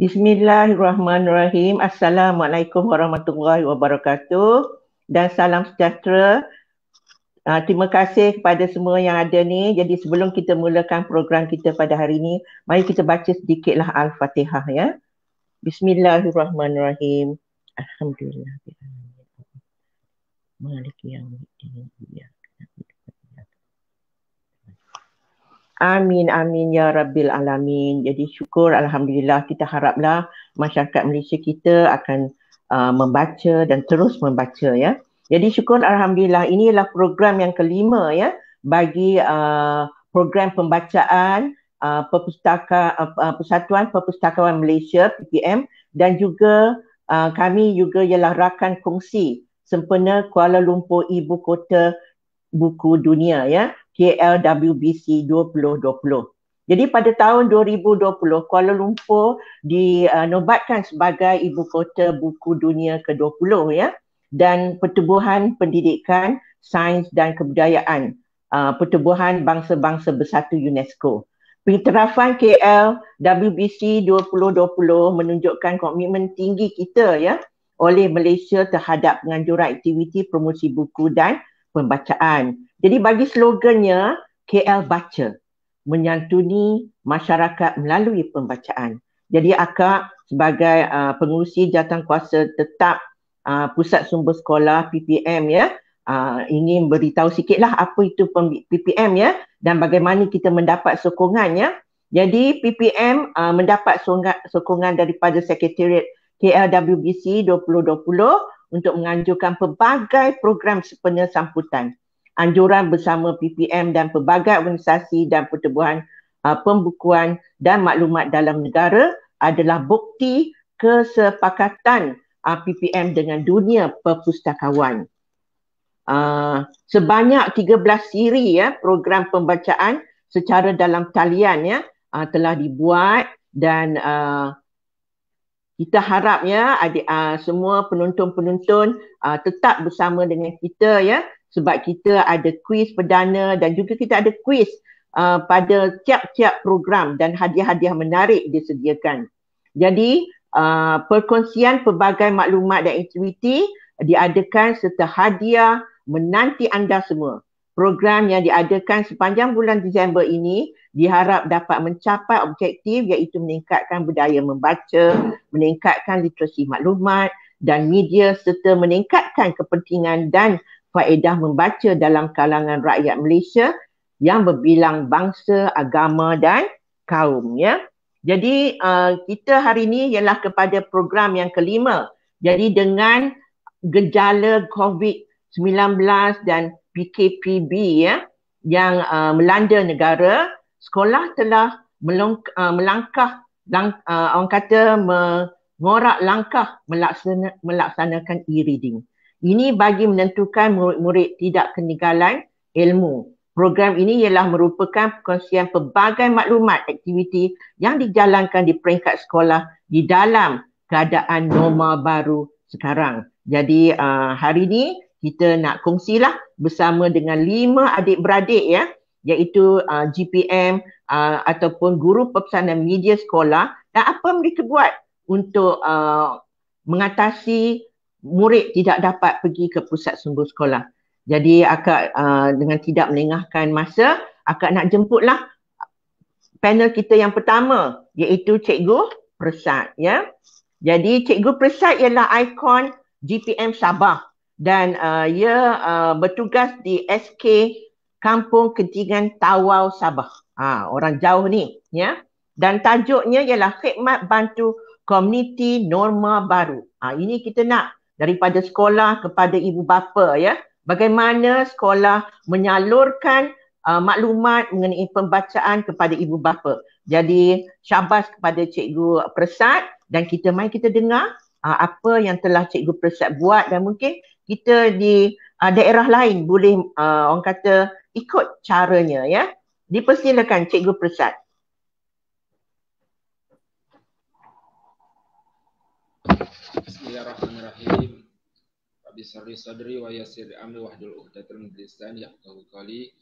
Bismillahirrahmanirrahim. Assalamualaikum warahmatullahi wabarakatuh dan salam sejahtera. Terima kasih kepada semua yang ada ni. Jadi sebelum kita mulakan program kita pada hari ini, mari kita baca sedikitlah Al-Fatihah ya. Bismillahirrahmanirrahim. Alhamdulillah. Maliki yaumiddin. Amin, amin ya Rabbil Alamin. Jadi syukur Alhamdulillah, kita haraplah masyarakat Malaysia kita akan membaca dan terus membaca ya. Jadi syukur Alhamdulillah, ini adalah program yang kelima ya bagi program pembacaan Persatuan Perpustakawan Malaysia PPM, dan juga kami juga ialah rakan kongsi sempena Kuala Lumpur Ibu Kota Buku Dunia ya, KLWBC 2020. Jadi pada tahun 2020 Kuala Lumpur dinobatkan sebagai Ibu Kota Buku Dunia ke-20 ya, dan Pertubuhan Pendidikan, Sains dan Kebudayaan Pertubuhan Bangsa-Bangsa Bersatu UNESCO. Pengiktirafan KLWBC 2020 menunjukkan komitmen tinggi kita ya oleh Malaysia terhadap penganjuran aktiviti promosi buku dan pembacaan. Jadi bagi slogannya KL Baca, menyantuni masyarakat melalui pembacaan. Jadi akak sebagai pengurusi jawatankuasa tetap Pusat Sumber Sekolah PPM ya, ingin beritahu sikitlah apa itu PPM ya dan bagaimana kita mendapat sokongannya. Jadi PPM mendapat sokongan daripada Sekretariat KLWBC 2020 untuk menganjurkan pelbagai program sempena sambutan. Anjuran bersama PPM dan pelbagai organisasi dan pertubuhan pembukuan dan maklumat dalam negara adalah bukti kesepakatan PPM dengan dunia perpustakawan. Sebanyak 13 siri ya program pembacaan secara dalam talian ya telah dibuat, dan kita harapnya semua penonton-penonton tetap bersama dengan kita ya, sebab kita ada kuis perdana dan juga kita ada kuis pada tiap-tiap program dan hadiah-hadiah menarik disediakan. Jadi perkongsian pelbagai maklumat dan aktiviti diadakan serta hadiah menanti anda semua. Program yang diadakan sepanjang bulan Disember ini diharap dapat mencapai objektif, iaitu meningkatkan budaya membaca, meningkatkan literasi maklumat dan media serta meningkatkan kepentingan dan faedah membaca dalam kalangan rakyat Malaysia yang berbilang bangsa, agama dan kaum ya. Jadi kita hari ini ialah kepada program yang kelima. Jadi dengan gejala COVID-19 dan PKPB ya yang melanda negara, sekolah telah melangkah orang kata mengorak langkah melaksanakan e-reading. Ini bagi menentukan murid-murid tidak ketinggalan ilmu. Program ini ialah merupakan perkongsian pelbagai maklumat aktiviti yang dijalankan di peringkat sekolah di dalam keadaan normal baru sekarang. Jadi hari ini kita nak kongsilah bersama dengan 5 adik-beradik ya, iaitu GPM ataupun guru pepesanan media sekolah, dan apa mereka buat untuk mengatasi murid tidak dapat pergi ke pusat sumber sekolah. Jadi akak dengan tidak melengahkan masa, akak nak jemputlah panel kita yang pertama, iaitu Cikgu Persat ya. Jadi Cikgu Persat ialah ikon GPM Sabah dan ia bertugas di SK Kampung Kentingan Tawau Sabah. Orang jauh ni ya. Dan tajuknya ialah khidmat bantu komuniti norma baru. Ini kita nak daripada sekolah kepada ibu bapa ya. Bagaimana sekolah menyalurkan maklumat mengenai pembacaan kepada ibu bapa. Jadi syabas kepada Cikgu Persat, dan mari kita dengar apa yang telah Cikgu Persat buat, dan mungkin kita di daerah lain boleh orang kata ikut caranya ya. Dipersilakan Cikgu Persat. Bismillahirrahmanirrahim. Rabbi syrah sadri wa yassir amri wahlul 'uqdatam min lisani yafqahu qawli.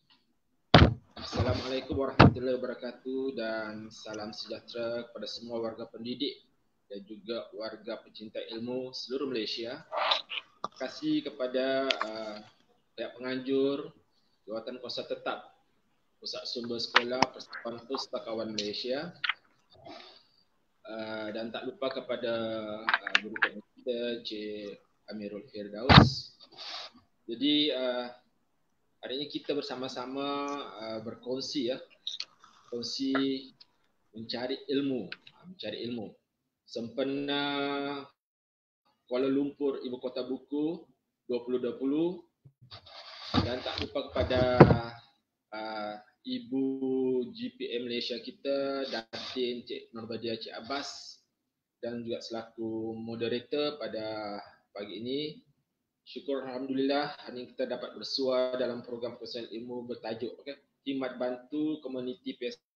Assalamualaikum warahmatullahi wabarakatuh dan salam sejahtera kepada semua warga pendidik dan juga warga pecinta ilmu seluruh Malaysia. Terima kasih kepada pihak penganjur, Jawatan Kuasa Tetap Pusat Sumber Sekolah Persatuan Pustakawan Malaysia, dan tak lupa kepada guru teknik kita Cik Amirul Firdaus. Jadi hari ini kita bersama-sama berkongsi kongsi mencari ilmu. Sempena Kuala Lumpur Ibu Kota Buku 2020, dan tak lupa kepada Ibu GPM Malaysia kita, Datin Cik Norbadia Cik Abbas, dan juga selaku moderator pada pagi ini. Syukur Alhamdulillah hari ini kita dapat bersua dalam program perkongsian ilmu bertajuk Khidmat Bantu Komuniti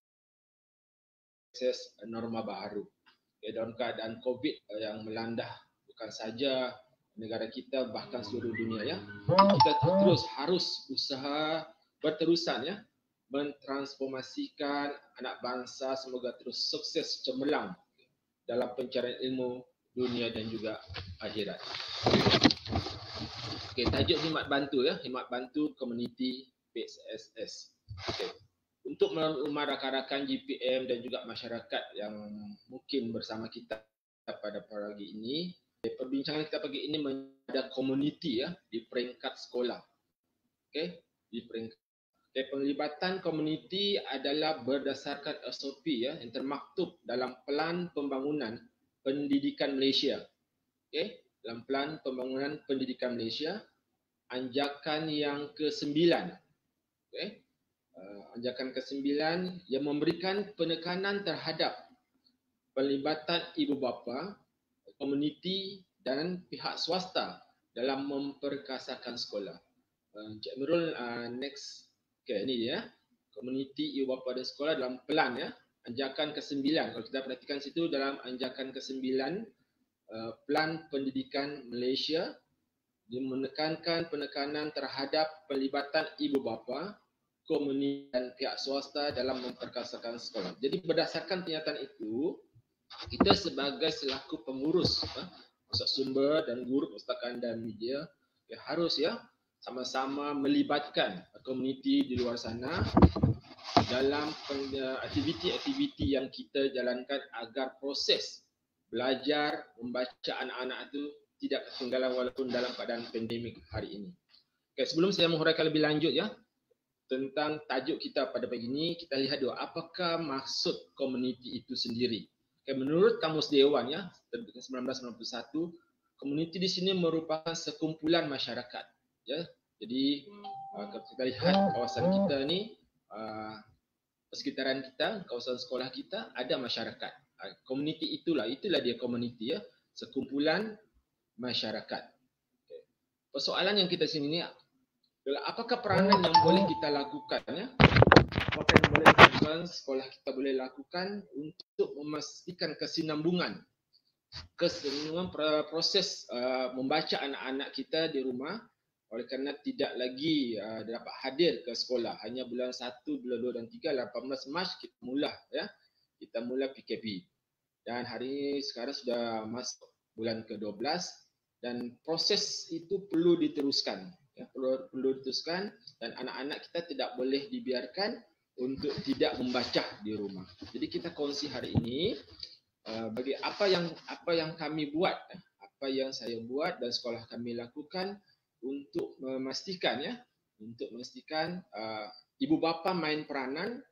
PSS Norma Baharu. Dalam keadaan COVID yang melanda bukan saja negara kita, bahkan seluruh dunia, kita terus harus usaha berterusan mentransformasikan anak bangsa semoga terus sukses cemerlang dalam pencarian ilmu dunia dan juga akhirat. Tajuk khidmat bantu komuniti PSS. Untuk maklumat rakan-rakan GPM dan juga masyarakat yang mungkin bersama kita pada pagi ini, perbincangan kita pagi ini ada komuniti di peringkat sekolah. Di peringkat. Penglibatan komuniti adalah berdasarkan SOP yang termaktub dalam Pelan Pembangunan Pendidikan Malaysia. Dalam Pelan Pembangunan Pendidikan Malaysia, anjakan yang ke-9. Anjakan ke-9 yang memberikan penekanan terhadap pelibatan ibu bapa, komuniti dan pihak swasta dalam memperkasakan sekolah. Cik Amirul, next. Ini dia. Komuniti ibu bapa dan sekolah dalam pelan anjakan ke-9. Kalau kita perhatikan situ dalam anjakan ke-9 Pelan Pendidikan Malaysia, dia menekankan penekanan terhadap pelibatan ibu bapa, komuniti dan pihak swasta dalam memperkasakan sekolah. Jadi berdasarkan pernyataan itu, kita sebagai selaku pengurus pusat sumber dan guru perpustakaan dan media harus sama-sama melibatkan komuniti di luar sana dalam aktiviti-aktiviti yang kita jalankan agar proses belajar membaca anak-anak itu tidak ketinggalan walaupun dalam keadaan pandemik hari ini. Sebelum saya menghuraikan lebih lanjut tentang tajuk kita pada pagi ini, kita lihat dulu apakah maksud komuniti itu sendiri. Menurut Kamus Dewan terbit 1991, komuniti di sini merupakan sekumpulan masyarakat. Jadi kalau kita lihat kawasan kita ni, persekitaran kita, kawasan sekolah kita ada masyarakat. Komuniti itulah dia komuniti sekumpulan masyarakat. Persoalan yang kita sini ni adalah apakah peranan yang boleh kita lakukan Apakah yang boleh dilakukan sekolah kita boleh lakukan untuk memastikan kesinambungan proses membaca anak-anak kita di rumah, oleh kerana tidak lagi dapat hadir ke sekolah. Hanya bulan 1, bulan 2 dan 3, 18 Mac kita mula PKP. Dan hari ini sekarang sudah masuk bulan ke-12 dan proses itu perlu diteruskan. Perlu diteruskan dan anak-anak kita tidak boleh dibiarkan untuk tidak membaca di rumah. Jadi kita kongsi hari ini bagi apa yang kami buat, apa yang saya buat dan sekolah kami lakukan untuk memastikan ibu bapa main peranan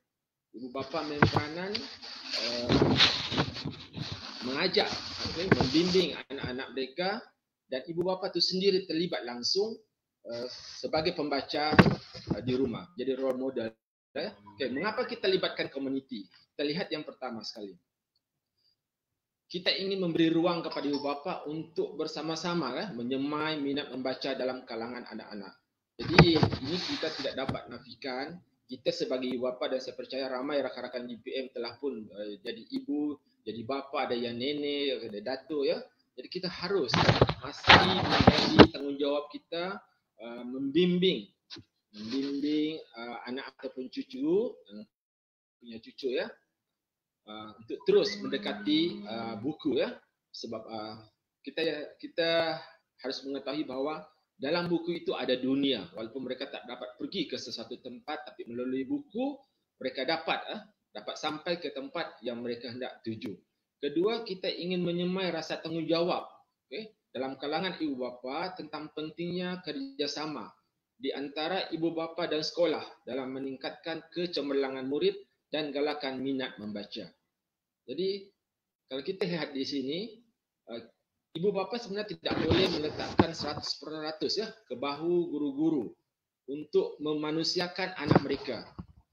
mengajak, membimbing anak-anak mereka, dan ibu bapa itu sendiri terlibat langsung sebagai pembaca di rumah, jadi role model. Mengapa kita libatkan komuniti? Kita lihat yang pertama sekali. Kita ingin memberi ruang kepada ibu bapa untuk bersama-sama menyemai minat membaca dalam kalangan anak-anak. Jadi ini kita tidak dapat nafikan, kita sebagai ibu bapa, dan saya percaya ramai rakan-rakan GPM telah pun jadi ibu, jadi bapa, ada yang nenek, ada datuk Jadi kita harus masih menjadi tanggungjawab kita membimbing anak ataupun cucu, punya cucu untuk terus mendekati buku sebab kita harus mengetahui bahawa dalam buku itu ada dunia, walaupun mereka tak dapat pergi ke sesuatu tempat, tapi melalui buku mereka dapat sampai ke tempat yang mereka hendak tuju. Kedua, kita ingin menyemai rasa tanggungjawab dalam kalangan ibu bapa tentang pentingnya kerjasama di antara ibu bapa dan sekolah dalam meningkatkan kecemerlangan murid dan galakan minat membaca. Jadi kalau kita lihat di sini, ibu bapa sebenarnya tidak boleh meletakkan 100% ke bahu guru-guru untuk memanusiakan anak mereka.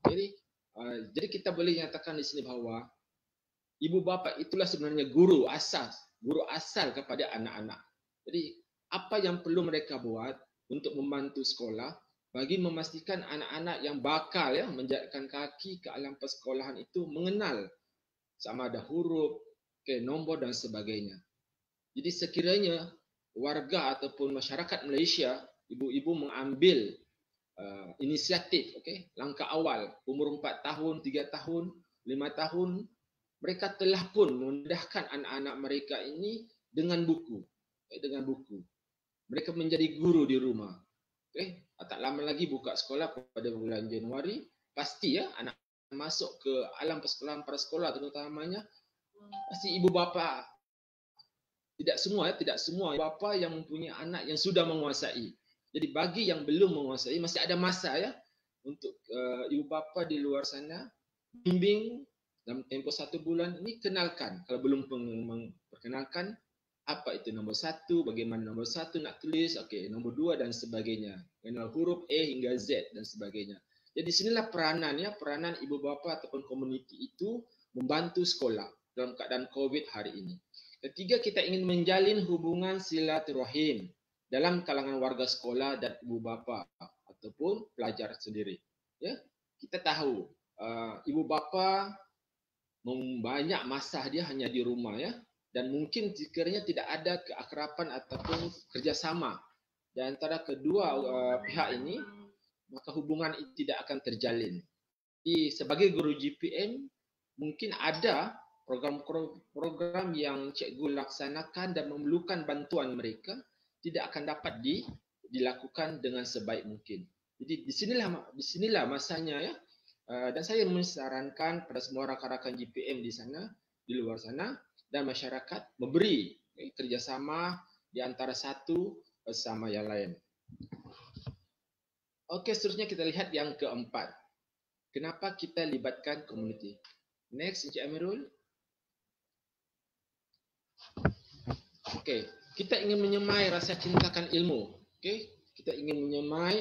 Jadi kita boleh nyatakan di sini bahawa ibu bapa itulah sebenarnya guru asal kepada anak-anak. Jadi apa yang perlu mereka buat untuk membantu sekolah bagi memastikan anak-anak yang bakal menjalankan kaki ke alam persekolahan itu mengenal sama ada huruf, nombor dan sebagainya. Jadi sekiranya warga ataupun masyarakat Malaysia, ibu-ibu mengambil inisiatif, langkah awal, umur 4 tahun, 3 tahun, 5 tahun, mereka telah pun memudahkan anak-anak mereka ini dengan buku. Mereka menjadi guru di rumah. Tak lama lagi buka sekolah pada bulan Januari, pasti anak masuk ke alam persekolahan prasekolah terutamanya, pasti ibu bapa. Tidak semua bapa yang mempunyai anak yang sudah menguasai. Jadi bagi yang belum menguasai, masih ada masa untuk ibu bapa di luar sana bimbing dalam tempoh 1 bulan ini, kenalkan. Kalau belum perkenalkan, apa itu nombor 1, bagaimana nombor 1 nak tulis, nombor 2 dan sebagainya. Kenal huruf A hingga Z dan sebagainya. Jadi sinilah peranan ibu bapa ataupun komuniti itu membantu sekolah dalam keadaan COVID hari ini. Ketiga, kita ingin menjalin hubungan silaturahim dalam kalangan warga sekolah dan ibu bapa ataupun pelajar sendiri. Kita tahu ibu bapa banyak masa dia hanya di rumah dan mungkin sekiranya tidak ada keakraban ataupun kerjasama di antara kedua pihak ini, maka hubungan itu tidak akan terjalin. Jadi sebagai guru GPM mungkin ada program yang cikgu laksanakan dan memerlukan bantuan mereka tidak akan dapat dilakukan dengan sebaik mungkin. Jadi disinilah masanya dan saya menyarankan pada semua rakan-rakan GPM di sana, di luar sana dan masyarakat memberi kerjasama di antara satu bersama yang lain. Seterusnya kita lihat yang keempat. Kenapa kita libatkan komuniti? Next, Encik Amirul. Kita ingin menyemai rasa cintakan ilmu. Kita ingin menyemai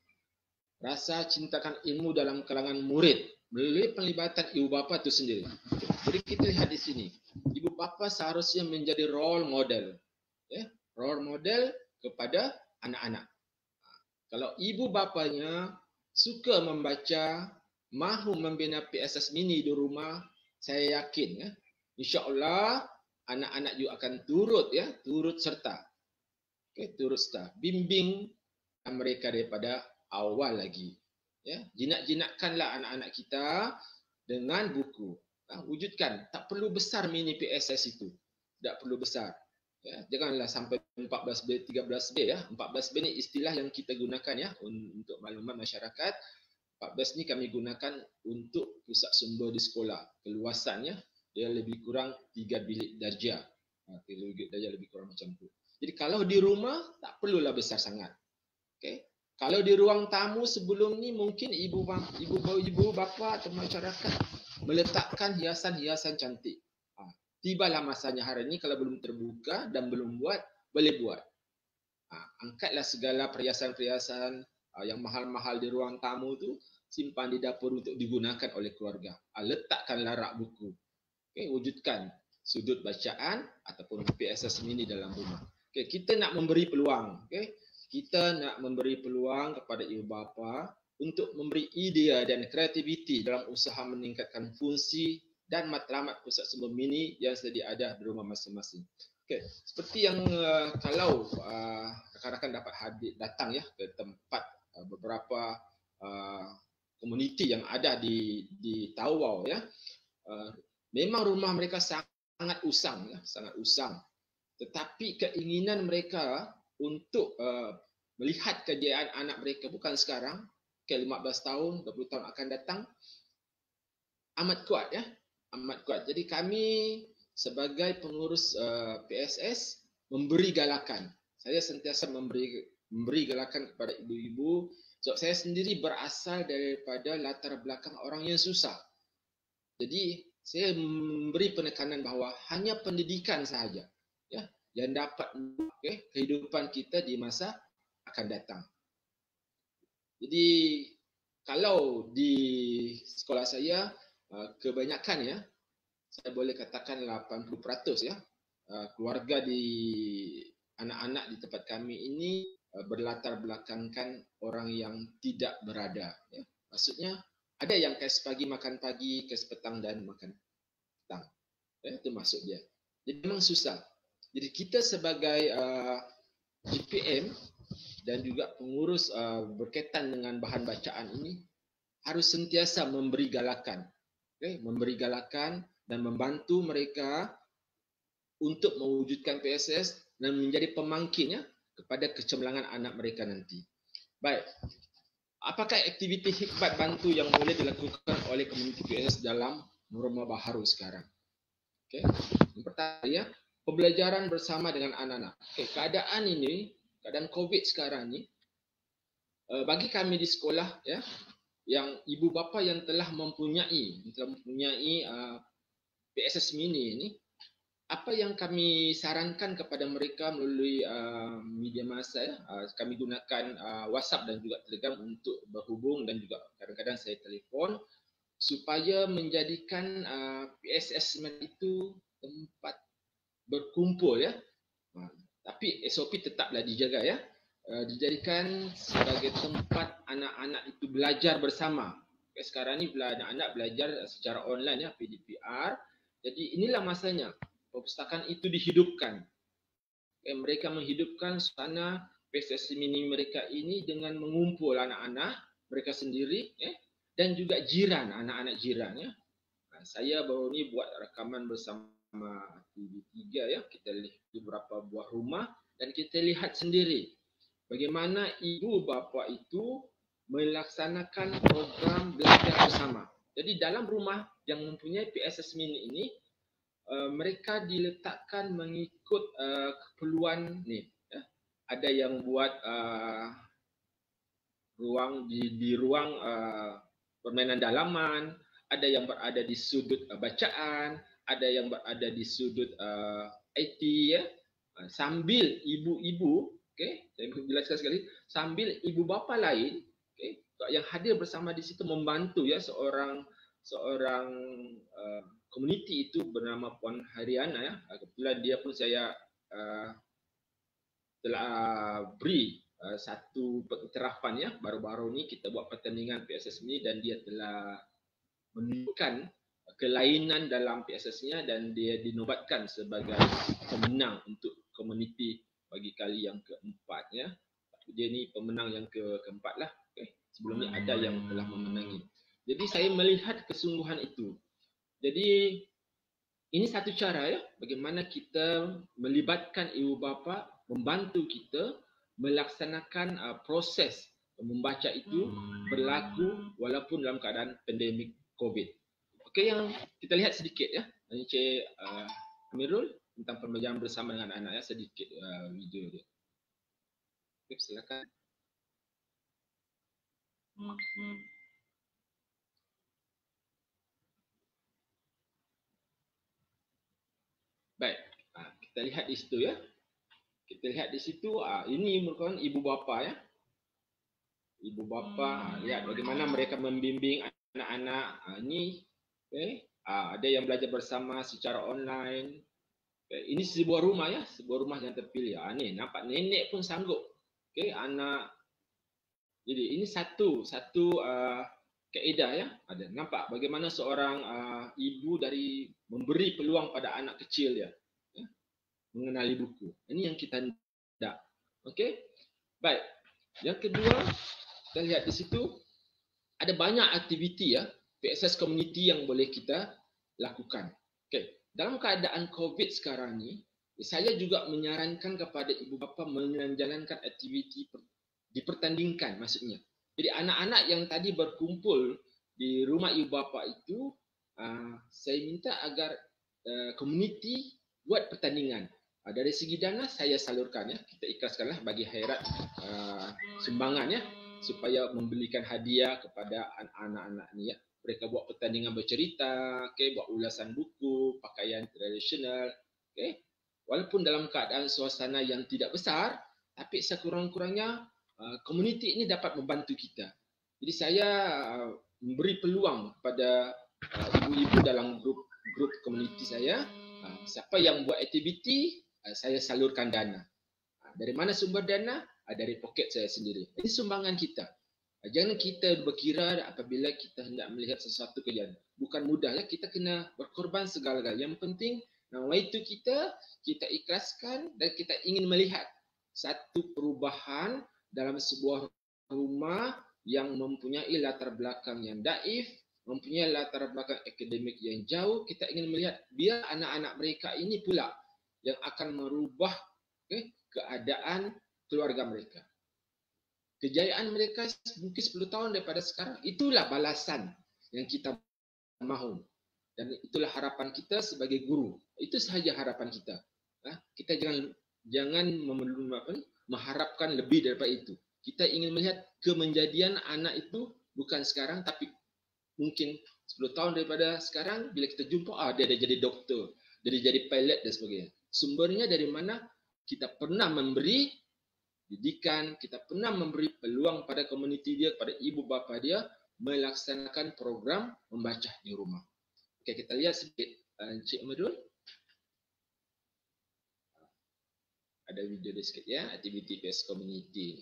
rasa cintakan ilmu dalam kalangan murid melalui pelibatan ibu bapa itu sendiri. Jadi kita lihat di sini, ibu bapa seharusnya menjadi role model. Role model kepada anak-anak. Kalau ibu bapanya suka membaca, mahu membina PSS mini di rumah, saya yakin insya-Allah anak-anak juga akan turut serta. Turut serta. Bimbing mereka daripada awal lagi. Jinak-jinakkanlah anak-anak kita dengan buku. Wujudkan. Tak perlu besar mini PSS itu. Tak perlu besar. Janganlah sampai 14B, 13B. 14B ni istilah yang kita gunakan untuk maklumat masyarakat. 14 ni kami gunakan untuk pusat sumber di sekolah. Keluasannya dia lebih kurang 3 bilik darjah. Bilik darjah lebih kurang macam tu. Jadi kalau di rumah tak perlulah besar sangat. Kalau di ruang tamu sebelum ni mungkin ibu bapa atau masyarakat meletakkan hiasan-hiasan cantik. Tibalah masanya hari ini kalau belum terbuka dan belum buat, boleh buat. Angkatlah segala perhiasan-perhiasan yang mahal-mahal di ruang tamu tu, simpan di dapur untuk digunakan oleh keluarga. Letakkanlah rak buku. Wujudkan sudut bacaan ataupun PSS mini dalam rumah. Kita nak memberi peluang. Kita nak memberi peluang kepada ibu bapa untuk memberi idea dan kreativiti dalam usaha meningkatkan fungsi dan matlamat pusat sumber mini yang sedia ada di rumah masing-masing. Seperti yang kalau rakan-rakan dapat datang ke tempat beberapa komuniti yang ada di Tawau memang rumah mereka sangat sangat usang ya, sangat usang. Tetapi keinginan mereka untuk melihat kejayaan anak mereka bukan sekarang, 15 tahun, 20 tahun akan datang, amat kuat ya, amat kuat. Jadi kami sebagai pengurus PSS memberi galakan. Saya sentiasa memberi galakan kepada ibu-ibu. So, saya sendiri berasal daripada latar belakang orang yang susah. Jadi saya memberi penekanan bahawa hanya pendidikan sahaja ya yang dapat kehidupan kita di masa akan datang. Jadi kalau di sekolah saya kebanyakan ya, saya boleh katakan 80% ya, keluarga di anak-anak di tempat kami ini berlatar belakangkan orang yang tidak berada ya. Maksudnya ada yang kes pagi makan pagi, kes petang dan makan petang. Ya, itu maksud dia. Jadi memang susah. Jadi kita sebagai GPM dan juga pengurus berkaitan dengan bahan bacaan ini harus sentiasa memberi galakan. Memberi galakan dan membantu mereka untuk mewujudkan PSS dan menjadi pemangkin ya kepada kecemerlangan anak mereka nanti. Baik. Apakah aktiviti hikmat bantu yang boleh dilakukan oleh komuniti PSS dalam norma baharu sekarang? Okey. Yang pertama ya, pembelajaran bersama dengan anak-anak. Okey, keadaan ini, keadaan COVID sekarang ni bagi kami di sekolah ya, yang ibu bapa yang telah mempunyai PSS mini ini, apa yang kami sarankan kepada mereka melalui media massa ya, kami gunakan WhatsApp dan juga Telegram untuk berhubung dan juga kadang-kadang saya telefon supaya menjadikan PSS itu tempat berkumpul ya. Tapi SOP tetaplah dijaga ya. Dijadikan sebagai tempat anak-anak itu belajar bersama. Sekarang ni anak-anak belajar secara online ya, PDPR. Jadi inilah masanya perpustakaan itu dihidupkan. Mereka menghidupkan suasana PSS mini mereka ini dengan mengumpul anak-anak mereka sendiri dan juga jiran, anak-anak jiran ya. Saya baru ni buat rakaman bersama TV3 ya. Kita lihat di beberapa buah rumah dan kita lihat sendiri bagaimana ibu bapa itu melaksanakan program belajar bersama. Jadi dalam rumah yang mempunyai PSS mini ini mereka diletakkan mengikut keperluan ni ya. Ada yang buat ruang di ruang permainan dalaman, ada yang berada di sudut bacaan, ada yang berada di sudut IT ya. Sambil ibu-ibu, okey, saya jelaskan sekali, sambil ibu bapa lain okey yang hadir bersama di situ membantu ya seorang komuniti itu bernama Puan Hariana ya. Kebetulan dia pun saya telah beri satu pengiktirafan ya. Baru-baru ni kita buat pertandingan PSS ni dan dia telah menunjukkan kelainan dalam PSS-nya dan dia dinobatkan sebagai pemenang untuk komuniti bagi kali yang keempat ya. Dia ni pemenang yang keempat lah. Sebelum ni ada yang telah memenangi. Jadi saya melihat kesungguhan itu. Jadi ini satu cara ya bagaimana kita melibatkan ibu bapa membantu kita melaksanakan proses membaca itu berlaku walaupun dalam keadaan pandemik COVID. Okey, yang kita lihat sedikit ya. Encik Amirul tentang pembelajaran bersama dengan anak ya, sedikit video dia. Okey, silakan. Baik, kita lihat di situ ya. Kita lihat di situ, ini merupakan ibu bapa ya. Ibu bapa, lihat bagaimana mereka membimbing anak-anak. Ini, ada yang belajar bersama secara online. Ini sebuah rumah ya, sebuah rumah yang terpilih. Ni nampak nenek pun sanggup. Anak. Jadi ini satu kaedah ya. Ada nampak bagaimana seorang ibu dari memberi peluang pada anak kecil dia ya, mengenali buku. Ini yang kita hendak. Okey. Baik. Yang kedua, kita lihat di situ ada banyak aktiviti ya, PSS community yang boleh kita lakukan. Okey. dalam keadaan COVID sekarang ni, saya juga menyarankan kepada ibu bapa menjalankan aktiviti dipertandingkan maksudnya. Jadi anak-anak yang tadi berkumpul di rumah ibu bapa itu, saya minta agar komuniti buat pertandingan. Dari segi dana saya salurkan ya, kita ikhlaskanlah bagi Khairat sumbangan ya, supaya membelikan hadiah kepada anak-anak ni ya. Mereka buat pertandingan bercerita, buat ulasan buku, pakaian tradisional, walaupun dalam keadaan suasana yang tidak besar, tapi sekurang-kurangnya komuniti ini dapat membantu kita. Jadi saya memberi peluang kepada ibu-ibu dalam grup komuniti saya, siapa yang buat aktiviti, saya salurkan dana. Dari mana sumber dana? Dari poket saya sendiri. Ini sumbangan kita. Jangan kita berkira apabila kita hendak melihat sesuatu kejadian. Bukan mudah ya, kita kena berkorban segala-galanya. Yang penting nama itu kita ikhlaskan dan kita ingin melihat satu perubahan dalam sebuah rumah yang mempunyai latar belakang yang daif, mempunyai latar belakang akademik yang jauh. Kita ingin melihat biar anak-anak mereka ini pula yang akan merubah keadaan keluarga mereka. Kejayaan mereka mungkin 10 tahun daripada sekarang, itulah balasan yang kita mahu. Dan itulah harapan kita sebagai guru. Itu sahaja harapan kita. Kita jangan mengharapkan lebih daripada itu. Kita ingin melihat kemenjadian anak itu bukan sekarang, tapi mungkin 10 tahun daripada sekarang, bila kita jumpa, dia dah jadi doktor, dia dah jadi pilot dan sebagainya. Sumbernya dari mana? Kita pernah memberi didikan, kita pernah memberi peluang pada komuniti dia, pada ibu bapa dia, melaksanakan program membaca di rumah. Okey, kita lihat sedikit. Encik Amirul. Ada video dia sikit ya, aktiviti PS Community.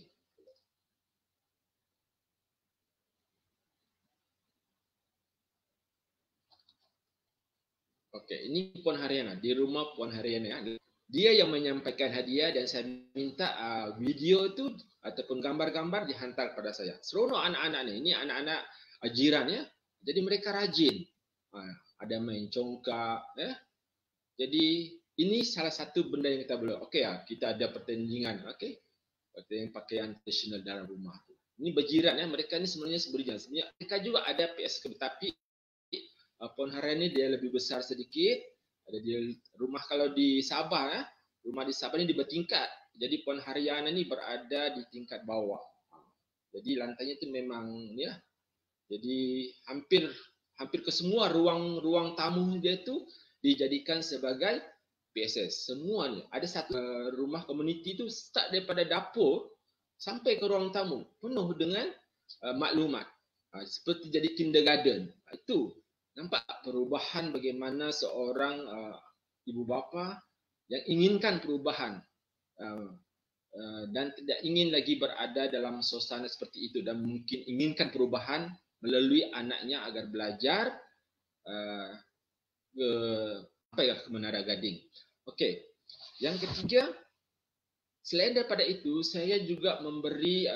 Okey, ini Puan Haryana, di rumah Puan Haryana. Dia yang menyampaikan hadiah dan saya minta video tu ataupun gambar-gambar dihantar kepada saya. Seronok anak-anak ni. Ini anak-anak jiran ya. Jadi mereka rajin. Ada main congkak ya. Jadi ini salah satu benda yang kita boleh. Okey kita ada pertandingan, okey. Pertandingan pakaian tradisional dalam rumah tu. Ini berjiran ya. Mereka ni sebenarnya seberijan. Sebenarnya mereka juga ada PSK, tapi Puan Haryana ni dia lebih besar sedikit. Ada dia rumah kalau di Sabah ya. Rumah di Sabah ni dia bertingkat. Jadi Puan Haryana ni berada di tingkat bawah. Jadi lantainya tu memang ya. Jadi hampir ke semua ruang tamu dia tu dijadikan sebagai PSS. Semuanya. Ada satu rumah komuniti tu start daripada dapur sampai ke ruang tamu penuh dengan maklumat. Seperti jadi kindergarten. Itu nampak perubahan bagaimana seorang ibu bapa yang inginkan perubahan dan tidak ingin lagi berada dalam suasana seperti itu dan mungkin inginkan perubahan melalui anaknya agar belajar ke Menara Gading. Okey. Yang ketiga, selain daripada itu, saya juga memberi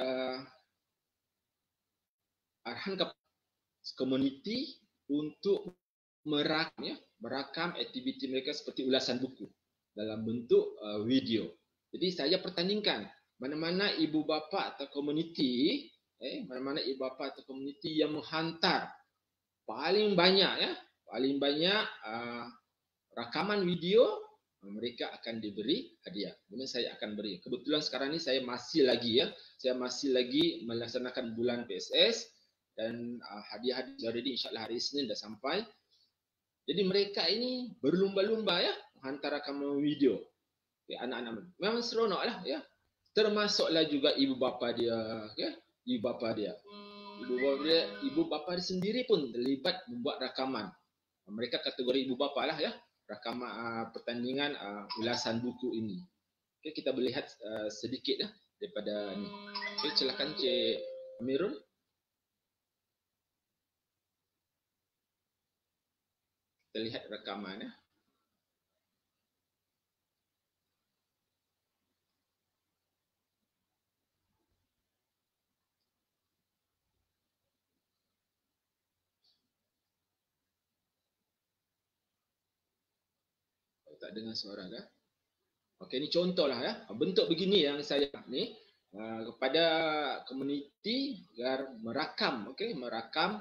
arahan ke komuniti untuk merakam aktiviti mereka seperti ulasan buku dalam bentuk video. Jadi saya pertandingkan mana-mana ibu bapa atau komuniti, mana-mana ibu bapa atau komuniti yang menghantar paling banyak rakaman video, mereka akan diberi hadiah. Kemudian saya akan beri. Kebetulan sekarang ni saya masih lagi melaksanakan bulan PSS. Dan hadiah-hadiah already insyaAllah hari Isnin dah sampai. Jadi mereka ini berlumba-lumba ya menghantar rakaman video. Anak-anak memang seronok lah ya. Termasuklah juga ibu bapa dia ya. Ibu bapa dia sendiri pun terlibat membuat rakaman. Mereka kategori ibu bapa lah ya. Rakaman pertandingan ulasan buku ini. Okey, kita boleh lihat sedikit ya daripada ni. Okey, silakan Cik Amirul. Kita lihat rakaman ya. Tak dengar suara dah. Okey, ni contohlah ya. Bentuk begini yang saya ni kepada komuniti agar merakam, merakam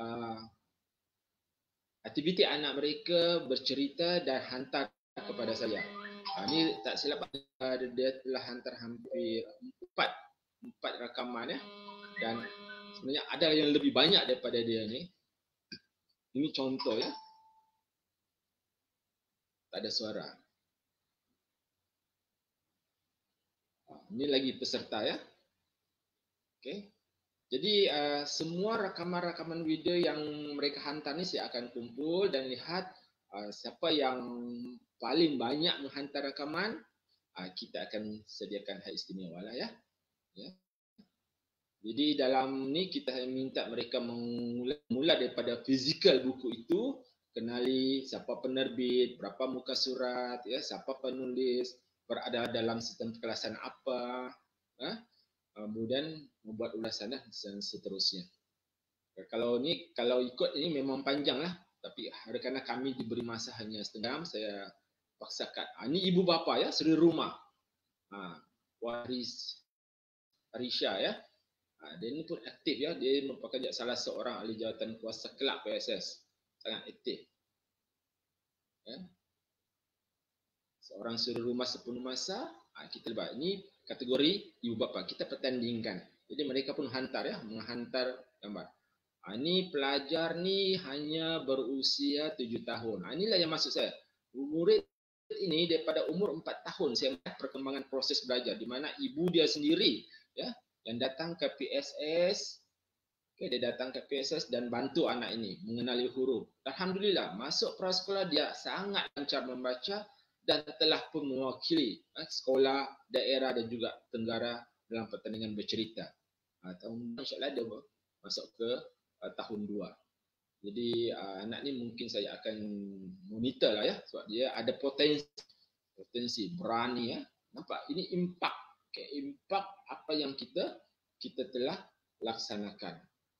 aktiviti anak mereka bercerita dan hantar kepada saya. Ini tak silap dia telah hantar hampir 4 rakaman ya. Dan sebenarnya ada yang lebih banyak daripada dia ni. Ini contoh ya. Tak ada suara. Ini lagi peserta ya. Okey. Jadi semua rakaman-rakaman video yang mereka hantar ni saya akan kumpul dan lihat siapa yang paling banyak menghantar rakaman, kita akan sediakan hadiah istimewa lah ya. Jadi dalam ni kita minta mereka mula daripada fizikal buku itu, kenali siapa penerbit, berapa muka surat, ya, siapa penulis, berada dalam sistem kekelasan apa, kemudian membuat ulasan dan seterusnya. Kalau ikut ini memang panjang lah, tapi kerana kami diberi masa hanya setengah jam, saya paksakan. Ini ibu bapa ya, suri rumah, Waris Arisha ya. Dia ni pun aktif ya, dia merupakan salah seorang ahli jawatan kuasa kelab PSS, sangat aktif. Ya. Seorang suri rumah sepenuh masa, kita lebat. Ini kategori ibu bapa, kita pertandingkan. Jadi mereka pun menghantar gambar. Ini pelajar ni hanya berusia 7 tahun. Inilah yang maksud saya. Murid ini daripada umur 4 tahun saya melihat perkembangan proses belajar di mana ibu dia sendiri ya yang datang ke PSS, dia datang ke PSS dan bantu anak ini mengenali huruf. Alhamdulillah, masuk prasekolah dia sangat lancar membaca dan telah pun mewakili sekolah, daerah dan juga Tenggara dalam pertandingan bercerita. InsyaAllah dia masuk ke tahun 2. Jadi anak ni mungkin saya akan monitor lah ya, sebab dia ada potensi berani ya. Nampak? Ini impak. Impak apa yang kita telah laksanakan.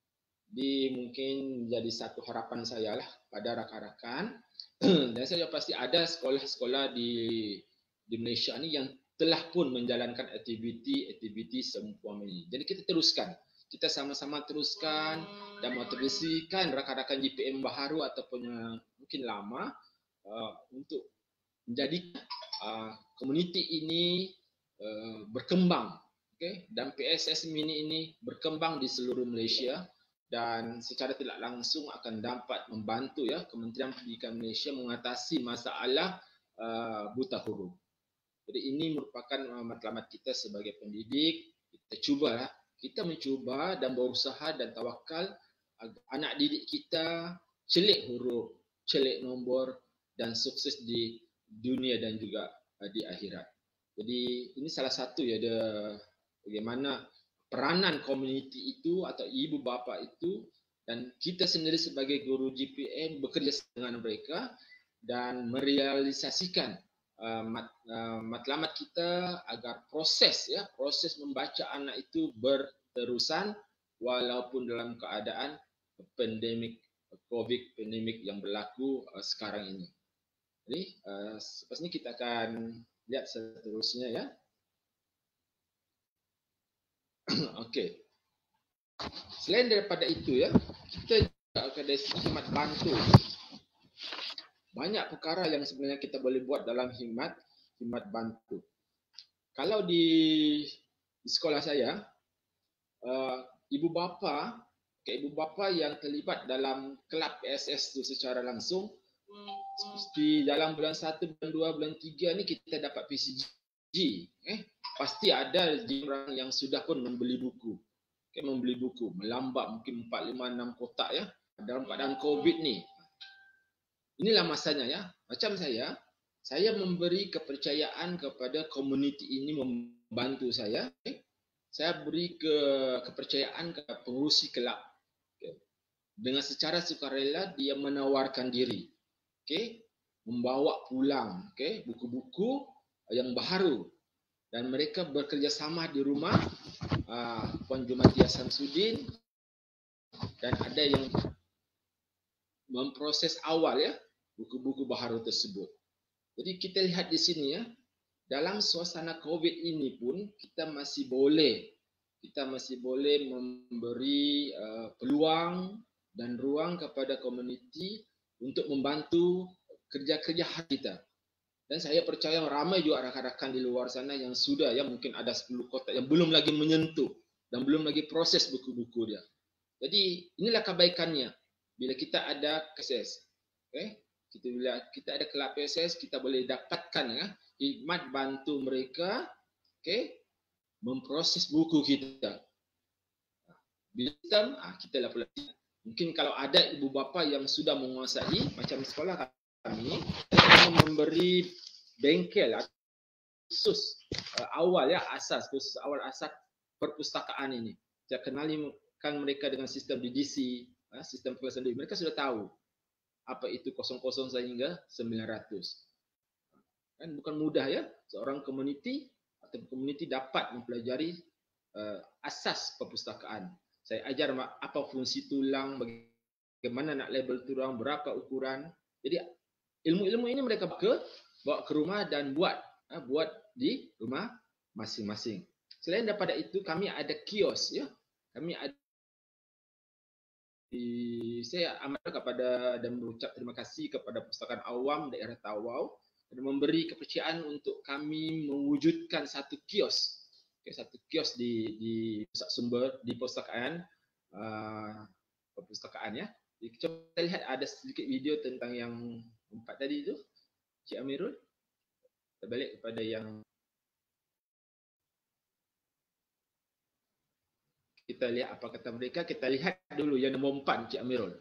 Jadi mungkin jadi satu harapan saya lah pada rakan-rakan dan saya pasti ada sekolah-sekolah di Malaysia ni yang telah pun menjalankan aktiviti seumpama ini. Jadi kita teruskan. Kita sama-sama teruskan dan motivasikan rakan-rakan JPM baharu ataupun yang mungkin lama untuk menjadi komuniti ini berkembang, dan PSS Mini ini berkembang di seluruh Malaysia dan secara tidak langsung akan dapat membantu ya Kementerian Pendidikan Malaysia mengatasi masalah buta huruf. Jadi ini merupakan matlamat kita sebagai pendidik. Kita mencuba dan berusaha dan tawakal agar anak didik kita celik huruf, celik nombor dan sukses di dunia dan juga di akhirat. Jadi ini salah satu ya bagaimana peranan komuniti itu atau ibu bapa itu dan kita sendiri sebagai guru GPM bekerja dengan mereka dan merealisasikan matlamat kita agar proses membaca anak itu berterusan walaupun dalam keadaan pandemik COVID pandemik yang berlaku sekarang ini. Jadi sepasnya kita akan lihat seterusnya ya. Okey. Selain daripada itu ya, kita juga akan dari khidmat bantu. Banyak perkara yang sebenarnya kita boleh buat dalam khidmat bantu. Kalau di sekolah saya, ibu bapa yang terlibat dalam kelab PSS itu secara langsung, di dalam bulan 1, bulan 2, bulan 3 ni kita dapat PCG. Pasti ada orang yang sudah pun membeli buku. Membeli buku, melambak mungkin 4, 5, 6 kotak ya dalam keadaan COVID ni. Inilah masanya ya. Macam saya memberi kepercayaan kepada komuniti ini membantu saya. Saya beri kepercayaan kepada pengurusi kelab. Dengan secara sukarela dia menawarkan diri. Membawa pulang buku-buku yang baharu dan mereka bekerjasama di rumah Puan Jumatia Samsudin dan ada yang memproses awal ya buku-buku baharu tersebut. Jadi kita lihat di sini ya, dalam suasana COVID ini pun kita masih boleh memberi peluang dan ruang kepada komuniti untuk membantu kerja-kerja kita. Dan saya percaya ramai juga rakan-rakan di luar sana yang sudah ya, mungkin ada 10 kotak yang belum lagi menyentuh dan belum lagi proses buku-buku dia. Jadi inilah kebaikannya bila kita ada akses. Okay? Bila kita ada kelab PSS, kita boleh dapatkan ya, khidmat bantu mereka, okay, memproses buku kita. Bila kita lah pelatihan. Mungkin kalau ada ibu bapa yang sudah menguasai, macam sekolah kami memberi bengkel khusus awal ya, khusus awal asas perpustakaan ini. Saya kenalkan mereka dengan sistem DDC, sistem pengelolaan diri. Mereka sudah tahu apa itu 00 sehingga 900. Kan bukan mudah ya, seorang komuniti atau komuniti dapat mempelajari asas perpustakaan. Saya ajar apa fungsi tulang, bagaimana nak label tulang, berapa ukuran. Jadi ilmu-ilmu ini mereka bawa ke rumah dan buat di rumah masing-masing. Selain daripada itu, kami ada kios ya. Kami ada saya amat kepada dan berucap terima kasih kepada Perpustakaan Awam daerah Tawau dan memberi kepercayaan untuk kami mewujudkan satu kios. Satu kios di pusat sumber di perpustakaan perpustakaan ya. Kita lihat ada sedikit video tentang yang 4 tadi itu, Cik Amirul. Kita balik kepada yang kita lihat apa kata mereka. Kita lihat dulu yang nombor 4, Cik Amirul.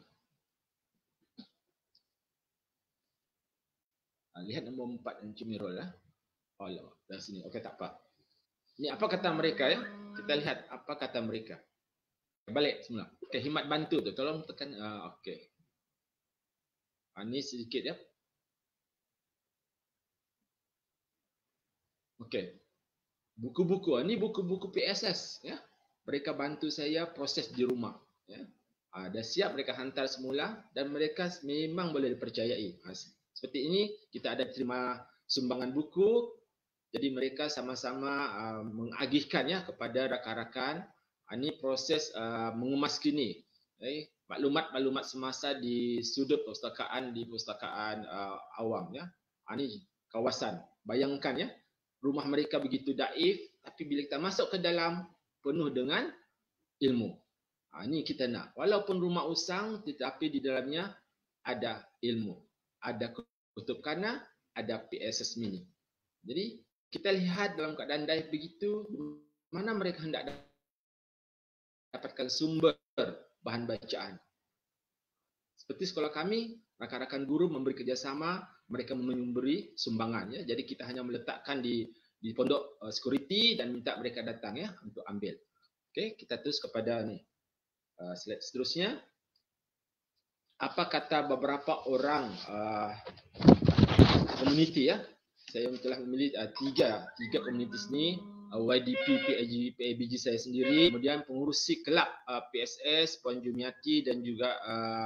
Lihat nombor 4 Cik Amirul lah. Oh, dari sini. Okey, tak apa. Ini apa kata mereka ya? Kita lihat apa kata mereka. Balik semula. Okey, khidmat bantu tu. Tolong tekan. Okey. Ini sedikit ya. Okey. Buku-buku. Ini buku-buku PSS ya. Mereka bantu saya proses di rumah ya. Dah siap mereka hantar semula dan mereka memang boleh dipercayai. Seperti ini kita ada terima sumbangan buku. Jadi mereka sama-sama mengagihkan ya kepada rakan-rakan. Ini proses mengemas kini maklumat-maklumat semasa di sudut perpustakaan di perpustakaan awam ya. Ini kawasan. Bayangkan ya, rumah mereka begitu daif, tapi bila kita masuk ke dalam penuh dengan ilmu. Ini kita nak. Walaupun rumah usang, tetapi di dalamnya ada ilmu. Ada kutub kana, ada PSS mini. Jadi kita lihat dalam keadaan daif begitu, mana mereka hendak dapatkan sumber bahan bacaan. Seperti sekolah kami, rakan-rakan guru memberi kerjasama, mereka memberi sumbangan. Ya. Jadi kita hanya meletakkan di pondok security dan minta mereka datang ya untuk ambil. Okey, kita terus kepada ni slide seterusnya. Apa kata beberapa orang komuniti ya? Saya telah memilih tiga komuniti ni, YDP, PABG saya sendiri, kemudian pengurusi kelab PSS, Puan Jumiati dan juga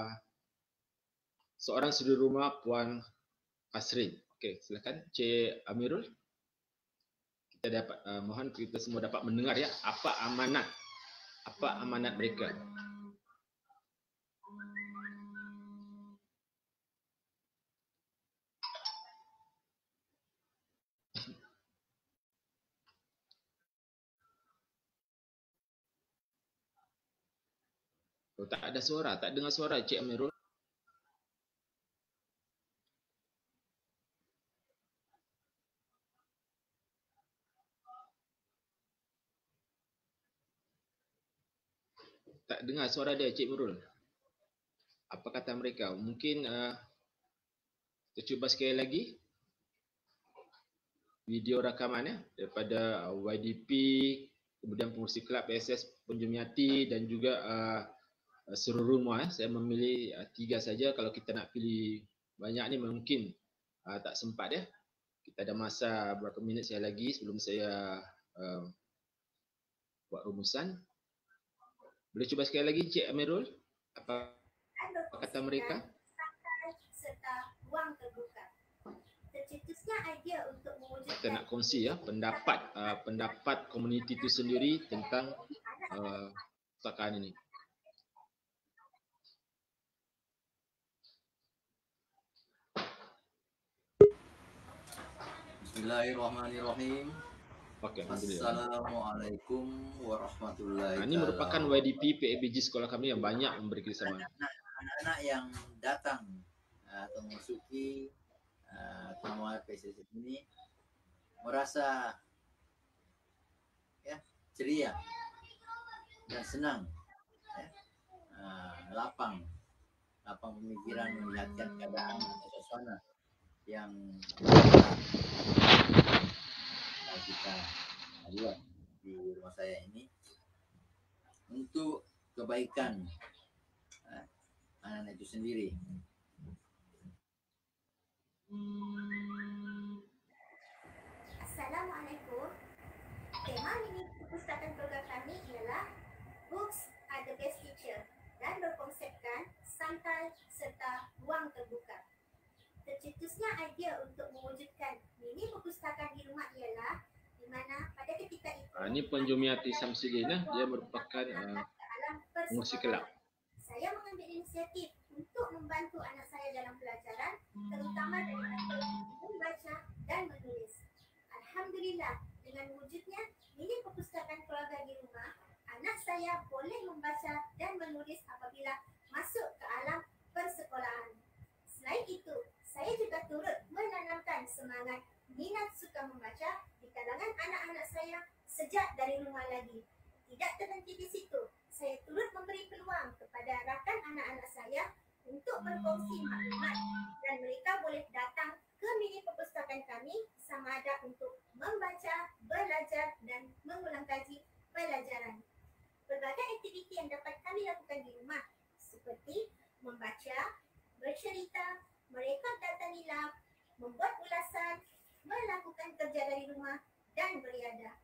seorang suri rumah Puan Kasrin. Okey, silakan Cik Amirul. Kita dapat mohon kita semua dapat mendengar ya apa amanat mereka. Oh, tak ada suara, tak dengar suara Cik Amirul. Tak dengar suara dia Cik Amirul. Apa kata mereka? Mungkin kita cuba sekali lagi video rakaman ya daripada YDP, kemudian pengurusi kelab PSS Puan Jumiati dan juga seluruh rumah. Saya memilih 3 saja. Kalau kita nak pilih banyak ni mungkin tak sempat ya. Kita ada masa berapa minit saya lagi sebelum saya buat rumusan. Boleh cuba sekali lagi Cik Amirul? Apa kata mereka? Serta ruang terbuka. Tercetus kita nak kongsi ya pendapat komuniti itu sendiri tentang perpustakaan ini. Bismillahirrahmanirrahim. Okay, Assalamualaikum warahmatullahi wabarakatuh. Ini merupakan YDP PABG sekolah kami yang banyak memberi kerjasama. Anak-anak yang datang atau memasuki Taman PSS ini merasa ya ceria dan senang, ya. lapang pemikiran melihatkan keadaan suasana yang kita buat di rumah saya ini untuk kebaikan anak-anak itu sendiri. Assalamualaikum. Tema mini perpustakaan program kami ialah Books are the best teacher dan berkonsepkan santai serta ruang terbuka. Tercetusnya idea untuk mewujudkan mini perpustakaan di rumah ialah di mana pada ketika itu ini Penjumiati Samsudin, dia merupakan pengurus kelab. Saya mengambil inisiatif untuk membantu anak saya dalam pelajaran, terutama dalam membaca dan menulis. Alhamdulillah, dengan wujudnya mini perpustakaan keluarga di rumah, anak saya boleh membaca dan menulis apabila masuk ke alam persekolahan. Selain itu, saya juga turut menanamkan semangat minat suka membaca di kalangan anak-anak saya sejak dari rumah lagi. Tidak terhenti di situ, saya turut memberi peluang kepada rakan anak-anak saya untuk berkongsi maklumat dan mereka boleh datang ke mini perpustakaan kami sama ada untuk membaca, belajar dan mengulang kaji pelajaran. Berbagai aktiviti yang dapat kami lakukan di rumah seperti membaca, bercerita, merekod data nilai, membuat ulasan, melakukan kerja dari rumah dan beriadah.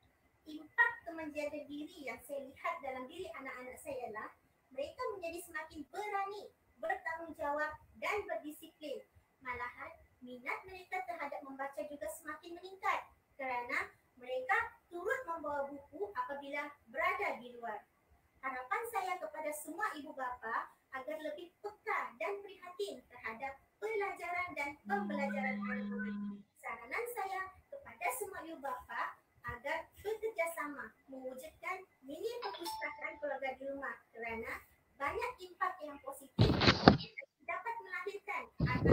Impak kemenjadian diri yang saya lihat dalam diri anak-anak saya ialah mereka menjadi semakin berani, bertanggungjawab dan berdisiplin. Malahan, minat mereka terhadap membaca juga semakin meningkat kerana mereka turut membawa buku apabila berada di luar. Harapan saya kepada semua ibu bapa agar lebih peka dan prihatin terhadap pelajaran dan pembelajaran anak-anak. Saranan saya kepada semua ibu bapa agar bekerjasama mewujudkan mini perpustakaan keluarga di rumah kerana banyak impak yang positif dapat melahirkan agar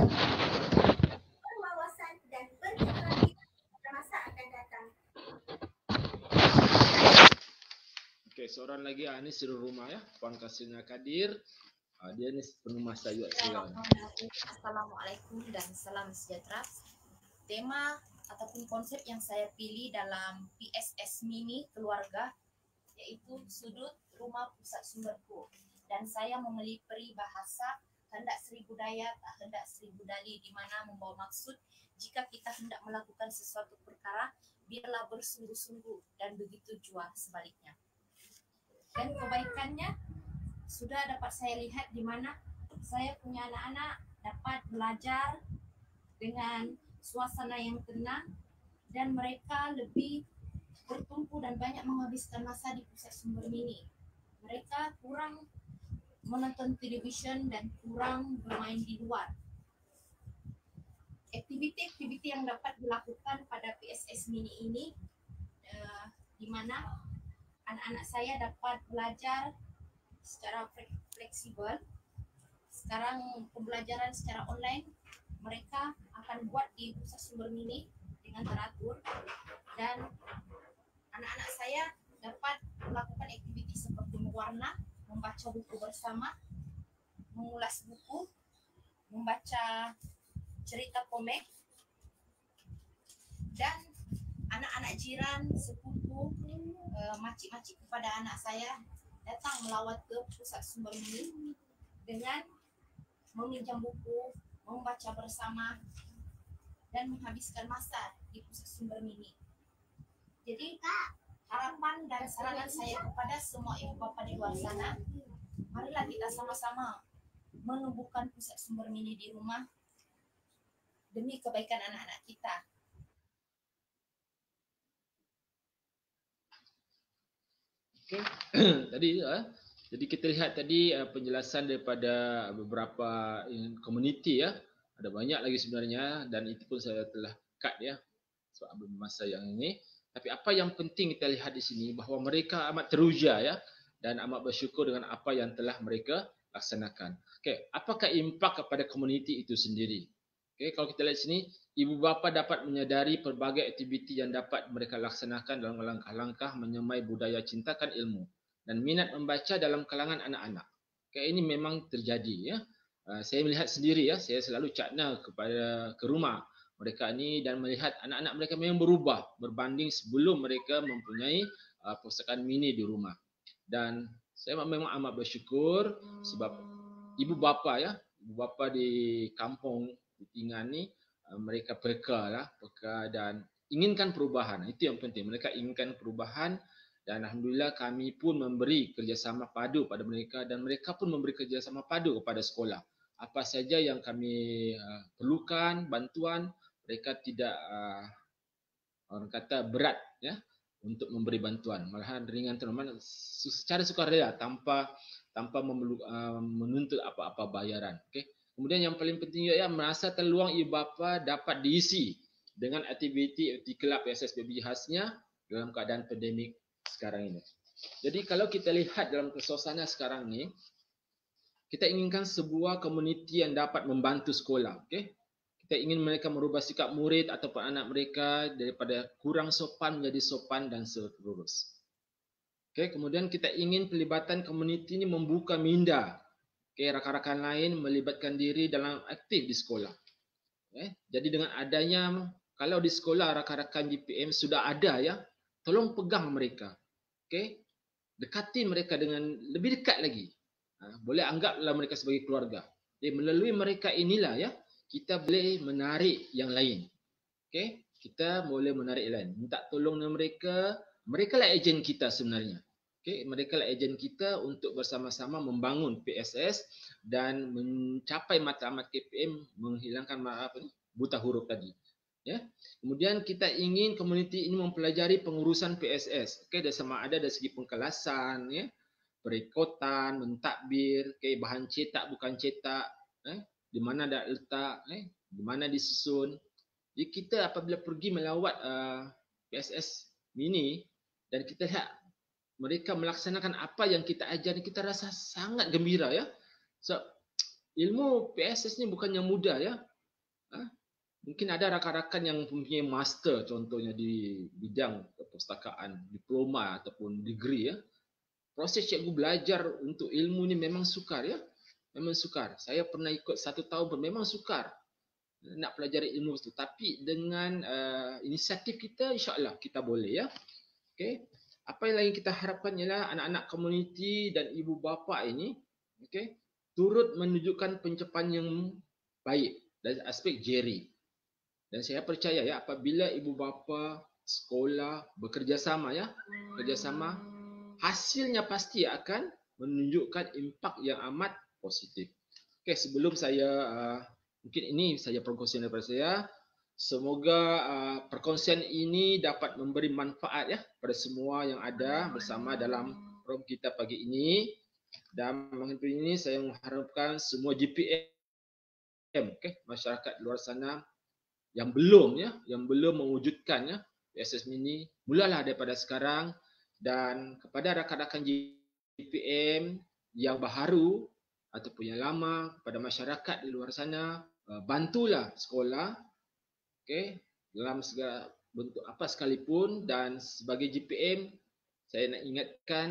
berwawasan dan berkreativitas pada masa akan datang. Okey, seorang lagi ini seluruh rumah ya, Puan Kasina Kadir. Dia ni penumah sayur sekarang. Assalamualaikum dan salam sejahtera. Tema ataupun konsep yang saya pilih dalam PSS Mini Keluarga iaitu Sudut Rumah Pusat Sumberku, dan saya memilih peribahasa hendak seribu daya tak hendak seribu dalih, di mana membawa maksud jika kita hendak melakukan sesuatu perkara biarlah bersungguh-sungguh dan begitu jua sebaliknya. Dan kebaikannya sudah dapat saya lihat di mana saya punya anak-anak dapat belajar dengan suasana yang tenang dan mereka lebih bertumpu dan banyak menghabiskan masa di pusat sumber mini. Mereka kurang menonton televisyen dan kurang bermain di luar. Aktiviti-aktiviti yang dapat dilakukan pada PSS Mini ini di mana anak-anak saya dapat belajar secara fleksibel. Sekarang pembelajaran secara online mereka akan buat di pusat sumber mini dengan teratur, dan anak-anak saya dapat melakukan aktiviti seperti mewarna, membaca buku bersama, mengulas buku, membaca cerita komik, dan anak-anak jiran, sepupu, makcik-makcik kepada anak saya datang melawat ke pusat sumber mini dengan meminjam buku, membaca bersama dan menghabiskan masa di pusat sumber mini. Jadi harapan dan saran saya kepada semua ibu bapa di luar sana, marilah kita sama-sama menumbuhkan pusat sumber mini di rumah demi kebaikan anak-anak kita. Okay. Jadi kita lihat tadi penjelasan daripada beberapa komuniti ya. Ada banyak lagi sebenarnya dan itu pun saya telah cut ya sebab masa yang ini. Tapi apa yang penting kita lihat di sini bahawa mereka amat teruja ya dan amat bersyukur dengan apa yang telah mereka laksanakan. Okey, apakah impak kepada komuniti itu sendiri? Okey, kalau kita lihat sini, ibu bapa dapat menyadari pelbagai aktiviti yang dapat mereka laksanakan dalam langkah-langkah menyemai budaya cintakan ilmu dan minat membaca dalam kalangan anak-anak. Okey, ini memang terjadi ya. Saya melihat sendiri ya, saya selalu cakna ke rumah mereka ni dan melihat anak-anak mereka memang berubah berbanding sebelum mereka mempunyai perpustakaan mini di rumah. Dan saya memang amat bersyukur sebab ibu bapa di kampung di Tingan ni mereka peka dan inginkan perubahan. Itu yang penting. Mereka inginkan perubahan dan alhamdulillah kami pun memberi kerjasama padu pada mereka dan mereka pun memberi kerjasama padu kepada sekolah. Apa saja yang kami perlukan bantuan, mereka tidak orang kata berat ya untuk memberi bantuan, malahan ringan teman secara sukarela tanpa menuntut apa-apa bayaran. Okey. Kemudian yang paling penting juga ya, merasa peluang ibu bapa dapat diisi dengan aktiviti kelab PSSBB khasnya dalam keadaan pandemik sekarang ini. Jadi kalau kita lihat dalam suasana sekarang ni, kita inginkan sebuah komuniti yang dapat membantu sekolah. Okey. Kita ingin mereka merubah sikap murid ataupun anak mereka daripada kurang sopan menjadi sopan dan seterus. Okay, kemudian kita ingin pelibatan komuniti ini membuka minda. Okay, rakan-rakan lain melibatkan diri dalam aktif di sekolah. Okay, jadi dengan adanya, kalau di sekolah rakan-rakan GPM sudah ada ya, tolong pegang mereka. Okay, dekati mereka dengan lebih dekat lagi. Boleh anggaplah mereka sebagai keluarga. Jadi melalui mereka inilah ya, kita boleh menarik yang lain. Okey, kita boleh menarik yang lain. Minta tolong dengan mereka. Mereka lah ejen kita sebenarnya. Okey, mereka lah ejen kita untuk bersama-sama membangun PSS dan mencapai matlamat KPM menghilangkan buta huruf tadi. Ya. Kemudian kita ingin komuniti ini mempelajari pengurusan PSS. Okey, sama ada dari segi pengkelasan ya, perekotan, mentadbir, bahan cetak bukan cetak, di mana ada letak, di mana disusun. Jadi kita apabila pergi melawat PSS mini dan kita lihat mereka melaksanakan apa yang kita ajar, kita rasa sangat gembira ya. So, ilmu PSS ni bukan yang mudah ya. Mungkin ada rakan-rakan yang mempunyai master contohnya di bidang perpustakaan, diploma ataupun degree ya. Proses cikgu belajar untuk ilmu ni memang sukar ya. Memang sukar. Saya pernah ikut 1 tahun pun memang sukar nak pelajari ilmu itu. Tapi dengan inisiatif kita, insya-Allah kita boleh ya. Okey. Apa yang lagi kita harapkan ialah anak-anak komuniti dan ibu bapa ini turut menunjukkan pencapaian yang baik dari aspek jeri. Dan saya percaya ya, apabila ibu bapa sekolah bekerjasama ya, kerjasama, hasilnya pasti akan menunjukkan impak yang amat positif. Okey, sebelum saya mungkin ini saja perkongsian daripada saya. Semoga perkongsian ini dapat memberi manfaat ya pada semua yang ada bersama dalam program kita pagi ini. Dan makin ini saya mengharapkan semua GPM masyarakat luar sana yang belum mewujudkan ya PSS mini, mulalah daripada sekarang. Dan kepada rakan-rakan GPM yang baharu ataupun yang lama, kepada masyarakat di luar sana, bantulah sekolah dalam segala bentuk apa sekalipun. Dan sebagai GPM, saya nak ingatkan,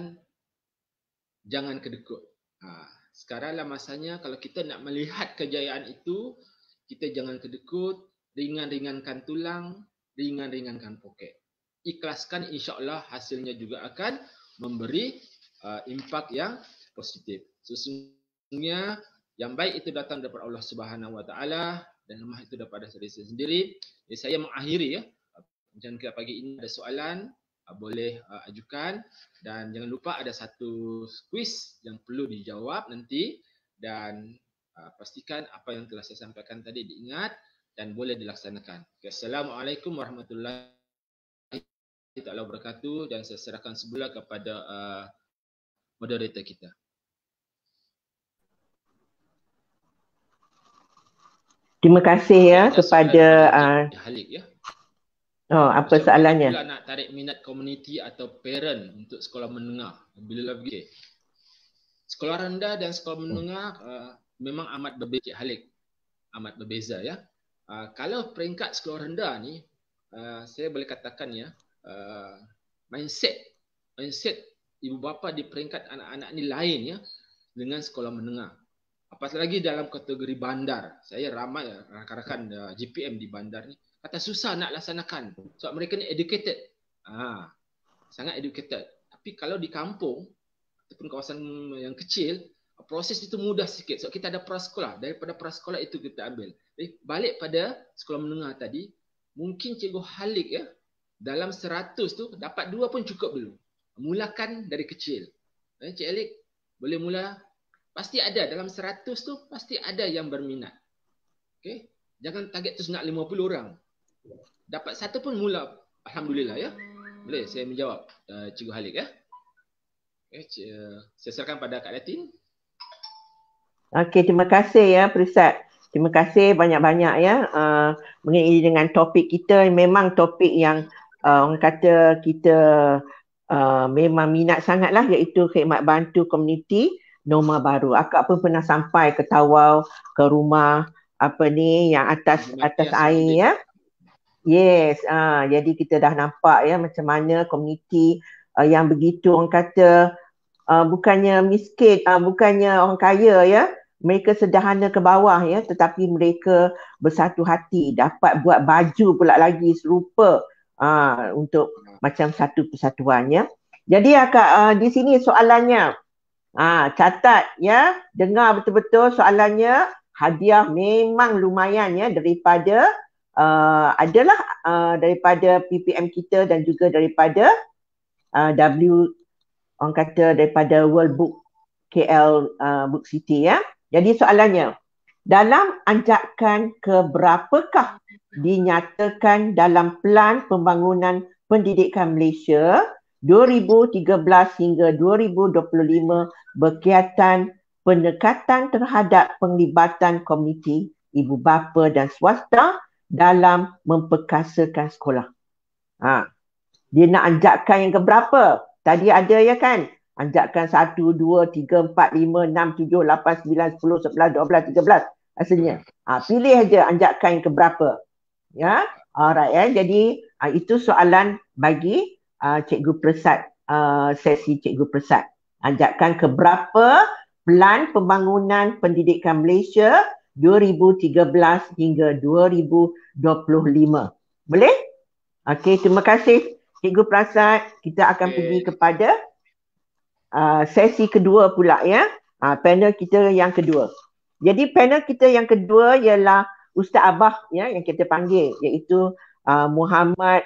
jangan kedekut. Sekaranglah masanya kalau kita nak melihat kejayaan itu, kita jangan kedekut, ringan-ringankan tulang, ringan-ringankan poket. Ikhlaskan, insya-Allah hasilnya juga akan memberi impak yang positif. Sesungguhnya yang baik itu datang daripada Allah Subhanahu Wa Taala dan lemah itu daripada diri saya sendiri. Jadi saya mengakhiri ya perbincangan kita pagi ini. Ada soalan boleh ajukan dan jangan lupa ada satu kuis yang perlu dijawab nanti dan pastikan apa yang telah saya sampaikan tadi diingat dan boleh dilaksanakan. Okay, Assalamualaikum warahmatullahi wabarakatuh, dan saya serahkan semula kepada moderator kita. Terima kasih ya kepada Halik ya. Apa soalannya? Bila nak tarik minat komuniti atau parent untuk sekolah menengah, bila lagi sekolah rendah dan sekolah menengah memang amat berbeza, Halik, amat berbeza ya. Kalau peringkat sekolah rendah ni, saya boleh katakan ya, mindset ibu bapa di peringkat anak-anak ni lain ya dengan sekolah menengah. Apalagi dalam kategori bandar. Saya ramai rakan-rakan GPM di bandar ni kata susah nak laksanakan sebab mereka ni educated. Sangat educated. Tapi kalau di kampung ataupun kawasan yang kecil, proses itu mudah sikit. Sebab kita ada prasekolah. Daripada prasekolah itu kita ambil. Jadi balik pada sekolah menengah tadi, mungkin Cikgu Halik ya, dalam 100 tu dapat 2 pun cukup dulu. Mulakan dari kecil. Cik Halik boleh mula, pasti ada dalam 100 tu pasti ada yang berminat. Okey, jangan target tu nak 50 orang. Dapat 1 pun mula, alhamdulillah ya. Boleh saya menjawab Cikgu Halik ya. Okey, saya serahkan pada Kak Datin. Okey, terima kasih ya Prisat. Terima kasih banyak-banyak ya mengenai dengan topik kita. Memang topik yang orang kata kita memang minat sangatlah, iaitu khidmat bantu komuniti norma baru. Akak pun pernah sampai ke Tawau, ke rumah yang atas air ya. Yes, jadi kita dah nampak ya macam mana komuniti yang begitu orang kata bukannya miskin, bukannya orang kaya ya. Mereka sederhana ke bawah ya, tetapi mereka bersatu hati, dapat buat baju pula lagi serupa untuk macam satu persatuan ya. Jadi akak di sini soalannya, catat ya, dengar betul-betul soalannya. Hadiah memang lumayan ya daripada adalah daripada PPM kita dan juga daripada orang kata daripada World Book KL Book City ya. Jadi soalannya, dalam anjakan keberapakah dinyatakan dalam Pelan Pembangunan Pendidikan Malaysia 2013 hingga 2025 berkaitan pendekatan terhadap penglibatan komuniti, ibu bapa dan swasta dalam memperkasakan sekolah? Dia nak anjakan yang keberapa? Tadi ada ya kan? Anjakan 1, 2, 3, 4, 5, 6, 7, 8, 9, 10, 11, 12, 13 rasanya. Pilih aja anjakan yang keberapa. Ya. Alright ya. Jadi itu soalan bagi Cikgu Persat, sesi Cikgu Persat. Anjakan keberapa Pelan Pembangunan Pendidikan Malaysia 2013 hingga 2025. Boleh? Okey, terima kasih Cikgu Prasad. Kita akan pergi kepada sesi kedua pula ya. Panel kita yang kedua. Jadi panel kita yang kedua ialah Ustaz Abah ya yang kita panggil, iaitu Muhammad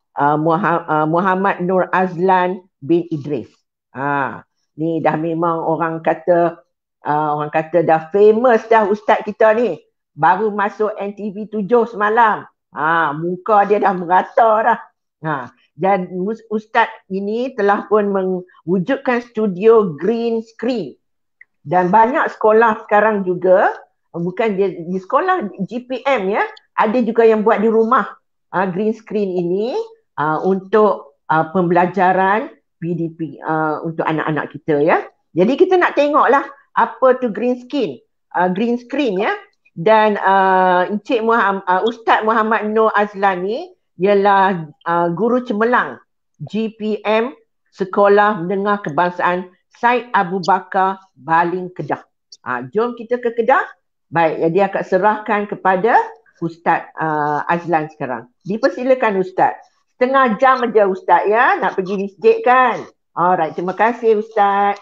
Nur Azlan bin Idris. Ni dah memang orang kata dah famous dah ustaz kita ni. Baru masuk NTV 7 semalam. Muka dia dah merata dah. Dan ustaz ini telah pun mewujudkan studio green screen. Dan banyak sekolah sekarang juga, bukan di sekolah GPM ya, ada juga yang buat di rumah green screen ini untuk pembelajaran PDP untuk anak-anak kita ya. Jadi kita nak tengoklah apa tu green screen ya. Dan Encik Ustaz Muhammad Nur Azlan ni ialah guru cemerlang GPM Sekolah Menengah Kebangsaan Syed Abu Bakar Baling Kedah. Jom kita ke Kedah. Baik, jadi akak serahkan kepada Ustaz Azlan sekarang. Dipersilakan Ustaz. Setengah jam aja Ustaz ya, nak pergi masjid kan. Alright, terima kasih Ustaz.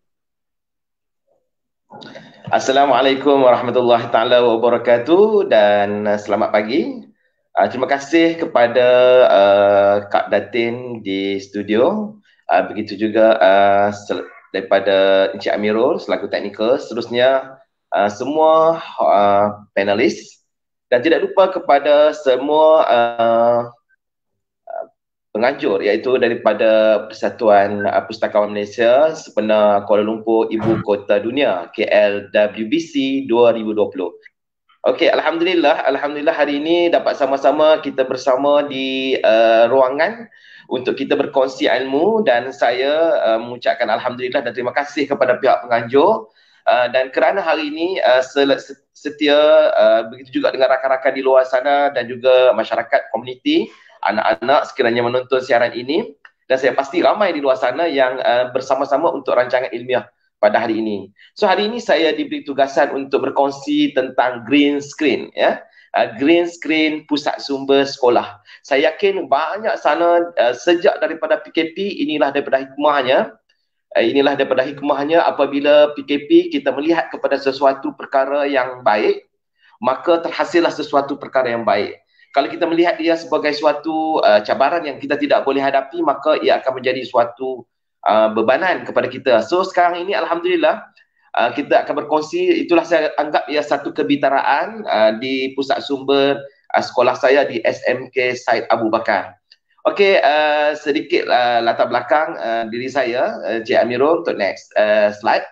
Assalamualaikum warahmatullahi taala wabarakatuh dan selamat pagi. Terima kasih kepada Kak Datin di studio. Begitu juga daripada Encik Amirul selaku teknikal. Seterusnya semua panelis Dan tidak lupa kepada semua penganjur, iaitu daripada Persatuan Pustakawan Malaysia Sebenar Kuala Lumpur Ibu Kota Dunia KLWBC 2020. Okey, Alhamdulillah hari ini dapat sama-sama kita bersama di ruangan untuk kita berkongsi ilmu, dan saya mengucapkan Alhamdulillah dan terima kasih kepada pihak penganjur dan kerana hari ini setia begitu juga dengan rakan-rakan di luar sana dan juga masyarakat komuniti anak-anak sekiranya menonton siaran ini, dan saya pasti ramai di luar sana yang bersama-sama untuk rancangan ilmiah pada hari ini. So hari ini saya diberi tugasan untuk berkongsi tentang green screen, ya. Green screen pusat sumber sekolah. Saya yakin banyak sana sejak daripada PKP inilah daripada hikmahnya apabila PKP kita melihat kepada sesuatu perkara yang baik, maka terhasillah sesuatu perkara yang baik. Kalau kita melihat dia sebagai suatu cabaran yang kita tidak boleh hadapi, maka ia akan menjadi suatu bebanan kepada kita. So sekarang ini Alhamdulillah kita akan berkongsi, itulah saya anggap ia satu kebitaraan di pusat sumber sekolah saya di SMK Syed Abu Bakar. Okey, sedikit latar belakang diri saya, Cik Amirul, untuk next slide.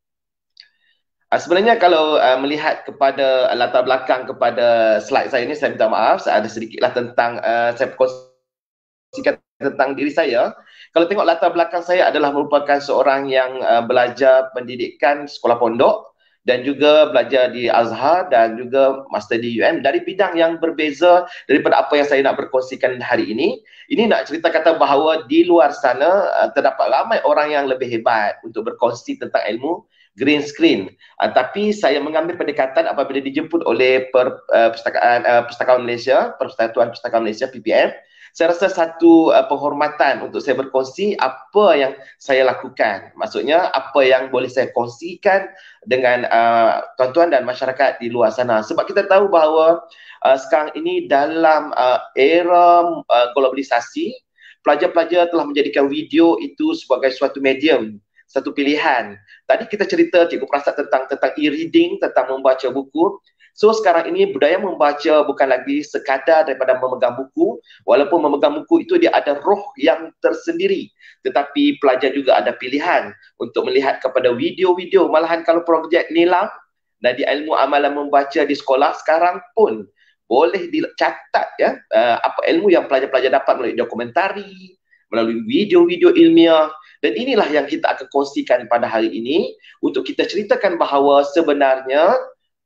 Sebenarnya kalau melihat kepada latar belakang kepada slide saya ini, saya minta maaf, ada sedikitlah tentang saya kongsikan tentang diri saya. Kalau tengok latar belakang saya adalah merupakan seorang yang belajar pendidikan sekolah pondok dan juga belajar di Azhar dan juga master di UM dari bidang yang berbeza daripada apa yang saya nak berkongsikan hari ini. Ini nak cerita kata bahawa di luar sana terdapat ramai orang yang lebih hebat untuk berkongsi tentang ilmu green screen. Tapi saya mengambil pendekatan apabila dijemput oleh Pustakawan Malaysia, Persatuan Pustakawan Malaysia PPM. Saya rasa satu penghormatan untuk saya berkongsi apa yang saya lakukan. Maksudnya apa yang boleh saya kongsikan dengan tuan-tuan dan masyarakat di luar sana. Sebab kita tahu bahawa sekarang ini dalam era globalisasi, pelajar-pelajar telah menjadikan video itu sebagai suatu medium, satu pilihan. Tadi kita cerita Cikgu Prasad tentang e-reading, tentang membaca buku. So sekarang ini budaya membaca bukan lagi sekadar daripada memegang buku, walaupun memegang buku itu dia ada roh yang tersendiri, tetapi pelajar juga ada pilihan untuk melihat kepada video-video. Malahan kalau projek nilam dan di ilmu amalan membaca di sekolah sekarang pun boleh dicatat, ya, apa ilmu yang pelajar-pelajar dapat melalui dokumentari, melalui video-video ilmiah. Dan inilah yang kita akan kongsikan pada hari ini untuk kita ceritakan bahawa sebenarnya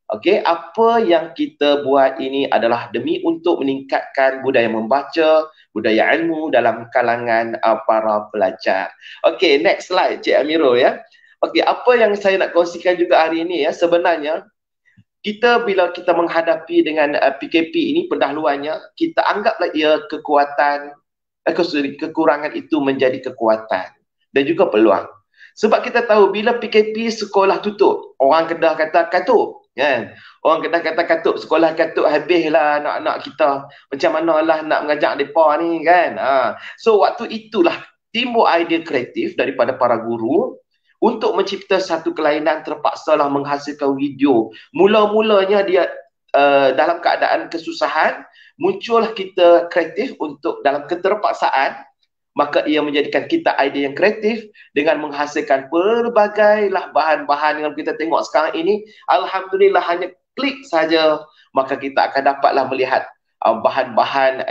apa yang kita buat ini adalah demi untuk meningkatkan budaya membaca, budaya ilmu dalam kalangan para pelajar. Okey, next slide Cik Amirul, ya. Okey, apa yang saya nak kongsikan juga hari ini, ya, sebenarnya kita bila kita menghadapi dengan PKP ini, pendahuluannya kita anggaplah ia kekuatan, kekurangan itu menjadi kekuatan dan juga peluang. Sebab kita tahu bila PKP sekolah tutup, orang Kedah kata katup, kan? Orang Kedah kata katup, sekolah katup, habislah anak-anak kita. Macam manalah nak mengajak mereka ni, kan? So waktu itulah timbul idea kreatif daripada para guru untuk mencipta satu kelainan, terpaksalah menghasilkan video. Mula-mulanya dia dalam keadaan kesusahan, muncullah kita kreatif untuk dalam keterpaksaan, maka ia menjadikan kita idea yang kreatif dengan menghasilkan pelbagai bahan-bahan yang kita tengok sekarang ini. Alhamdulillah hanya klik saja, maka kita akan dapatlah melihat bahan-bahan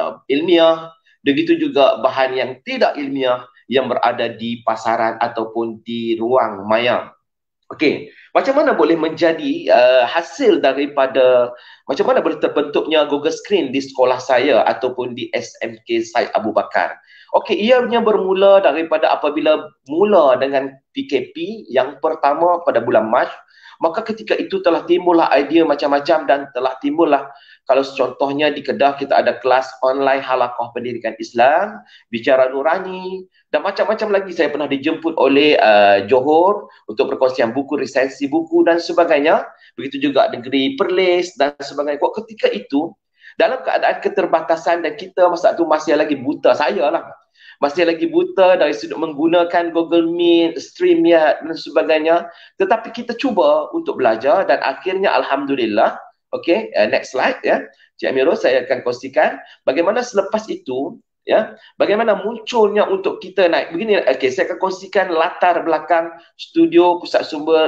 ilmiah, begitu juga bahan yang tidak ilmiah yang berada di pasaran ataupun di ruang maya. Okey, macam mana boleh menjadi hasil daripada, macam mana boleh terbentuknya Google Screen di sekolah saya ataupun di SMK Syed Abu Bakar? Okey, ianya bermula daripada apabila mula dengan PKP yang pertama pada bulan Mac, maka ketika itu telah timbullah idea macam-macam dan telah timbullah, kalau contohnya di Kedah kita ada kelas online halaqah pendidikan Islam, bicara nurani dan macam-macam lagi. Saya pernah dijemput oleh Johor untuk perkongsian buku, resensi buku dan sebagainya. Begitu juga negeri Perlis dan sebagainya. Ketika itu dalam keadaan keterbatasan dan kita masa itu masih lagi buta, saya lah masih lagi buta dari sudut menggunakan Google Meet, StreamYard dan sebagainya. Tetapi kita cuba untuk belajar dan akhirnya Alhamdulillah, Okey, next slide ya. Cik Amirul, saya akan kongsikan bagaimana selepas itu ya, bagaimana munculnya untuk kita naik. Begini, okey, saya akan kongsikan latar belakang studio pusat sumber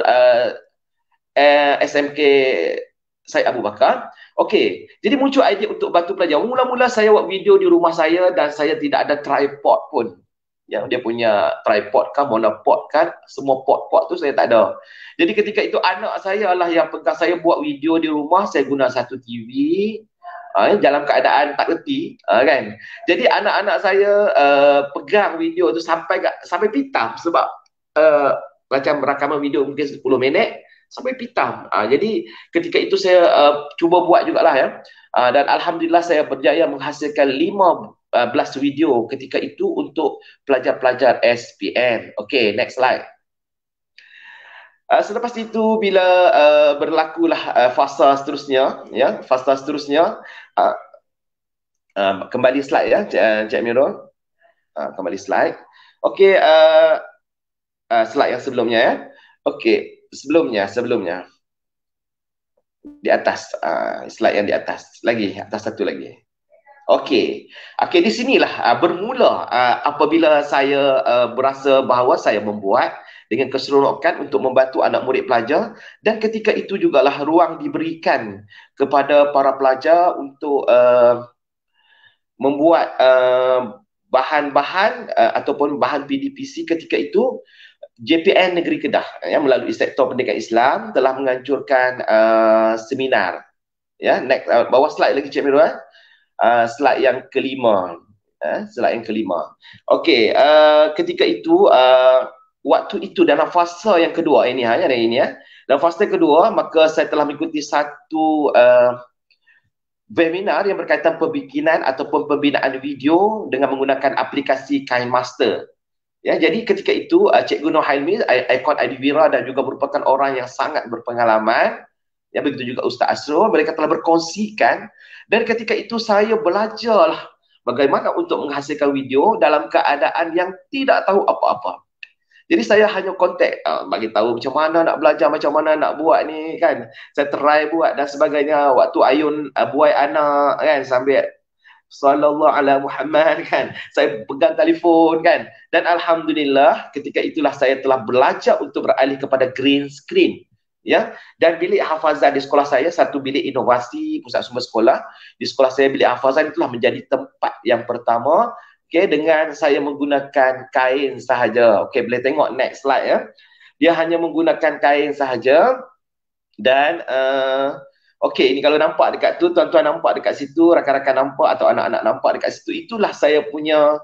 SMK Syed Abu Bakar. Okey, jadi muncul idea untuk bantu pelajar. Mula-mula saya buat video di rumah saya dan saya tidak ada tripod pun. Yang dia punya tripod kan, monopod kan, semua pot-pot tu saya tak ada. Jadi ketika itu anak saya lah yang pegang, saya buat video di rumah, saya guna satu TV dalam keadaan tak reti kan. Jadi anak-anak saya pegang video tu sampai pitam sebab macam rakaman video mungkin 10 minit sampai pitam. Jadi ketika itu saya cuba buat jugalah ya. Dan alhamdulillah saya berjaya menghasilkan 15 video ketika itu untuk pelajar-pelajar SPM. Okey, next slide. Selepas itu bila berlakulah fasa seterusnya ya, fasa seterusnya kembali slide ya Cik Amirul. Kembali slide. Okey, slide yang sebelumnya ya. Okey, sebelumnya di atas, slide yang di atas lagi, atas satu lagi. Okey, di sinilah bermula apabila saya berasa bahawa saya membuat dengan keseronokan untuk membantu anak murid pelajar, dan ketika itu jugalah ruang diberikan kepada para pelajar untuk membuat bahan-bahan ataupun bahan PDPC. Ketika itu JPN Negeri Kedah melalui sektor pendidikan Islam telah menganjurkan seminar ya. Next, bawah slide lagi Cik Amirul. Slide yang kelima. Slide yang kelima. Okey, ketika itu waktu itu dalam fasa yang kedua ini ya. Dalam fasa kedua maka saya telah mengikuti satu webinar yang berkaitan pembikinan ataupun pembinaan video dengan menggunakan aplikasi KineMaster. Ya, jadi ketika itu Cikgu Nur Hailmi, ikon Adivira dan juga merupakan orang yang sangat berpengalaman. Ya, begitu juga Ustaz Asrul, mereka telah berkongsikan, dan ketika itu saya belajarlah bagaimana untuk menghasilkan video dalam keadaan yang tidak tahu apa-apa. Jadi saya hanya kontak bagi tahu macam mana nak belajar, macam mana nak buat ni kan. Saya try buat dan sebagainya. Waktu Ayun buai anak kan, sambil sallallahu ala Muhammad kan, saya pegang telefon kan, dan alhamdulillah ketika itulah saya telah belajar untuk beralih kepada green screen ya. Dan bilik hafazan di sekolah saya, satu bilik inovasi pusat sumber sekolah di sekolah saya, bilik hafazan itulah menjadi tempat yang pertama dengan saya menggunakan kain sahaja. Boleh tengok next slide ya. Dia hanya menggunakan kain sahaja. Dan ini kalau nampak dekat tu, tuan-tuan nampak dekat situ, rakan-rakan nampak atau anak-anak nampak dekat situ, itulah saya punya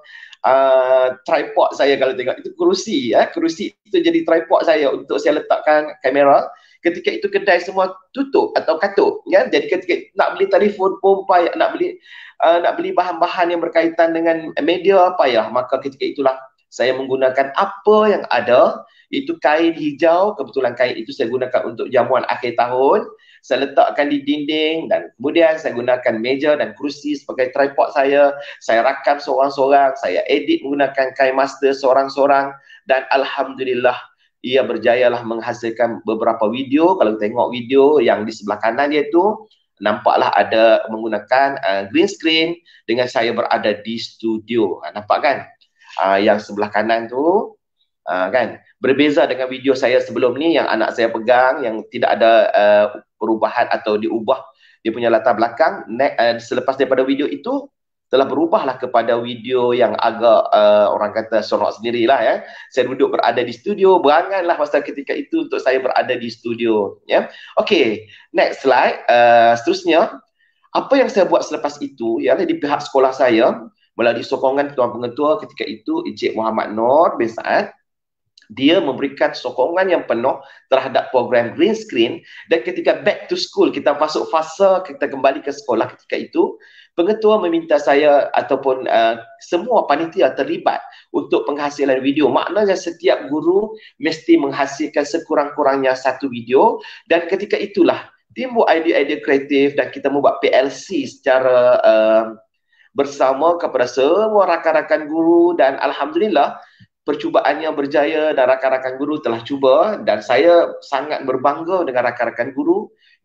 tripod saya. Kalau tengok itu kerusi ya, kerusi itu jadi tripod saya untuk saya letakkan kamera. Ketika itu kedai semua tutup atau katuk ya. Jadi ketika nak beli telefon pun payah, nak beli bahan-bahan yang berkaitan dengan media payah. Maka ketika itulah saya menggunakan apa yang ada, itu kain hijau. Kebetulan kain itu saya gunakan untuk jamuan akhir tahun. Saya letakkan di dinding dan kemudian saya gunakan meja dan kerusi sebagai tripod saya. Saya rakam seorang-seorang, saya edit menggunakan KineMaster seorang-seorang, dan alhamdulillah ia berjayalah menghasilkan beberapa video. Kalau tengok video yang di sebelah kanan dia tu, nampaklah ada menggunakan green screen dengan saya berada di studio. Nampak kan? Yang sebelah kanan tu kan, berbeza dengan video saya sebelum ni yang anak saya pegang, yang tidak ada perubahan atau diubah dia punya latar belakang. Selepas daripada video itu telah berubahlah kepada video yang agak orang kata seronok sendirilah ya. Saya duduk berada di studio, beranganlah masa ketika itu untuk saya berada di studio ya. Okey, next slide. Seterusnya, apa yang saya buat selepas itu ialah di pihak sekolah saya melalui sokongan Tuan Pengetua ketika itu Encik Muhammad Nur bin Saad, dia memberikan sokongan yang penuh terhadap program green screen. Dan ketika back to school, kita masuk fasa kita kembali ke sekolah, ketika itu pengetua meminta saya ataupun semua panitia terlibat untuk penghasilan video. Maknanya setiap guru mesti menghasilkan sekurang-kurangnya satu video, dan ketika itulah timbul idea-idea kreatif dan kita membuat PLC secara bersama kepada semua rakan-rakan guru. Dan alhamdulillah percubaannya berjaya dan rakan-rakan guru telah cuba, dan saya sangat berbangga dengan rakan-rakan guru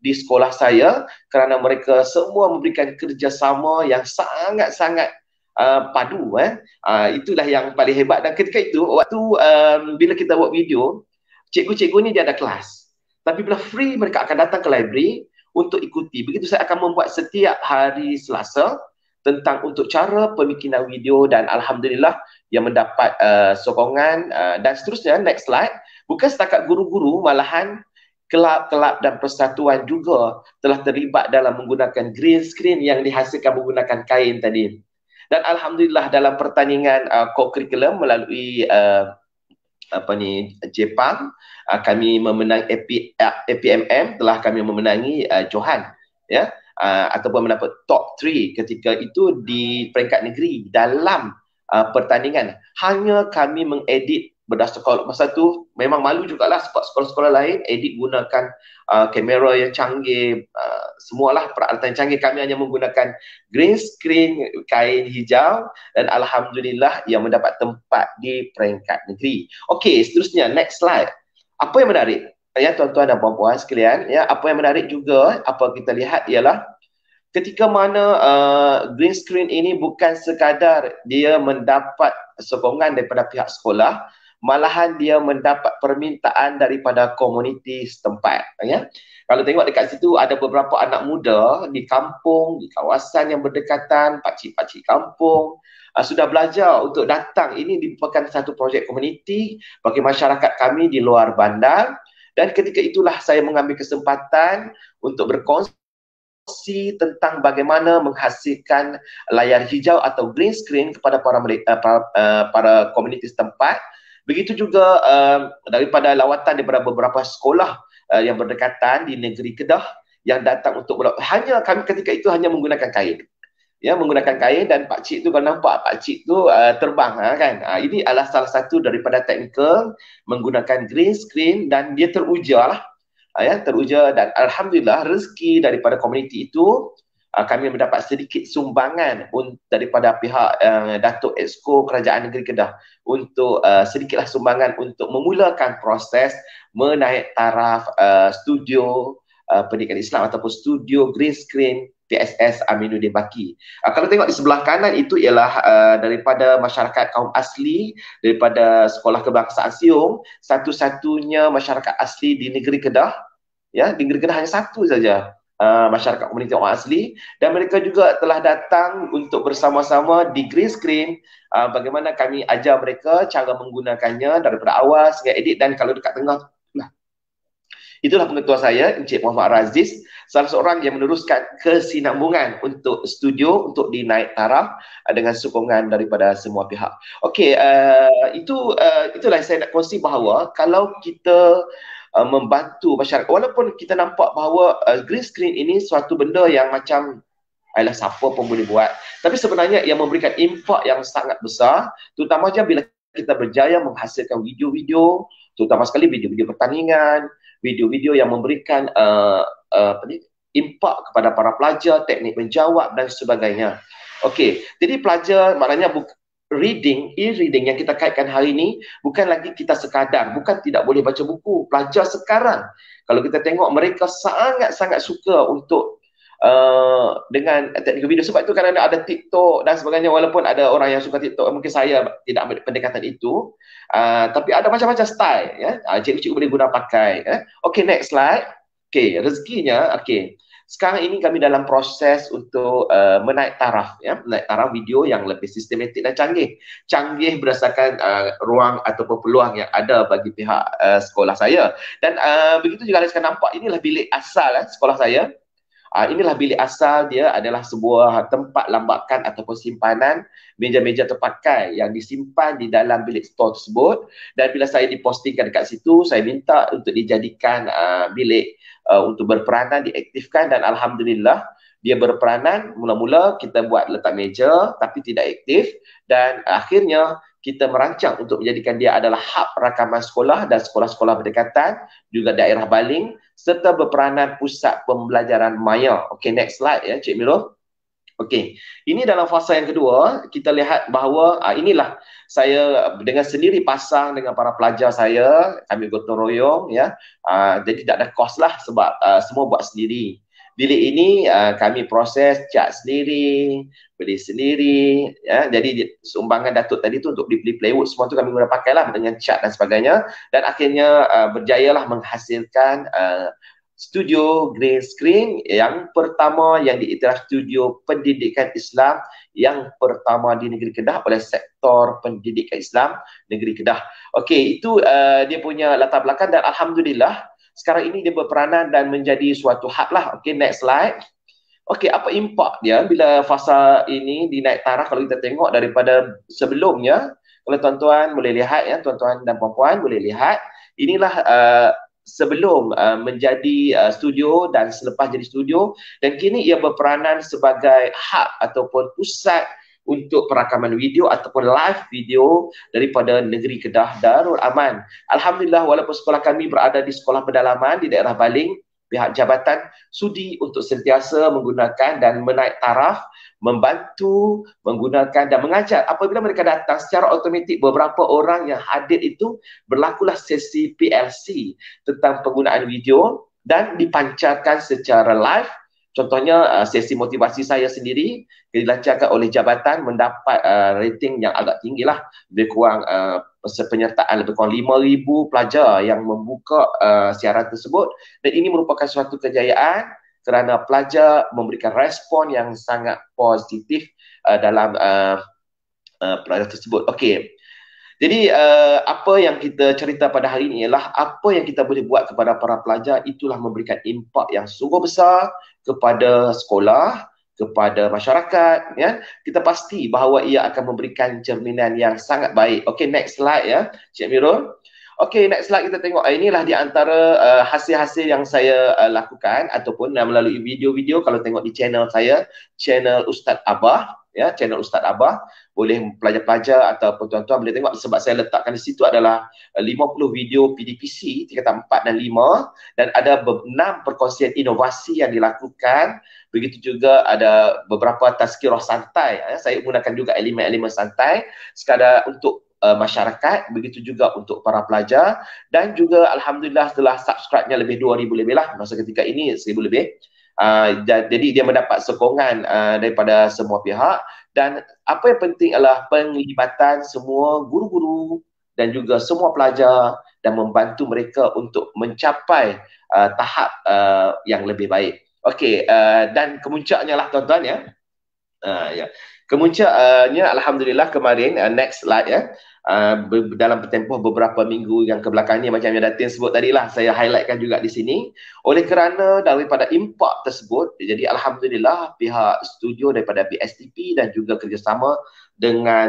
di sekolah saya kerana mereka semua memberikan kerjasama yang sangat-sangat padu. Itulah yang paling hebat. Dan ketika itu, waktu bila kita buat video, cikgu-cikgu ni dia ada kelas. Tapi bila free, mereka akan datang ke library untuk ikuti. Begitu saya akan membuat setiap hari Selasa tentang untuk cara pembikinan video, dan alhamdulillah yang mendapat sokongan dan seterusnya. Next slide. Bukan setakat guru-guru, malahan kelab-kelab dan persatuan juga telah terlibat dalam menggunakan green screen yang dihasilkan menggunakan kain tadi. Dan alhamdulillah dalam pertandingan co-curriculum melalui Jepang, kami memenang APMM, telah kami memenangi Johan, ya, ataupun mendapat top 3 ketika itu di peringkat negeri dalam pertandingan. Hanya kami mengedit berdasarkan, masa tu memang malu jugalah sebab sekolah-sekolah lain edit gunakan kamera yang canggih, semualah peralatan yang canggih. Kami hanya menggunakan green screen, kain hijau, dan alhamdulillah yang mendapat tempat di peringkat negeri. Okey, seterusnya next slide. Apa yang menarik ya tuan-tuan dan puan-puan sekalian, ya, apa yang menarik juga apa kita lihat ialah ketika mana green screen ini bukan sekadar dia mendapat sokongan daripada pihak sekolah, malahan dia mendapat permintaan daripada komuniti setempat, ya. Kalau tengok dekat situ ada beberapa anak muda di kampung, di kawasan yang berdekatan, pakcik-pakcik kampung sudah belajar untuk datang. Ini merupakan satu projek komuniti bagi masyarakat kami di luar bandar, dan ketika itulah saya mengambil kesempatan untuk berkongsi tentang bagaimana menghasilkan layar hijau atau green screen kepada para komuniti setempat. Begitu juga daripada lawatan daripada beberapa sekolah yang berdekatan di negeri Kedah yang datang untuk hanya kami ketika itu hanya menggunakan kain. Ya, menggunakan kain, dan pakcik tu kalau nampak pakcik tu terbang kan. Ini adalah salah satu daripada teknikal menggunakan green screen, dan dia teruja lah. Ya, teruja, dan alhamdulillah rezeki daripada komuniti itu kami mendapat sedikit sumbangan daripada pihak Datuk Exco Kerajaan Negeri Kedah untuk sedikitlah sumbangan untuk memulakan proses menaik taraf studio pendidikan Islam ataupun studio green screen PSS Aminuddin Baki. Kalau tengok di sebelah kanan itu ialah daripada masyarakat kaum asli daripada Sekolah Kebangsaan Siung, satu-satunya masyarakat asli di negeri Kedah. Ya, di negeri Kedah hanya satu saja masyarakat komuniti orang asli, dan mereka juga telah datang untuk bersama-sama di green screen. Bagaimana kami ajar mereka cara menggunakannya daripada awal sehingga edit. Dan kalau dekat tengah itulah pengetua saya, Encik Muhammad Raziz, salah seorang yang meneruskan kesinambungan untuk studio untuk dinaik taraf dengan sokongan daripada semua pihak. Okey, itulah saya nak kongsi bahawa kalau kita membantu masyarakat, walaupun kita nampak bahawa green screen ini suatu benda yang macam alah siapa pun boleh buat, tapi sebenarnya ia memberikan impak yang sangat besar, terutamanya bila kita berjaya menghasilkan video-video, terutama sekali video-video pertandingan, video-video yang memberikan impak kepada para pelajar, teknik menjawab dan sebagainya. Okey, jadi pelajar maknanya e-reading yang kita kaitkan hari ini bukan lagi kita sekadar, bukan tidak boleh baca buku. Pelajar sekarang, kalau kita tengok, mereka sangat-sangat suka untuk dengan teknik video. Sebab itu kadang ada TikTok dan sebagainya, walaupun ada orang yang suka TikTok, mungkin saya tidak ambil pendekatan itu, tapi ada macam-macam style, ya. Cikgu-cikgu boleh guna pakai, ya. Okey, next slide. Okey, rezekinya, okey. Sekarang ini kami dalam proses untuk menaik taraf, ya, menaik taraf video yang lebih sistematik dan canggih. Canggih berdasarkan ruang ataupun peluang yang ada bagi pihak sekolah saya. Dan begitu juga anda sekarang nampak, inilah bilik asal sekolah saya. Inilah bilik asal dia, adalah sebuah tempat lambakan ataupun simpanan meja-meja terpakai yang disimpan di dalam bilik store tersebut. Dan bila saya dipostingkan dekat situ, saya minta untuk dijadikan bilik untuk berperanan, diaktifkan, dan alhamdulillah dia berperanan. Mula-mula kita buat letak meja tapi tidak aktif, dan akhirnya kita merancang untuk menjadikan dia adalah hub rakaman sekolah dan sekolah-sekolah berdekatan, juga daerah baling, serta berperanan pusat pembelajaran maya. Okey, next slide, ya, Cik Mirul. Okey, ini dalam fasa yang kedua, kita lihat bahawa inilah saya dengan sendiri pasang dengan para pelajar saya, kami gotong royong ya. Jadi tak ada kos lah sebab semua buat sendiri. Bilik ini kami proses, cat sendiri, beli sendiri ya. Jadi sumbangan Datuk tadi tu untuk beli plywood semua tu kami guna pakailah dengan cat dan sebagainya, dan akhirnya berjayalah menghasilkan studio green screen yang pertama yang diiktiraf studio pendidikan Islam yang pertama di negeri Kedah oleh sektor pendidikan Islam negeri Kedah. Okey, itu dia punya latar belakang, dan alhamdulillah sekarang ini dia berperanan dan menjadi suatu hub lah. Okey, next slide. Okey, apa impak dia bila fasa ini dinaik taraf kalau kita tengok daripada sebelumnya? Kalau tuan-tuan boleh lihat ya, tuan-tuan dan puan-puan boleh lihat, inilah sebelum menjadi studio dan selepas jadi studio, dan kini ia berperanan sebagai hub ataupun pusat untuk perakaman video ataupun live video daripada negeri Kedah Darul Aman. Alhamdulillah, walaupun sekolah kami berada di sekolah pedalaman di daerah Baling, pihak jabatan sudi untuk sentiasa menggunakan dan menaik taraf, membantu, menggunakan dan mengajar. Apabila mereka datang, secara automatik beberapa orang yang hadir itu berlakulah sesi PLC tentang penggunaan video dan dipancarkan secara live. Contohnya sesi motivasi saya sendiri dilancarkan oleh jabatan, mendapat rating yang agak tinggi lah, lebih kurang penyertaan lebih kurang 5,000 pelajar yang membuka siaran tersebut, dan ini merupakan suatu kejayaan kerana pelajar memberikan respon yang sangat positif dalam pelajar tersebut. Okey. Jadi apa yang kita cerita pada hari ini ialah apa yang kita boleh buat kepada para pelajar, itulah memberikan impak yang sungguh besar kepada sekolah, kepada masyarakat ya. Kita pasti bahawa ia akan memberikan cerminan yang sangat baik. Okey, next slide ya, Cik Mirul. Okey, next slide kita tengok. Inilah di antara hasil-hasil yang saya lakukan ataupun melalui video-video. Kalau tengok di channel saya, channel Ustaz Abah ya, channel Ustaz Abah, boleh pelajar-pelajar ataupun tuan-tuan boleh tengok, sebab saya letakkan di situ adalah 50 video PDPC tingkatan 4 dan 5, dan ada 6 perkongsian inovasi yang dilakukan. Begitu juga ada beberapa tazkirah santai ya. Saya gunakan juga elemen-elemen santai sekadar untuk masyarakat, begitu juga untuk para pelajar, dan juga alhamdulillah setelah subscribe-nya lebih 2,000 lebih lah, masa ketika ini 1,000 lebih. Jadi dia mendapat sokongan daripada semua pihak, dan apa yang penting adalah penglibatan semua guru-guru dan juga semua pelajar dan membantu mereka untuk mencapai tahap yang lebih baik. Okey, dan kemuncaknya lah tuan-tuan ya. Ya. Kemuncaknya alhamdulillah kemarin, next slide ya. Dalam tempoh beberapa minggu yang kebelakang ni, macam yang Datin sebut tadi lah, saya highlightkan juga di sini. Oleh kerana daripada impak tersebut, jadi alhamdulillah pihak studio daripada BSTP dan juga kerjasama dengan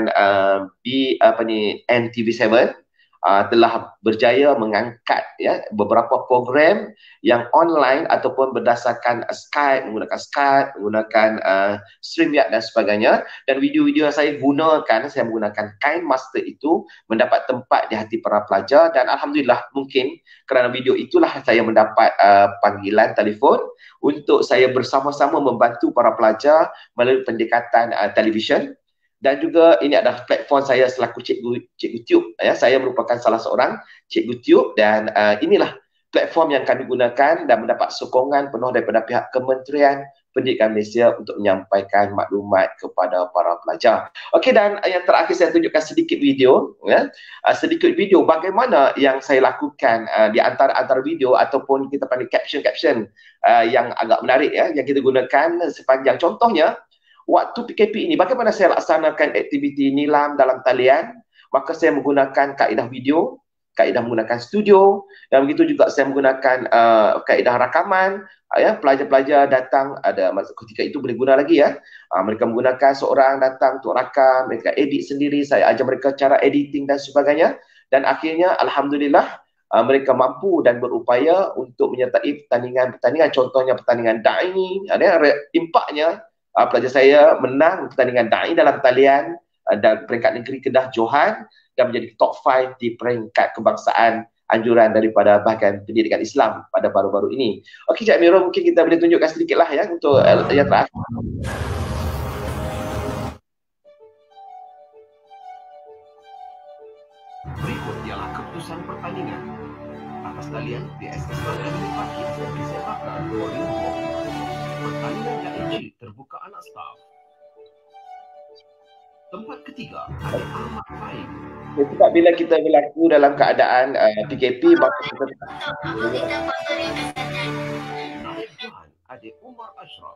NTV7 telah berjaya mengangkat ya beberapa program yang online ataupun berdasarkan Skype, menggunakan StreamYard dan sebagainya, dan video-video yang saya gunakan, saya menggunakan KineMaster itu mendapat tempat di hati para pelajar, dan alhamdulillah mungkin kerana video itulah saya mendapat panggilan telefon untuk saya bersama-sama membantu para pelajar melalui pendekatan televisyen. Dan juga ini adalah platform saya selaku cikgu Tube ya. Saya merupakan salah seorang cikgu Tube, dan inilah platform yang kami gunakan dan mendapat sokongan penuh daripada pihak Kementerian Pendidikan Malaysia untuk menyampaikan maklumat kepada para pelajar. Okey, dan yang terakhir saya tunjukkan sedikit video ya. Sedikit video bagaimana yang saya lakukan di antara video ataupun kita panggil caption yang agak menarik ya, yang kita gunakan sepanjang. Contohnya waktu PKP ini, bagaimana saya laksanakan aktiviti nilam dalam talian, maka saya menggunakan kaedah video, kaedah menggunakan studio, dan begitu juga saya menggunakan kaedah rakaman ya. Pelajar-pelajar datang, ada ketika itu boleh guna lagi ya. Mereka menggunakan seorang datang untuk rakam, mereka edit sendiri, saya ajar mereka cara editing dan sebagainya, dan akhirnya alhamdulillah mereka mampu dan berupaya untuk menyertai pertandingan-pertandingan, contohnya pertandingan da'i, ada impaknya. Pelajar saya menang pertandingan da'i dalam talian dan peringkat negeri Kedah Johan, dan menjadi top 5 di peringkat kebangsaan anjuran daripada bahkan pendidikan Islam pada baru-baru ini. Okey, Cik Mirul, mungkin kita boleh tunjukkan sedikit lah ya untuk yang terakhir. ratusan pertandingan. Atas talian PSS Akademi Pagi Seri Sepaka 2020. Pertandingan KAG terbuka anak staf. Tempat ketiga ada Ahmad Faim. Sebab bila kita berlaku dalam keadaan PKP, maka kita Naib Johan ada Umar Ashraf.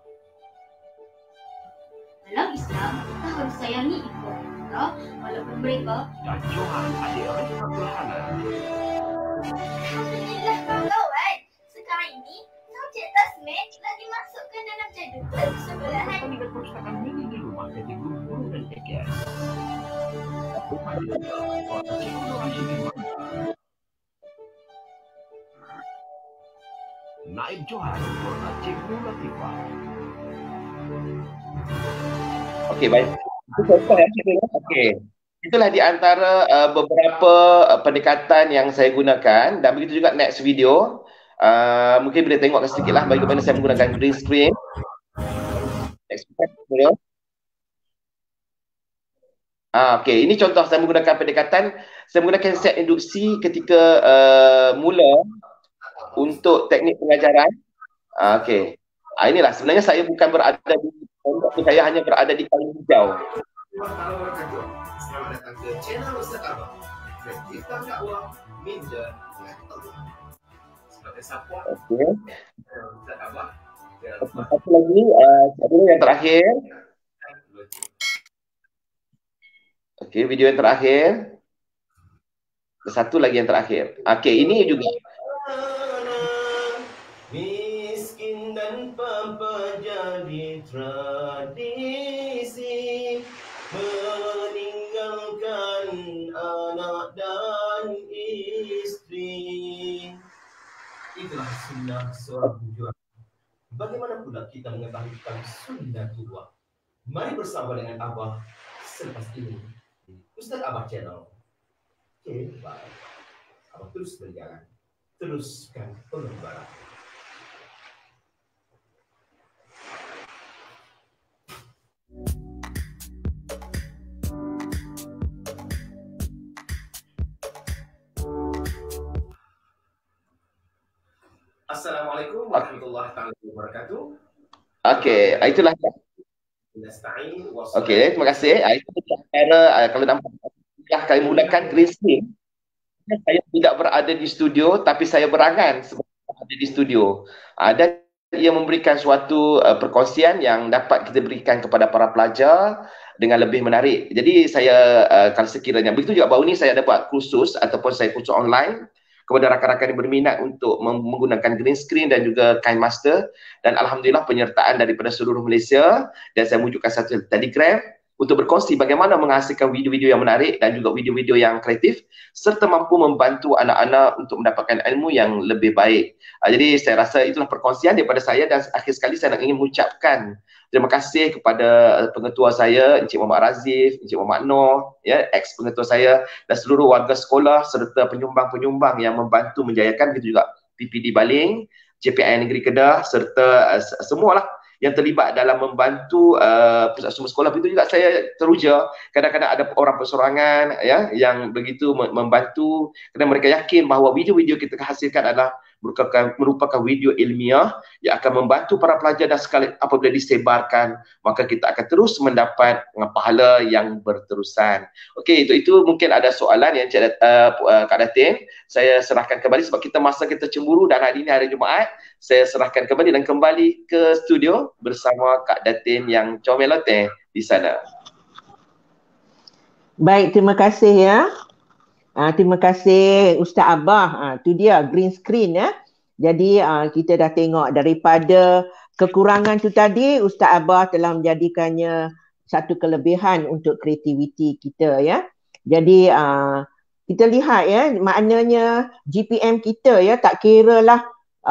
Dalam Islam, kita harus sayangi ibu kita walaupun mereka. Dan Johan ada Rifat Hanan. Alhamdulillah kawan. Sekarang ini subjek tasmid telah dimasukkan dalam jadual sebelahan. Pertandingan perpustakaan mini di rumah dari guru-guru dan AKS. Tempat ketiga ada Cikgu Nur Rashidin Mangga. Naib Johan ada Cikgu Latifah. okey, baik. Itu contoh ya, Cikgu. Okey. Itulah di antara beberapa pendekatan yang saya gunakan, dan begitu juga next video. Mungkin boleh tengok sedikitlah bagaimana saya menggunakan green screen. Next video. Okey, ini contoh saya menggunakan pendekatan. Saya menggunakan set induksi ketika mula untuk teknik pengajaran. Okey. Inilah sebenarnya saya bukan berada di pondok, saya hanya berada di Kaling Hijau. Selamat datang ke channel Ustaz Abah. Dan kita dakwah minda dan Allah. Sebagai support Okey. Ustaz Abah. Satu lagi, yang terakhir. Okey, video yang terakhir. Satu lagi yang terakhir. Okey, ini juga. Miskin dan papa jadi tradisi, meninggalkan anak dan istri. Itulah sunnah seorang pejuang. Bagaimana pula kita mengetahui tentang sunnatullah? Mari bersama dengan Abah selepas ini. Ustaz Abah Channel. Okey, baik. Abah terus berjalan. Teruskan pengembaraan. Assalamualaikum warahmatullahi wabarakatuh. Okey, itulah. Okey, terima kasih. Itu cara kalau nampak kami menggunakan green screen. Saya tidak berada di studio, tapi saya berangan sebenarnya ada di studio. Dan ia memberikan suatu perkongsian yang dapat kita berikan kepada para pelajar dengan lebih menarik. Jadi saya kalau sekiranya begitu juga baru ni saya ada buat kursus ataupun saya kursus online kepada rakan-rakan yang berminat untuk menggunakan green screen dan juga KineMaster, dan alhamdulillah penyertaan daripada seluruh Malaysia, dan saya wujudkan satu Telegram untuk berkongsi bagaimana menghasilkan video-video yang menarik dan juga video-video yang kreatif serta mampu membantu anak-anak untuk mendapatkan ilmu yang lebih baik. Jadi saya rasa itulah perkongsian daripada saya, dan akhir sekali saya nak ingin mengucapkan terima kasih kepada pengetua saya Encik Muhammad Razif, Encik Muhammad Noor, ya, ex pengetua saya, dan seluruh warga sekolah serta penyumbang-penyumbang yang membantu menjayakan, begitu juga PPD Baling, JPI Negeri Kedah serta semualah yang terlibat dalam membantu pusat sumber sekolah. Begitu juga saya teruja kadang-kadang ada orang persorangan ya yang begitu membantu kerana mereka yakin bahawa video-video kita hasilkan adalah merupakan video ilmiah yang akan membantu para pelajar, dan sekali apabila disebarkan maka kita akan terus mendapat pahala yang berterusan. Okey, itu mungkin ada soalan yang Kak Datin saya serahkan kembali sebab masa kita cemburu, dan hari ini hari Jumaat. Saya serahkan kembali dan kembali ke studio bersama Kak Datin yang comeloteh di sana. Baik, terima kasih ya. Terima kasih Ustaz Abah. Itu dia green screen ya. Jadi kita dah tengok daripada kekurangan tu tadi, Ustaz Abah telah menjadikannya satu kelebihan untuk kreativiti kita ya. Jadi kita lihat ya, maknanya GPM kita ya, tak kira lah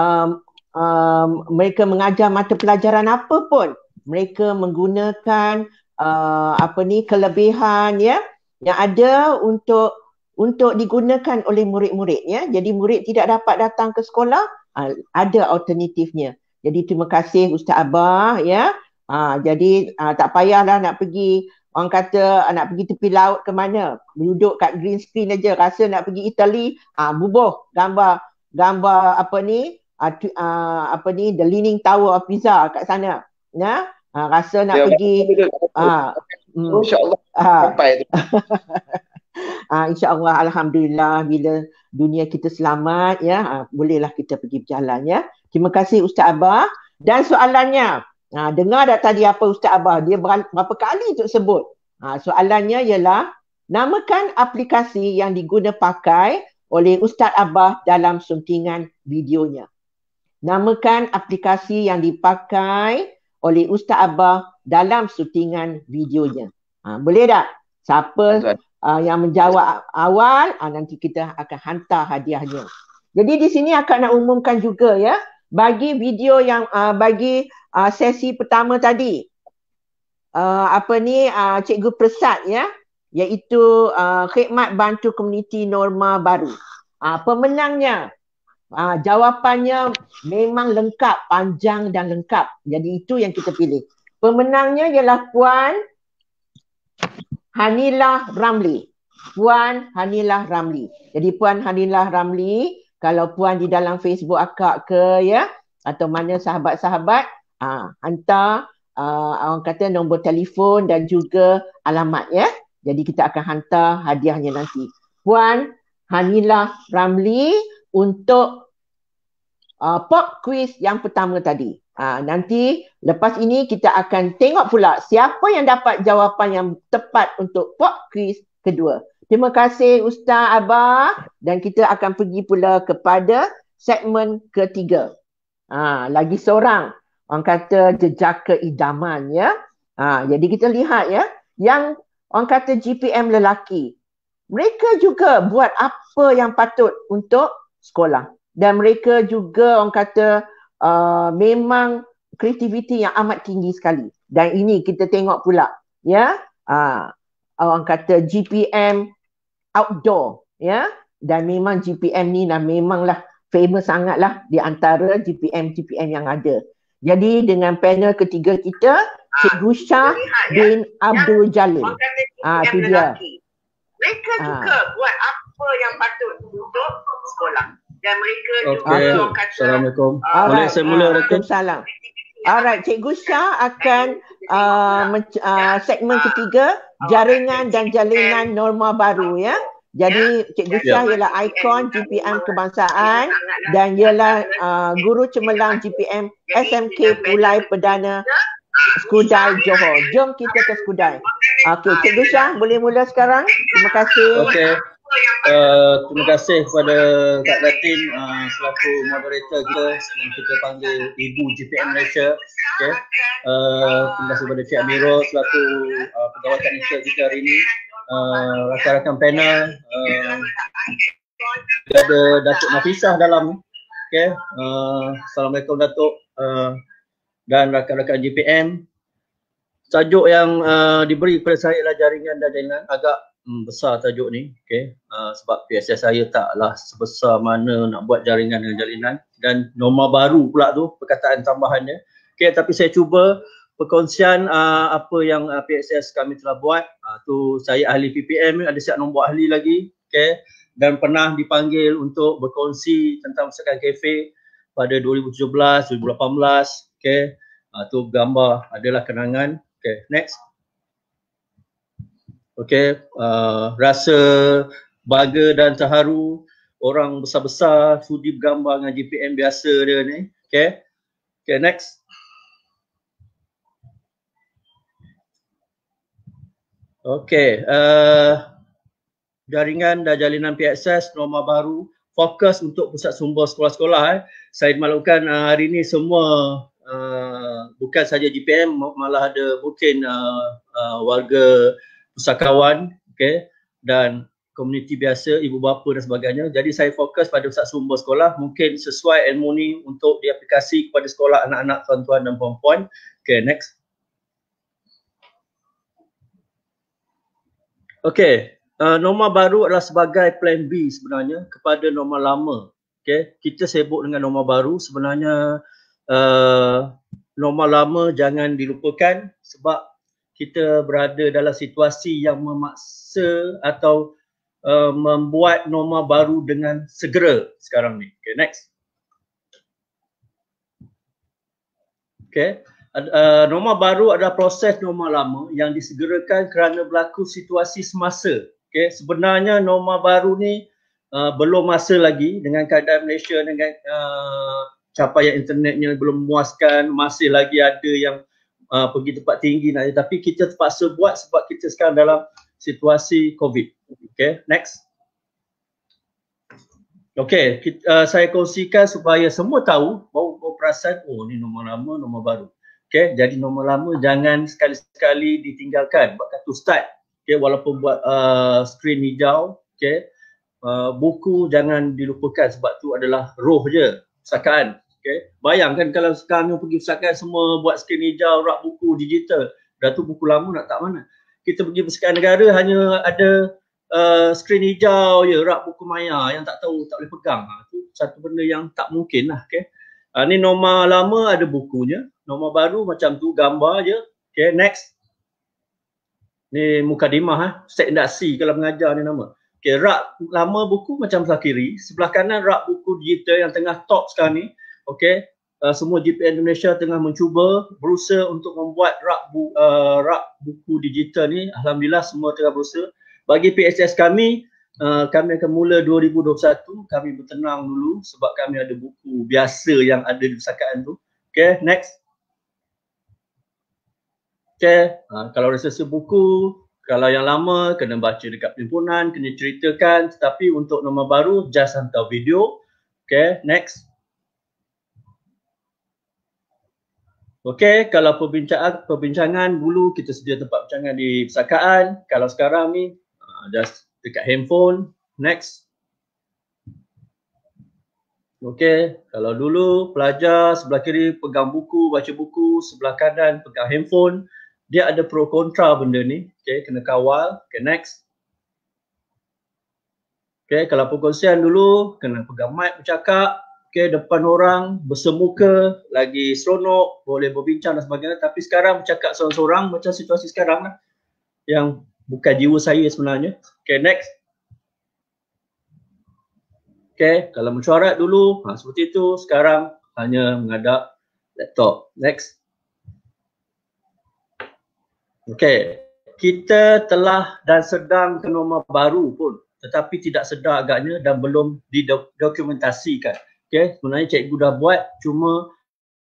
mereka mengajar mata pelajaran apa pun, mereka menggunakan kelebihan ya yang ada untuk digunakan oleh murid-murid ya. Jadi murid tidak dapat datang ke sekolah, ada alternatifnya. Jadi terima kasih Ustaz Abah ya. Jadi tak payahlah nak pergi orang kata nak pergi tepi laut ke mana, duduk kat green screen aja, rasa nak pergi Italy, bubuh gambar apa ni, The Leaning Tower of Pisa kat sana. Ya, rasa nak pergi InsyaAllah sampai tu. InsyaAllah, alhamdulillah, bila dunia kita selamat ya, bolehlah kita pergi berjalan ya. Terima kasih Ustaz Abah. Dan soalannya, dengar tak tadi apa Ustaz Abah, dia berapa kali untuk sebut. Soalannya ialah, namakan aplikasi yang diguna pakai oleh Ustaz Abah dalam suntingan videonya. Namakan aplikasi yang dipakai oleh Ustaz Abah dalam suntingan videonya. Boleh tak? Siapa yang menjawab awal, nanti kita akan hantar hadiahnya. Jadi di sini akan nak umumkan juga ya, bagi video yang bagi sesi pertama tadi, Cikgu Persat ya, iaitu khidmat bantu komuniti norma baru. Pemenangnya, jawapannya memang lengkap, panjang dan lengkap. Jadi itu yang kita pilih. Pemenangnya ialah Puan Hanilah Ramli. Puan Hanilah Ramli. Jadi Puan Hanilah Ramli, kalau Puan di dalam Facebook akak ke ya, atau mana sahabat-sahabat, hantar orang kata nombor telefon dan juga alamat ya. Jadi kita akan hantar hadiahnya nanti. Puan Hanilah Ramli untuk pop quiz yang pertama tadi. Nanti lepas ini kita akan tengok pula siapa yang dapat jawapan yang tepat untuk pop quiz kedua. Terima kasih Ustaz Abah, dan kita akan pergi pula kepada segmen ketiga. Lagi seorang, orang kata jejaka idaman ya. Jadi kita lihat ya, yang orang kata GPM lelaki, mereka juga buat apa yang patut untuk sekolah. Dan mereka juga orang kata memang kreativiti yang amat tinggi sekali. Dan ini kita tengok pula ya, orang kata GPM outdoor ya, dan memang GPM ni memanglah famous sangatlah di antara GPM yang ada. Jadi dengan panel ketiga kita, Cikgu Shah bin Abdul Jalil. Itu dia. Mereka juga buat apa yang patut untuk sekolah. Dan mereka juga orang kata, Assalamualaikum. Boleh saya mula rekam? Salam. Alright, Cikgu Shah akan segmen ketiga, jaringan dan jalinan norma baru ya. Jadi Cikgu Shah ialah ikon GPM kebangsaan dan ialah guru cemerlang GPM SMK Pulai Perdana Skudai Johor. Jom kita ke Skudai. Okey, Cikgu Shah boleh mula sekarang. Terima kasih. Okey. Terima kasih kepada Kak Datin selaku moderator kita yang kita panggil Ibu GPM Malaysia. Okay. Terima kasih kepada Cik Amirul selaku pegawai teknikal kita hari ini. Rakan-rakan panel, ada Datuk Nafisah dalam. Okay. Assalamualaikum Datuk dan rakan-rakan GPM. Tajuk yang diberi kepada saya adalah jaringan dan jalinan. Agak besar tajuk ni, okay. Sebab PSS saya taklah sebesar mana nak buat jaringan dan jalinan, dan norma baru pula tu perkataan tambahannya. Okay, tapi saya cuba perkongsian apa yang PSS kami telah buat. Tu saya ahli PPM, ada siap nombor ahli lagi, okay. Dan pernah dipanggil untuk berkongsi tentang Pusaka Cafe pada 2017, 2018, okay. Tu gambar adalah kenangan. Okay, next. Okay, rasa bangga dan terharu, orang besar-besar sudi bergambar dengan GPM biasa dia ni. Okay, okay, next. Okay, jaringan dan jalinan PSS norma baru, fokus untuk pusat sumber sekolah-sekolah. Saya maklumkan hari ini semua bukan saja GPM, malah ada mungkin warga pusakawan, okay, dan komuniti biasa, ibu bapa dan sebagainya. Jadi saya fokus pada pusat sumber sekolah, mungkin sesuai ilmu ni untuk diaplikasi kepada sekolah anak-anak tuan-tuan dan puan-puan. Okay, next. Okay, norma baru adalah sebagai plan B sebenarnya kepada norma lama. Okay, kita sibuk dengan norma baru, sebenarnya norma lama jangan dilupakan sebab kita berada dalam situasi yang memaksa atau membuat norma baru dengan segera sekarang ni. Okay, next. Okay. Norma baru adalah proses norma lama yang disegerakan kerana berlaku situasi semasa. Okay. Sebenarnya norma baru ni belum masa lagi dengan keadaan Malaysia dengan capaian internetnya belum memuaskan, masih lagi ada yang pergi tempat tinggi nak, tapi kita terpaksa buat sebab kita sekarang dalam situasi COVID. Okay, next. Okay, saya kongsikan supaya semua tahu, baru perasan, oh ni nombor lama, nombor baru. Okay, jadi nombor lama jangan sekali-sekali ditinggalkan. Buat kartu start, okay, walaupun buat skrin hijau, okay. Buku jangan dilupakan sebab tu adalah roh je pustakaan. Okay. Bayangkan kalau sekarang pergi pustakaan semua buat skrin hijau, rak buku digital, dah tu buku lama nak tak mana. Kita pergi pustakaan negara hanya ada skrin hijau je, rak buku maya yang tak tahu, tak boleh pegang. Itu satu benda yang tak mungkin lah. Okay. Ni norma lama ada bukunya, norma baru macam tu gambar je. Okay, next. Ni mukadimah, set indaksi kalau mengajar ni nama. Okay, rak lama buku macam sebelah kiri, sebelah kanan rak buku digital yang tengah top sekarang ni. Okay, semua GPN Indonesia tengah mencuba berusaha untuk membuat rak buku digital ni. Alhamdulillah semua tengah berusaha. Bagi PSS kami, kami akan mula 2021, kami bertenang dulu sebab kami ada buku biasa yang ada di pustakaan tu. Okay, next. Okay, kalau reservasi buku, kalau yang lama kena baca dekat perhimpunan, kena ceritakan, tetapi untuk nombor baru just hantar video. Okay, next. Okay, kalau perbincangan dulu kita sedia tempat perbincangan di pustakaan. Kalau sekarang ni just dekat handphone. Next. Okay, kalau dulu pelajar sebelah kiri pegang buku, baca buku, sebelah kanan pegang handphone. Dia ada pro kontra benda ni. Okay, kena kawal. Okay, next. Okay, kalau perkongsian dulu kena pegang mic bercakap. Okay, depan orang, bersemuka, lagi seronok, boleh berbincang dan sebagainya. Tapi sekarang bercakap seorang-seorang macam situasi sekarang lah. Yang bukan jiwa saya sebenarnya. Okay, next. Okay, kalau mesyuarat dulu, seperti itu. Sekarang hanya menghadap laptop. Next. Okay, kita telah dan sedang ke norma baru pun. Tetapi tidak sedar agaknya dan belum didokumentasikan. Okay, sebenarnya cikgu dah buat, cuma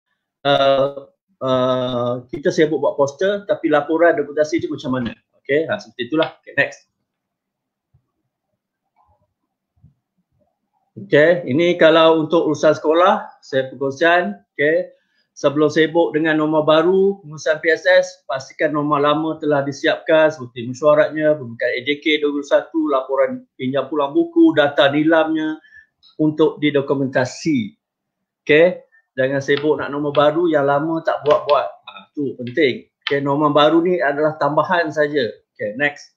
kita sibuk buat poster, tapi laporan dokumentasi itu macam mana. Okay, seperti itulah. Okay, next. Okay, ini kalau untuk urusan sekolah, saya perkongsian. Okay, sebelum sibuk dengan norma baru, pengurusan PSS, pastikan norma lama telah disiapkan seperti mesyuaratnya, pembukaan AJK 2021, laporan pinjam pulang buku, data nilamnya untuk didokumentasi. Okay, jangan sibuk nak norma baru yang lama tak buat-buat. Itu penting. Okay, norma baru ni adalah tambahan saja. Okay, next.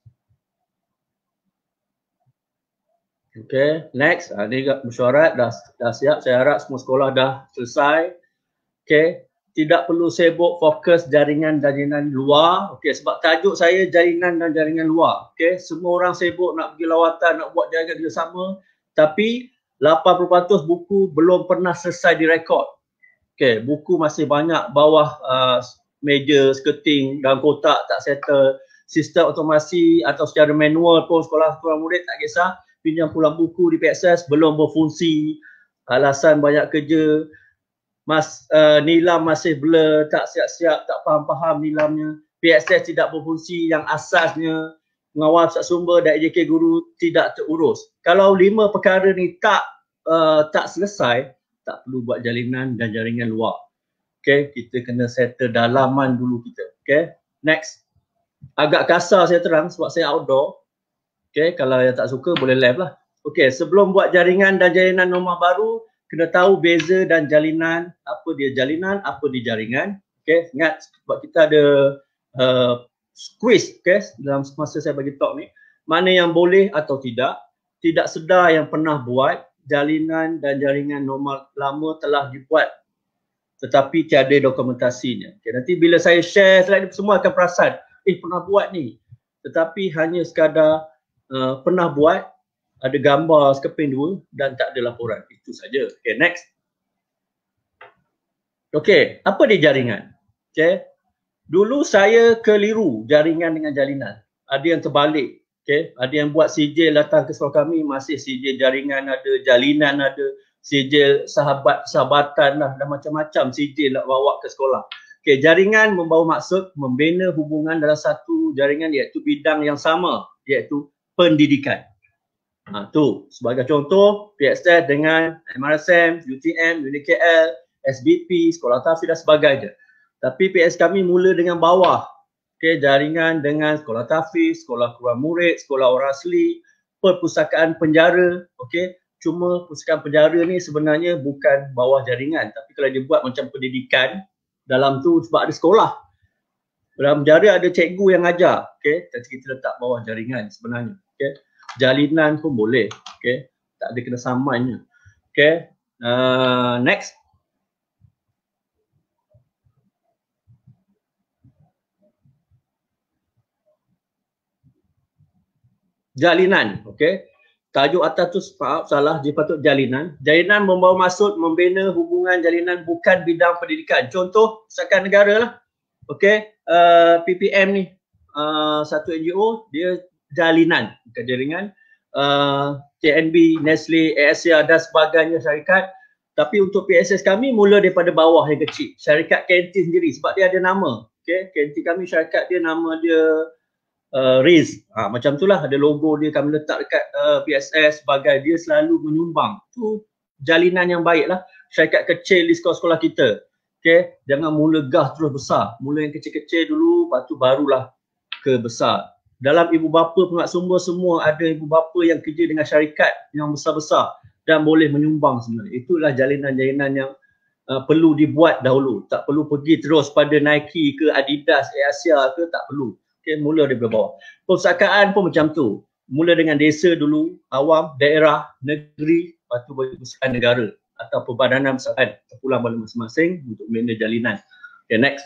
Okay, next. Ini mesyuarat dah siap. Saya harap semua sekolah dah selesai. Okay, tidak perlu sibuk fokus jaringan-jaringan luar. Okay, sebab tajuk saya jaringan dan jaringan luar. Okay, semua orang sibuk nak pergi lawatan, nak buat jaringan kerjasama. Tapi 80% buku belum pernah selesai direkod. Okay, buku masih banyak bawah meja, skirting dalam kotak tak settle. Sistem otomasi atau secara manual pun sekolah murid tak kisah. Pinjam pulang buku di PSS belum berfungsi. Alasan banyak kerja. Nilam masih blur, tak siap-siap, tak faham-faham nilamnya. PSS tidak berfungsi yang asasnya. Mengawal pusat sumber dan AJK guru tidak terurus. Kalau 5 perkara ni tak selesai, tak perlu buat jalinan dan jaringan luar. Okay, kita kena settle dalaman dulu kita. Okay, next. Agak kasar saya terang sebab saya outdoor. Okay, kalau yang tak suka boleh live lah. Okay, sebelum buat jaringan dan jalinan norma baru, kena tahu beza dan jalinan. Apa dia jalinan, apa dia jaringan. Okay, ingat sebab kita ada squeeze, okay, dalam masa saya bagi talk ni. Mana yang boleh atau tidak. Tidak sedar yang pernah buat, jalinan dan jaringan normal lama telah dibuat. tetapi tiada dokumentasinya. Okay, nanti bila saya share slide semua akan perasan, pernah buat ni. Tetapi hanya sekadar pernah buat, ada gambar sekeping dua dan tak ada laporan. Itu saja. Okay, next. Okay, apa dia jaringan? Okay. Dulu saya keliru jaringan dengan jalinan. Ada yang terbalik. Okay. Ada yang buat sijil datang ke sekolah kami, masih sijil jaringan ada, jalinan ada, sijil sahabatan lah, dan macam-macam sijil nak bawa ke sekolah. Okay, jaringan membawa maksud membina hubungan dalam satu jaringan iaitu bidang yang sama, iaitu pendidikan. Tu sebagai contoh PSS dengan MRSM, UTM, UNIKL, SBP, sekolah tahfiz dan sebagainya. Tapi PS kami mula dengan bawah. Okay, jaringan dengan sekolah tahfiz, sekolah Quran murid, sekolah orang asli, perpustakaan penjara. Okay, cuma perpustakaan penjara ni sebenarnya bukan bawah jaringan. Tapi kalau dia buat macam pendidikan, dalam tu sebab ada sekolah. Dalam penjara ada cikgu yang ajar. Okay, tapi kita letak bawah jaringan sebenarnya. Okay, jalinan pun boleh. Okay, tak ada kena samannya. Okay, next. Jalinan, okey. Tajuk atas tu salah, dia patut jalinan. Jalinan membawa maksud membina hubungan jalinan bukan bidang pendidikan. Contoh, Pusaka Negara lah. Okey, PPM ni, satu NGO, dia jalinan, bukan jaringan. TNB, Nestle, Asia dan sebagainya syarikat. Tapi untuk PSS kami mula daripada bawah yang kecil. Syarikat kantin sendiri sebab dia ada nama. Okey, kantin kami syarikat dia nama dia Riz, macam itulah ada logo dia kami letak dekat PSS sebagai dia selalu menyumbang. Tu jalinan yang baik lah. Syarikat kecil di sekolah-sekolah kita. Okay, jangan mula gas terus besar. Mula yang kecil-kecil dulu, lepas tu barulah ke besar. Dalam ibu bapa pengaksumber semua ada ibu bapa yang kerja dengan syarikat yang besar-besar dan boleh menyumbang sebenarnya. Itulah jalinan-jalinan yang perlu dibuat dahulu. Tak perlu pergi terus pada Nike ke Adidas, Asia ke, tak perlu. Okay, mula dari bawah. Perpustakaan pun macam tu. Mula dengan desa dulu, awam, daerah, negeri, lepas tu perpustakaan negara atau perbadanan perpustakaan terpulang pada masing-masing untuk membina jalinan. Okay, next.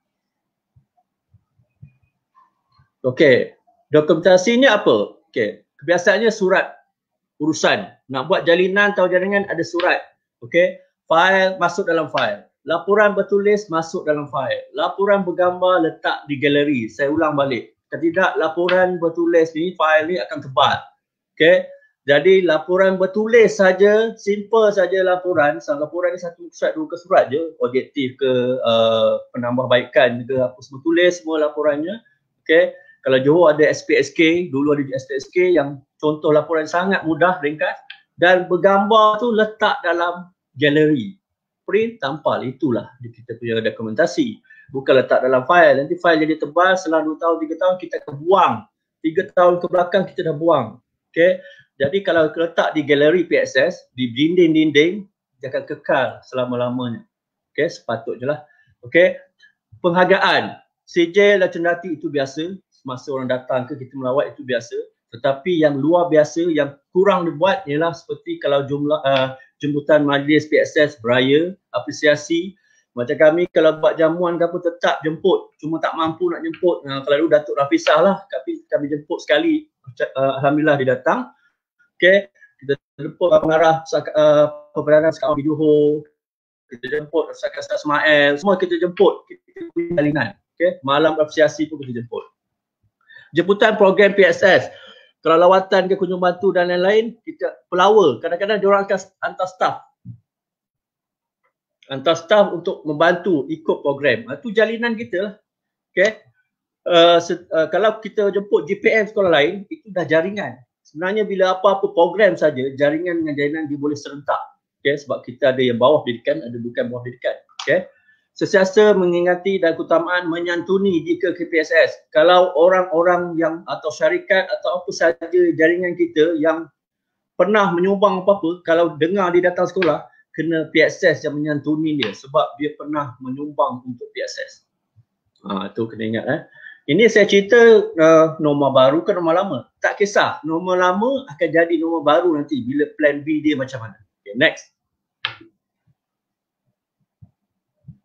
Okay, dokumentasinya apa? Okay, kebiasaannya surat urusan. Nak buat jalinan atau jaringan ada surat. Okay, file masuk dalam file. Laporan bertulis masuk dalam fail. Laporan bergambar letak di galeri. Saya ulang balik. Kalau tidak, laporan bertulis ni, fail ni akan tebal. Okay. Jadi laporan bertulis saja, simple saja laporan. Laporan ni satu surat, dua ke surat je. Objektif ke, penambahbaikan ke, apa semua tulis semua laporannya. Okay. Kalau Johor ada SPSK, dulu ada SPSK yang contoh laporan sangat mudah, ringkas. Dan bergambar tu letak dalam galeri. Print, tampal, itulah kita punya dokumentasi. Bukan letak dalam file, nanti file jadi tebal, setelah 2 tahun, 3 tahun kita akan buang. 3 tahun ke belakang kita dah buang. Okay. Jadi kalau letak di galeri PSS, di dinding-dinding, dia akan kekal selama-lamanya. Okay, sepatutnya lah. Okay, penghargaan, sijil dan cendati itu biasa. Masa orang datang ke kita melawat itu biasa. Tetapi yang luar biasa, yang kurang dibuat ialah seperti kalau jemputan majlis PSS beraya, apresiasi. Macam kami kalau buat jamuan ke apa tetap jemput. Cuma tak mampu nak jemput. Kalau dulu Datuk Rafisah lah, kami jemput sekali. Alhamdulillah dia datang. Okay, kita jemput pengarah Perdana Sekarang di Johor. Kita jemput Ustaz Ismail. Semua kita jemput. Kita punya jalinan. Okay, malam apresiasi pun kita jemput. Jemputan program PSS. Kalau lawatan ke kunjung bantu dan lain-lain, kita pelawa. Kadang-kadang diorang akan hantar staff. Hantar staff untuk membantu ikut program. Itu jalinan kita lah. Okay. Kalau kita jemput GPM sekolah lain, itu dah jaringan. Sebenarnya bila apa-apa program saja, jaringan dengan jalinan dia boleh serentak. Okay. Sebab kita ada yang bawah pendidikan, ada bukan bawah pendidikan. Okay. Sesiasa mengingati dan keutamaan menyantuni jika ke PSS. Kalau orang-orang yang atau syarikat atau apa saja jaringan kita yang pernah menyumbang apa-apa, kalau dengar dia datang sekolah, kena PSS yang menyantuni dia sebab dia pernah menyumbang untuk PSS. Itu kena ingat. Ini saya cerita nombor baru ke nombor lama. Tak kisah, nombor lama akan jadi nombor baru nanti bila plan B dia macam mana. Okay, next.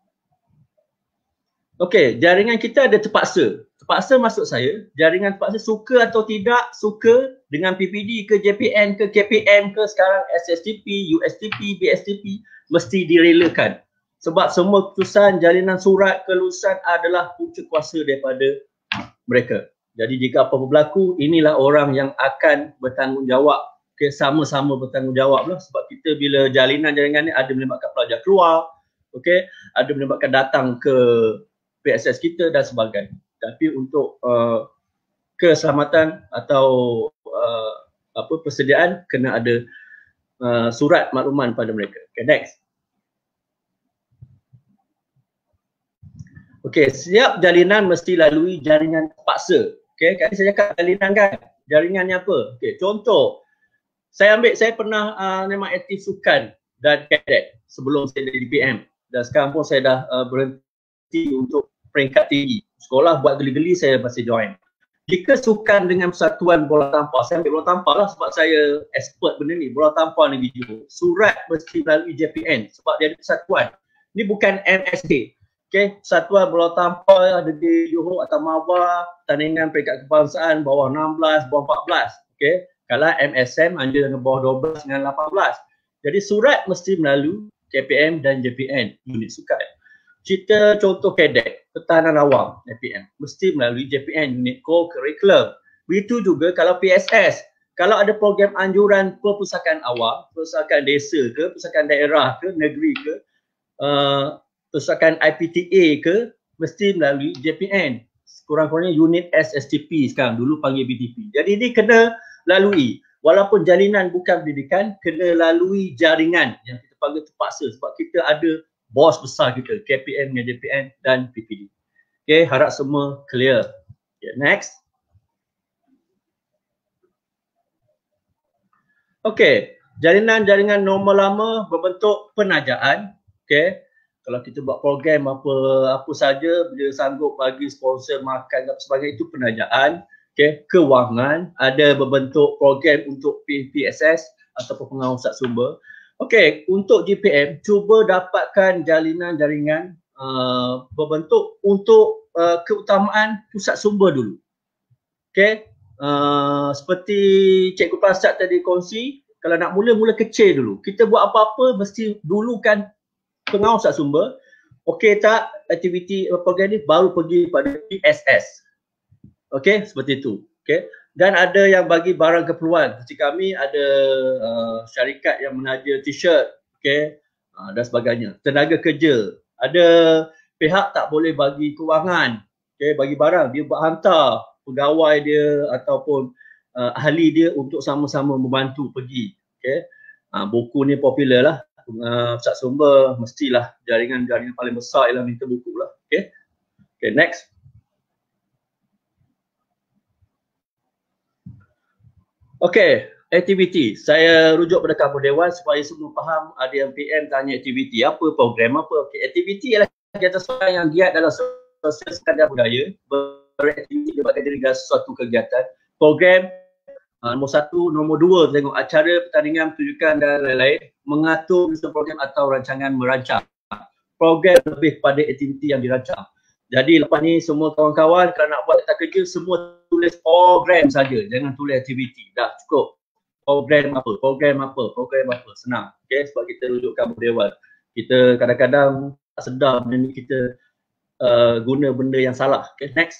Okey, jaringan kita ada terpaksa. Terpaksa maksud saya, jaringan terpaksa suka atau tidak suka dengan PPD ke JPN ke KPN ke sekarang SSTP, USTP, BSTP mesti direlakan. Sebab semua keputusan jalinan surat kelulusan adalah punca kuasa daripada mereka. Jadi jika apa-apa berlaku, inilah orang yang akan bertanggungjawab. Okay, sama-sama bertanggungjawab lah. Sebab kita bila jaringan ni ada melibatkan pelajar keluar, okay, ada melibatkan datang ke PSS kita dan sebagainya. Tapi untuk keselamatan atau persediaan kena ada surat makluman pada mereka. Okay, next. Okay, setiap jalinan mesti lalui jaringan terpaksa. Okay, kan saya cakap jalinan kan, jaringannya apa? Okay, contoh, saya pernah memang aktif sukan dan kadet sebelum saya jadi DPM dan sekarang pun saya dah berhenti untuk peringkat tinggi. Sekolah buat geli-geli saya masih join. Jika sukan dengan persatuan bola tampar, saya ambil bola tampar lah sebab saya expert benda ni, bola tampar negeri Johor. Surat mesti melalui JPN sebab dia ada persatuan. Ini bukan MSD. Okay, persatuan bola tampar ada di Johor atau Mawar, tandingan peringkat kebangsaan bawah 16, bawah 14. Okay, kalau MSM hanya dengan bawah 12 dengan 18. Jadi surat mesti melalui KPM dan JPN, unit sukan. Cerita contoh kadet, pertahanan awam JPM, mesti melalui JPN, unit core curriculum. Begitu juga kalau PSS, kalau ada program anjuran perpustakaan awam, perpustakaan desa ke, perpustakaan daerah ke, negeri ke, perpustakaan IPTA ke, mesti melalui JPN. Kurang-kurangnya unit SSTP sekarang, dulu panggil BTP. Jadi ini kena lalui. Walaupun jalinan bukan pendidikan, kena lalui jaringan yang kita panggil terpaksa sebab kita ada bos besar kita, KPM dengan JPN dan PPD. Okay, harap semua clear. Okay, next. Okay, jaringan normal lama berbentuk penajaan. Okay, kalau kita buat program apa saja, dia sanggup bagi sponsor makan dan sebagainya, itu penajaan. Okay, kewangan, ada berbentuk program untuk PSS ataupun pengawasan sumber. Okey, untuk JPM, cuba dapatkan jalinan jaringan berbentuk untuk keutamaan pusat sumber dulu. Okey, seperti Cikgu Prasad tadi kongsi, kalau nak mula kecil dulu. Kita buat apa-apa mesti dulukan pengawasan sumber. Okey tak, aktiviti program ni baru pergi pada PSS. Okey, seperti itu. Okey. Dan ada yang bagi barang keperluan. Seperti kami ada syarikat yang menaja t-shirt, okay, dan sebagainya. Tenaga kerja. Ada pihak tak boleh bagi kewangan, okay, bagi barang. Dia buat hantar pegawai dia ataupun ahli dia untuk sama-sama membantu pergi. Okay. Buku ni popular lah. Pusat sumber mestilah jaringan paling besar ialah minta buku lah. Okay. Okay, next. Okey, aktiviti. Saya rujuk pada Kamu Dewan supaya semua faham. Ada yang PM tanya aktiviti apa, program apa. Okey, aktiviti ialah kegiatan seseorang yang giat dalam sosial sekadar budaya, beraktiviti berbagai diri dalam suatu kegiatan. Program nombor 1, nombor 2 tengok acara, pertandingan, pertunjukan dan lain-lain, mengatur program atau rancangan merancang. Program lebih kepada aktiviti yang dirancang. Jadi lepas ni semua kawan-kawan kalau nak buat letak kerja semua tulis program saja, jangan tulis aktiviti. Dah cukup. Program apa, senang. Okey, sebab kita rujuk Kamu Dewan. Kita kadang-kadang tak sedar benda ni kita guna benda yang salah. Okey, next.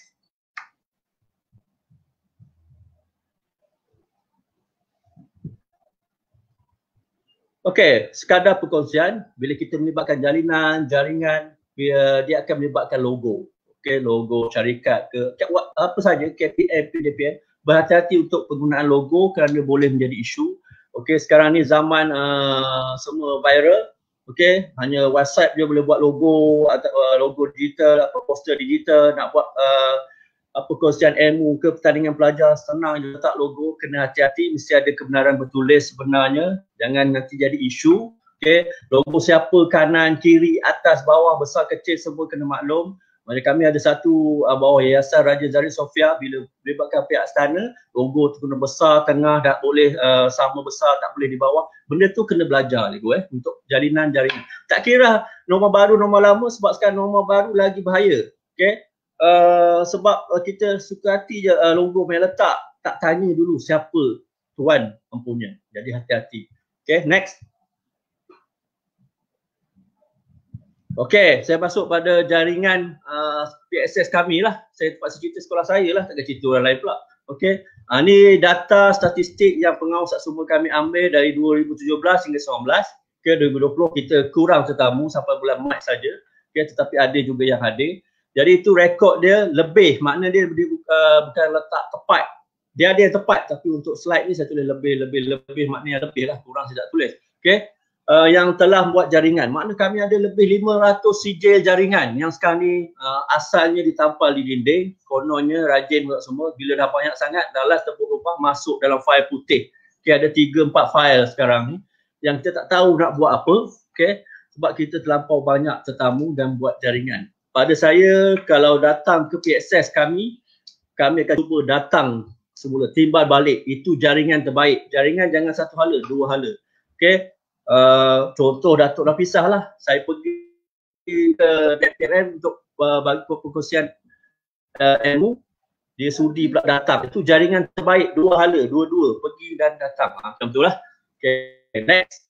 Okey, sekadar perkongsian, bila kita melibatkan jaringan, dia akan melibatkan logo. Okey, logo syarikat ke apa saja, KPM, PDPN, berhati-hati untuk penggunaan logo kerana boleh menjadi isu. Okey, sekarang ni zaman semua viral. Okey, hanya WhatsApp je boleh buat logo atau logo digital, poster digital, nak buat perkongsian ilmu ke pertandingan pelajar, senang je letak logo. Kena hati-hati, mesti ada kebenaran bertulis sebenarnya, jangan nanti jadi isu. Okay, logo siapa, kanan, kiri, atas, bawah, besar, kecil, semua kena maklum. Macam kami ada satu bawah Yayasan Raja Zahid Sofia, bila melibatkan pihak istana, logo tu kena besar, tengah tak boleh sama besar, tak boleh di bawah. Benda tu kena belajar untuk jaringan. Tak kira nombor baru, nombor lama, sebab sekarang nombor baru lagi bahaya. Okay. Sebab kita suka hati je logo main letak, tak tanya dulu siapa tuan empunya. Jadi hati-hati. Okay, next. Okay, saya masuk pada jaringan PSS kami lah. Saya terpaksa cerita sekolah saya lah, takkan cerita orang lain pula. Okay, ni data statistik yang pengawas sumber kami ambil dari 2017 hingga 19 ke 2020. Kita kurang tetamu sampai bulan Mac saja. Okay, tetapi ada juga yang hadir. Jadi itu rekod dia lebih, makna dia bukan letak tepat. Dia ada yang tepat, tapi untuk slide ni saya tulis lebih, maknanya lebih lah, kurang saya tak tulis. Okay. Yang telah membuat jaringan. Makna kami ada lebih 500 sijil jaringan yang sekarang ni asalnya ditampal di dinding. Kononnya rajin buat semua. Bila dah banyak sangat, dah last tepuk rupa masuk dalam fail putih. Okay, ada 3-4 fail sekarang ni yang kita tak tahu nak buat apa. Okay, sebab kita terlampau banyak tetamu dan buat jaringan. Pada saya, kalau datang ke PSS kami akan cuba datang semula, timbal balik. Itu jaringan terbaik. Jaringan jangan satu hala, dua hala. Okay. Contoh Datuk Nafisah lah, saya pergi ke DPRM untuk bagi perkongsian ilmu, dia sudi pula datang. Itu jaringan terbaik, dua hala, dua-dua pergi dan datang. Macam tu lah. Okay, next.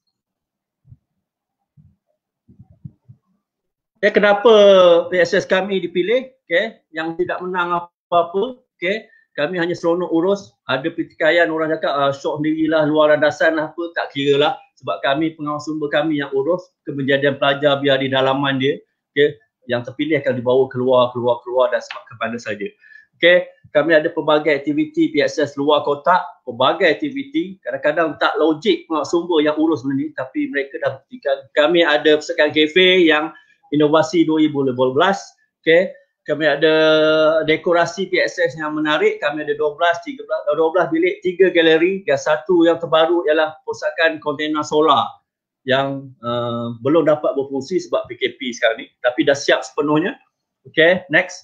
Okay, kenapa PSS kami dipilih? Okay, yang tidak menang apa-apa. Okay, kami hanya seronok urus. Ada pertikaian orang cakap syok sendirilah, luar landasan lah apa, tak kira lah. Sebab kami pengawas sumber kami yang urus kejadian pelajar biar di dalaman dia. Okay. Yang terpilih akan dibawa keluar dan sebab ke mana saja. Okay. Kami ada pelbagai aktiviti PSS luar kotak, pelbagai aktiviti. Kadang-kadang tak logik pengawas sumber yang urus benda ni, tapi mereka dah buktikan. Kami ada perpustakaan kafe yang inovasi 2012. Okay. Kami ada dekorasi PSS yang menarik. Kami ada 12 bilik, 3 galeri. Dan satu yang terbaru ialah perpustakaan kontainer solar yang belum dapat berfungsi sebab PKP sekarang ni. Tapi dah siap sepenuhnya. Okay, next.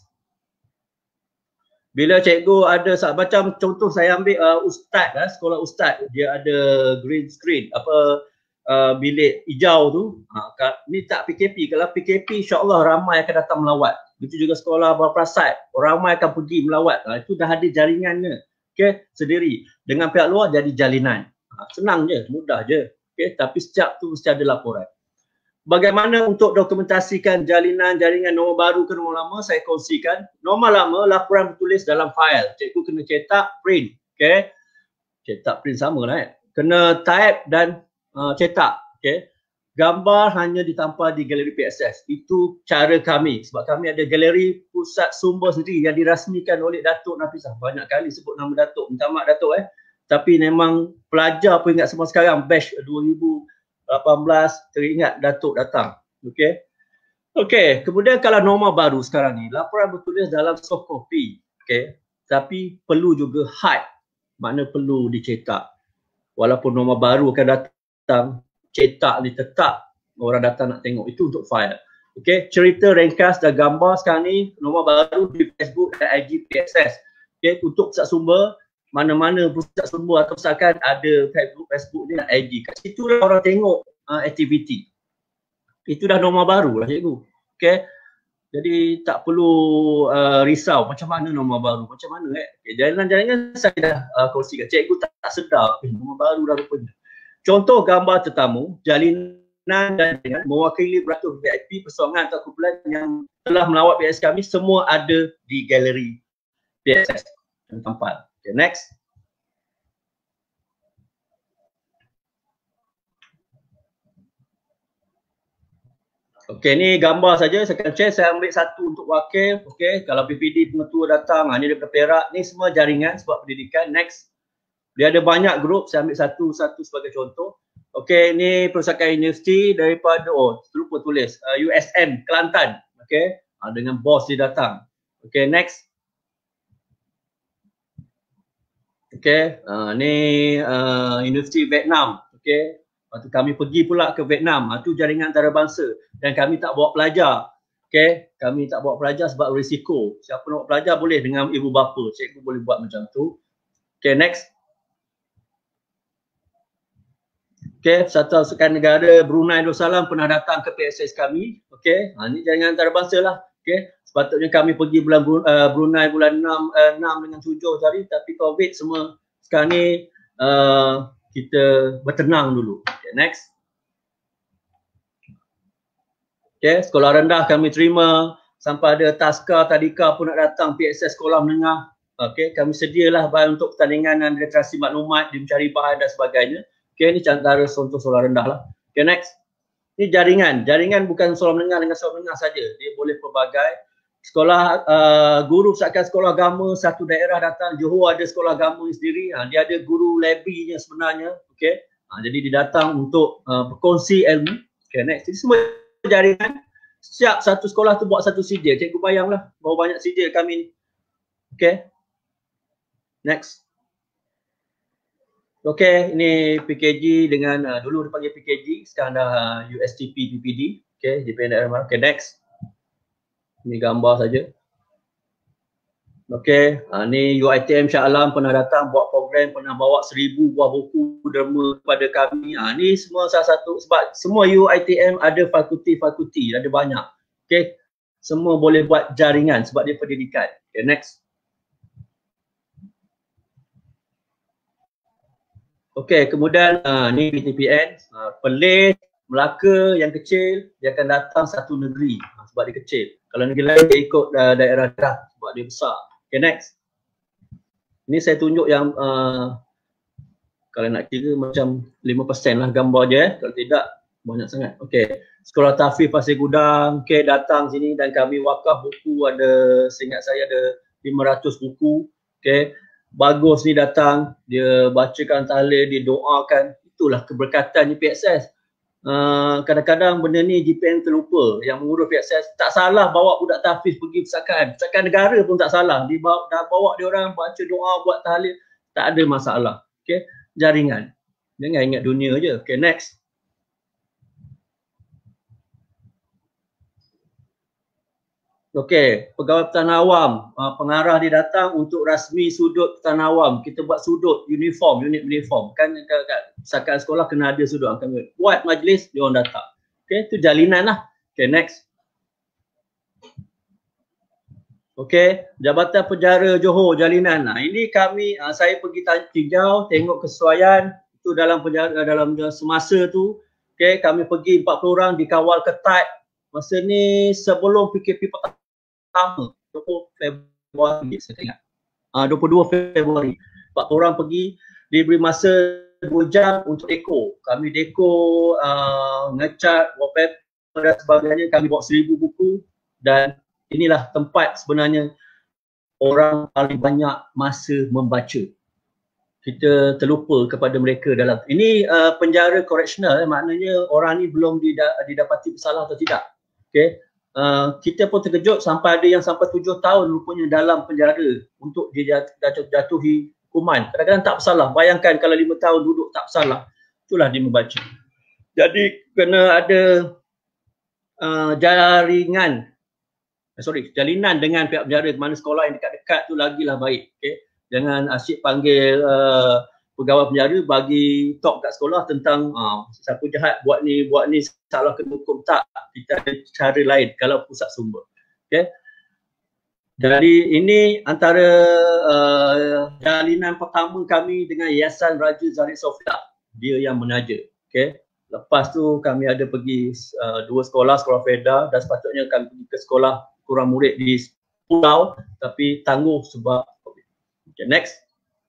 Bila cikgu ada, macam contoh saya ambil ustaz, sekolah ustaz. Dia ada green screen, bilik hijau tu. Ni tak PKP. Kalau PKP insyaAllah ramai akan datang melawat. Itu juga sekolah berprasat, ramai akan pergi melawat. Itu dah ada jaringannya. Okay, sendiri. Dengan pihak luar jadi jalinan. Senang je, mudah je. Okay, tapi setiap tu mesti ada laporan. Bagaimana untuk dokumentasikan jaringan nombor baru ke nombor lama, saya kongsikan. Nombor lama, laporan bertulis dalam fail. Cikgu kena cetak, print. Okay, cetak, print sama lah. Kena type dan cetak. Okay. Gambar hanya ditampal di galeri PSS. Itu cara kami. Sebab kami ada galeri pusat sumber sendiri yang dirasmikan oleh Datuk Nafisah. Banyak kali sebut nama Datuk. Minta maaf Datuk Tapi memang pelajar pun ingat semua sekarang. Batch 2018 teringat Datuk datang. Okay. Okay. Kemudian kalau norma baru sekarang ni. Laporan bertulis dalam soft copy. Okay. Tapi perlu juga hard. Makna perlu dicetak. Walaupun norma baru akan datang. Cetak ni tetap orang datang nak tengok. Itu untuk file. Okay, cerita, ringkas dan gambar sekarang ni nombor baru di Facebook dan IG PSS. Okay, untuk pusat sumber, mana-mana pusat sumber atau pusakan ada Facebook ni dan IG. Kat situ lah orang tengok aktiviti. Itu dah nombor baru lah cikgu. Okay, jadi tak perlu risau macam mana nombor baru, macam mana okay, jaringan-jaringan saya dah kongsikan. Cikgu tak sedar nombor baru dah rupanya. Contoh gambar tetamu, jalinan dan jaringan mewakili beratus VIP, persoalan atau kumpulan yang telah melawat PSS kami, semua ada di galeri PSS yang tampal. Okay, next. Okay, ni gambar saja saya akan share. Saya ambil satu untuk wakil. Okay, kalau PPD pengetua datang, ni daripada Perak. Ni semua jaringan sebab pendidikan. Next. Dia ada banyak grup, saya ambil satu-satu sebagai contoh. Okey, ni perpustakaan universiti daripada, terlupa tulis, USN Kelantan. Okey, dengan bos dia datang. Okey, next. Okey, ni Universiti Vietnam. Okey, waktu kami pergi pula ke Vietnam. Itu jaringan antarabangsa dan kami tak bawa pelajar. Okey, kami tak bawa pelajar sebab risiko. Siapa nak bawa pelajar boleh dengan ibu bapa. Cikgu boleh buat macam tu. Okey, next. Okay, Persatuan Sukan Negara Brunei Darussalam pernah datang ke PSS kami. Okay, ni jaringan antarabangsa lah. Okay, sepatutnya kami pergi bulan Brunei bulan 6 dengan 7 tadi, tapi COVID semua. Sekarang ni kita bertenang dulu. Okay, next. Okay, sekolah rendah kami terima, sampai ada Taska, Tadika pun nak datang, PSS sekolah menengah. Okay, kami sedialah bahan untuk pertandingan dan literasi maklumat, dia mencari bahan dan sebagainya. Okay, ini antara contoh sekolah rendah lah. Okay, next. Ini jaringan. Jaringan bukan sekolah menengah dengan sekolah menengah saja. Dia boleh pelbagai. Sekolah guru pusatkan sekolah agama satu daerah datang. Johor ada sekolah agama sendiri. Dia ada guru labinya sebenarnya. Okay. Jadi dia datang untuk berkongsi ilmu. Okay, next. Jadi semua jaringan. Setiap satu sekolah tu buat satu sijil. Cikgu bayanglah berapa banyak sijil kami ni. Okay. Next. Okay, ini PKG dengan dulu dipanggil PKG, sekarang dah USTP PPD. Okay, JPN RMR. Okay, next. Ini gambar saja. Okay, ni UiTM Shah Alam pernah datang buat program, pernah bawa 1000 buah buku derma kepada kami. Ni semua salah satu, sebab semua UiTM ada fakulti-fakulti, ada banyak. Okay, semua boleh buat jaringan sebab dia pendidikan. Okay, next. Okey, kemudian ni PTPN, Perlis, Melaka yang kecil, dia akan datang satu negeri sebab dia kecil. Kalau negeri lain dia ikut daerah sebab dia besar. Okay, next. Ini saya tunjuk yang kalau nak kira macam 5% lah gambar je. Kalau tidak, banyak sangat. Okey, Sekolah Tahfiz Pasir Gudang, okay, datang sini dan kami wakaf buku, ada, seingat saya ada 500 buku. Okay. Bagus ni datang, dia bacakan tahlil, dia doakan. Itulah keberkatan PSS. Kadang-kadang benda ni JPN terlupa. Yang mengurus PSS tak salah bawa budak tahfiz pergi pusakaan. Pusakaan negara pun tak salah. Dia bawa dia orang baca doa, buat tahlil, tak ada masalah. Okay, jaringan. Jangan ingat dunia je. Okay, next. Okey, pegawai petana awam, pengarah dia datang untuk rasmi sudut petana awam. Kita buat sudut uniform, unit uniform. Kan kat pusakaan sekolah kena ada sudut. Kami buat majlis, dia orang datang. Okey, itu jalinan lah. Okey, next. Okey, Jabatan Penjara Johor, jalinan. Ini kami, saya pergi tinjau, tengok kesesuaian. Itu dalam penjara, dalam semasa tu. Okey, kami pergi 40 orang, dikawal ketat. Masa ni sebelum PKP pertama, 20 Februari saya ingat. 22 Februari. 4 orang pergi, diberi masa 2 jam untuk deko. Kami deko, ngecat, wallpaper dan sebagainya. Kami bawa 1000 buku dan inilah tempat sebenarnya orang paling banyak masa membaca. Kita terlupa kepada mereka dalam ini penjara correctional, maknanya orang ni belum didapati bersalah atau tidak. Okay. Kita pun terkejut sampai ada yang sampai 7 tahun rupanya dalam penjara untuk dia jatuhi hukuman. Kadang-kadang tak bersalah. Bayangkan kalau 5 tahun duduk tak bersalah. Itulah dia membaca. Jadi kena ada jalinan dengan pihak penjara, mana sekolah yang dekat-dekat tu lagilah baik. Okay. Jangan asyik panggil pegawai penjara bagi talk kat sekolah tentang siapa jahat buat ni salah kena hukum. Tak, kita ada cara lain kalau pusat sumber. Okay. Jadi ini antara jalinan pertama kami dengan Yayasan Raja Zahid Sofia. Dia yang menaja. Okay. Lepas tu kami ada pergi 2 sekolah, sekolah Feda, dan sepatutnya kami pergi ke sekolah kurang murid di Pulau tapi tangguh sebab COVID. Okay, next.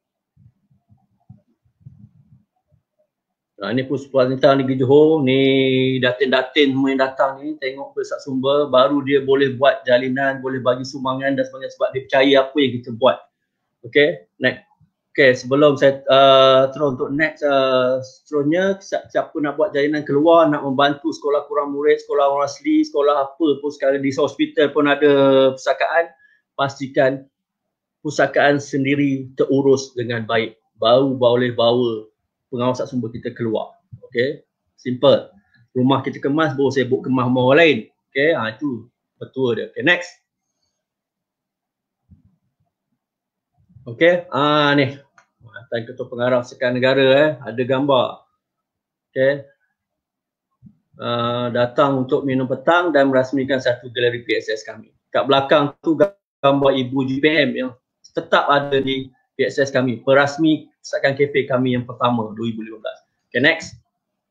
Ini Pusat Negeri Johor, ni datin-datin semua yang datang ni tengok pusat sumber, baru dia boleh buat jalinan, boleh bagi sumbangan dan sebagainya sebab dia percaya apa yang kita buat. Okay, next. Okay, sebelum saya terus untuk next seterusnya, siapa nak buat jalinan keluar, nak membantu sekolah kurang murid, sekolah orang asli, sekolah apa pun sekarang di hospital pun ada pusakaan, pastikan pusakaan sendiri terurus dengan baik, baru boleh bawa pengawasan sumber kita keluar. Okay, simple. Rumah kita kemas, baru sibuk kemas rumah orang lain. Okay, itu betul dia. Okay, next. Okay, ni Mantan Ketua Pengarah Sekian Negara, ada gambar. Okay, datang untuk minum petang dan merasmikan satu galeri PSS kami. kat belakang tu gambar ibu GPM yang tetap ada di PSS kami, perasmi Pusatkan Kafe kami yang pertama 2015. Okay, next.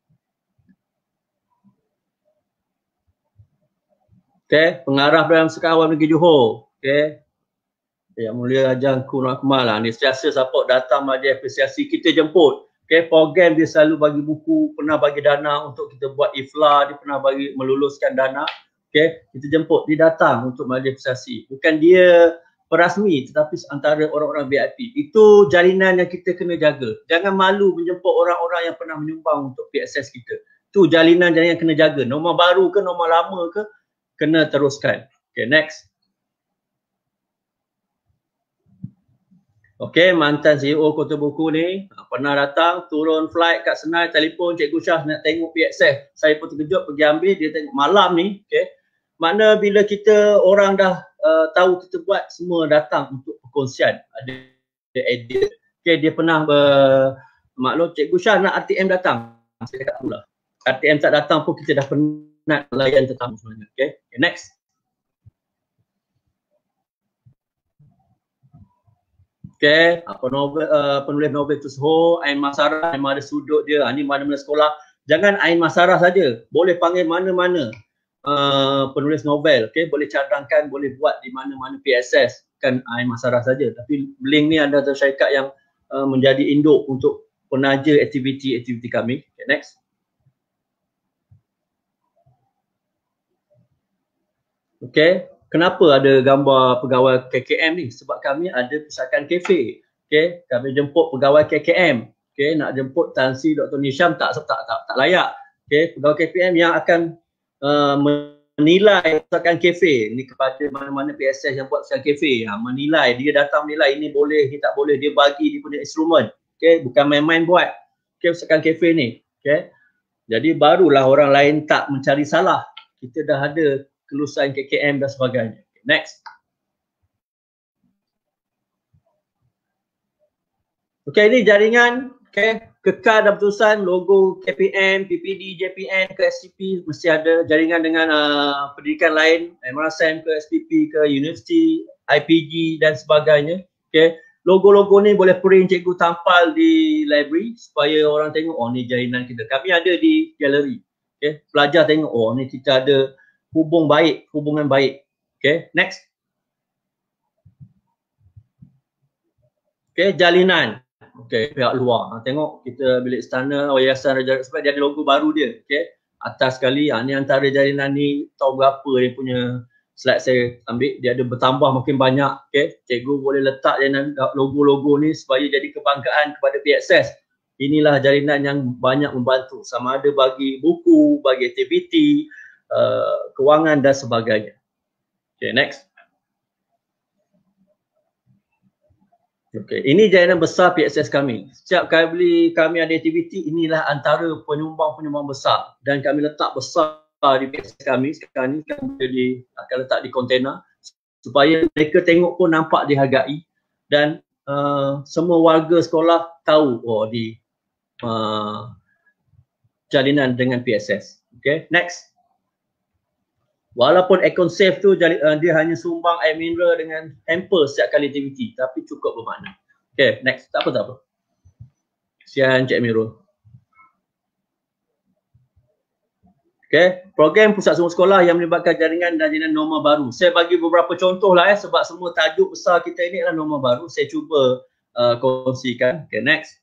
Okay, pengarah Beram Sekawan Negeri Johor. Okay, Yang Mulia Haji Kurang Kemal lah. Ni sentiasa support, datang majlis apresiasi, kita jemput. Okay, program dia selalu bagi buku, pernah bagi dana untuk kita buat iflar, dia pernah bagi meluluskan dana. Okay, kita jemput, dia datang untuk majlis apresiasi. Bukan dia perasmi tetapi antara orang-orang VIP. Itu jalinan yang kita kena jaga. Jangan malu menjemput orang-orang yang pernah menyumbang untuk PSS kita. Itu jalinan yang kena jaga. Nombor baru ke, nombor lama ke, kena teruskan. Okay, next. Okay, mantan CEO Kota Buku ni pernah datang, turun flight kat Senai, telefon Cikgu Syah nak tengok PSS. Saya pun terkejut pergi ambil, dia tengok malam ni. Okay. Makna bila kita orang dah tahu kita buat, semua datang untuk perkongsian. Ada idea. Okay, dia pernah maklum Cikgu Syah nak RTM datang. Saya cakap pula. RTM tak datang pun kita dah penat layan tetamu sebenarnya. Okay, next. Okay, penulis novel tu Soho, Ain Masarah, memang ada sudut dia. Ni mana-mana sekolah. Jangan Ain Masarah saja. Boleh panggil mana-mana penulis novel. Okay, boleh cadangkan, boleh buat di mana-mana PSS. Bukan Ain Masarah saja. Tapi Blink ni ada syarikat yang menjadi induk untuk penaja aktiviti-aktiviti kami. Okay, next. Okay. Kenapa ada gambar pegawai KKM ni? Sebab kami ada Pusatkan Kafe. Okay, kami jemput pegawai KKM. Okay, nak jemput Tan Sri Dr. Nisham tak layak. Okay, pegawai KPM yang akan menilai Pusatkan Kafe ni kepada mana-mana PSS yang buat Pusatkan Kafe. Menilai, dia datang menilai ini boleh, ini tak boleh. Dia bagi dia punya instrumen. Okay, bukan main-main buat. Okay, Pusatkan Kafe ni. Okay, jadi barulah orang lain tak mencari salah. Kita dah ada kelulusan KKM dan sebagainya. Next. Okey, ini jaringan. Okey, kekal dan berterusan logo KPM, PPD, JPN ke SCP mesti ada jaringan dengan pendidikan lain, MRSM ke SPP ke universiti, IPG dan sebagainya. Okey, logo-logo ni boleh print cikgu tampal di library supaya orang tengok, oh ni jaringan kita. Kami ada di galeri. Okey, pelajar tengok, oh ni kita ada hubungan baik. Okay, next. Okay, jalinan. Okay, pihak luar. Tengok kita bilik istana, Yayasan Raja sebab dia ada logo baru dia. Okay, atas sekali. Ni antara jalinan ni, tahu berapa dia punya slide saya ambil. Dia ada bertambah makin banyak. Okay, cikgu boleh letak jalinan logo-logo ni supaya jadi kebanggaan kepada PSS. Inilah jalinan yang banyak membantu. Sama ada bagi buku, bagi aktiviti, kewangan dan sebagainya. Okay, next. Okay, ini jalinan besar PSS kami. Setiap kali kami ada aktiviti, inilah antara penyumbang-penyumbang besar dan kami letak besar di PSS kami. Sekarang ni kami akan letak di kontena supaya mereka tengok pun nampak dihargai dan semua warga sekolah tahu di jalinan dengan PSS. Okay, next. Walaupun Akon Safe tu dia hanya sumbang air mineral dengan hamper setiap kali aktiviti, tapi cukup bermakna. Okay, next. Tak apa. Kesian Cik Mirul. Okay, program pusat semua sekolah yang melibatkan jaringan dan jaringan norma baru. Saya bagi beberapa contoh lah sebab semua tajuk besar kita ini adalah norma baru. Saya cuba kongsikan. Okay, next.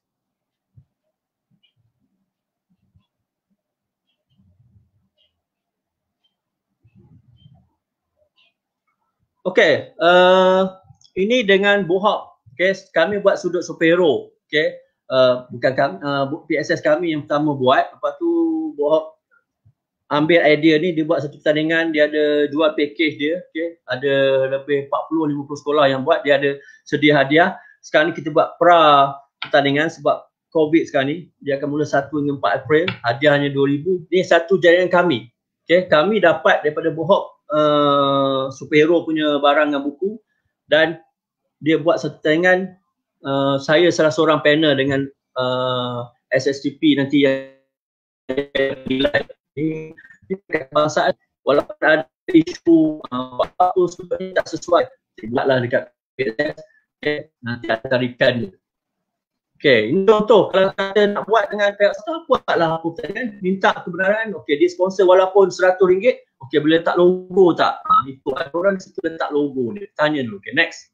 Okey, ini dengan Bohab. Okey, kami buat sudut superhero. Okey, bukan kami, PSS kami yang pertama buat. Lepas tu Bohab ambil idea ni, dia buat satu pertandingan, dia ada jual package dia. Okey, ada lebih 40-50 sekolah yang buat, dia ada sedia hadiah. Sekarang ni kita buat pra pertandingan sebab COVID sekarang ni, dia akan mula 1 hingga 4 April, hadiahnya 2,000. Ni satu jaringan kami. Okey, kami dapat daripada Bohab superhero punya barang dan buku dan dia buat satu tayangan. Saya salah seorang panel dengan SSTP nanti yang nilai ini kebangsaan. Walaupun ada isu apa sebenarnya tak sesuai, buatlah dekat PSS, okay, nanti ada tarikan dia. Okay, ini contoh kalau kata nak buat dengan pihak swasta, buatlah apa kan, minta kebenaran, okay, dia sponsor walaupun RM100, okay, boleh letak logo tak? Itu ada orang situ letak logo ni, tanya dulu. Okay, next.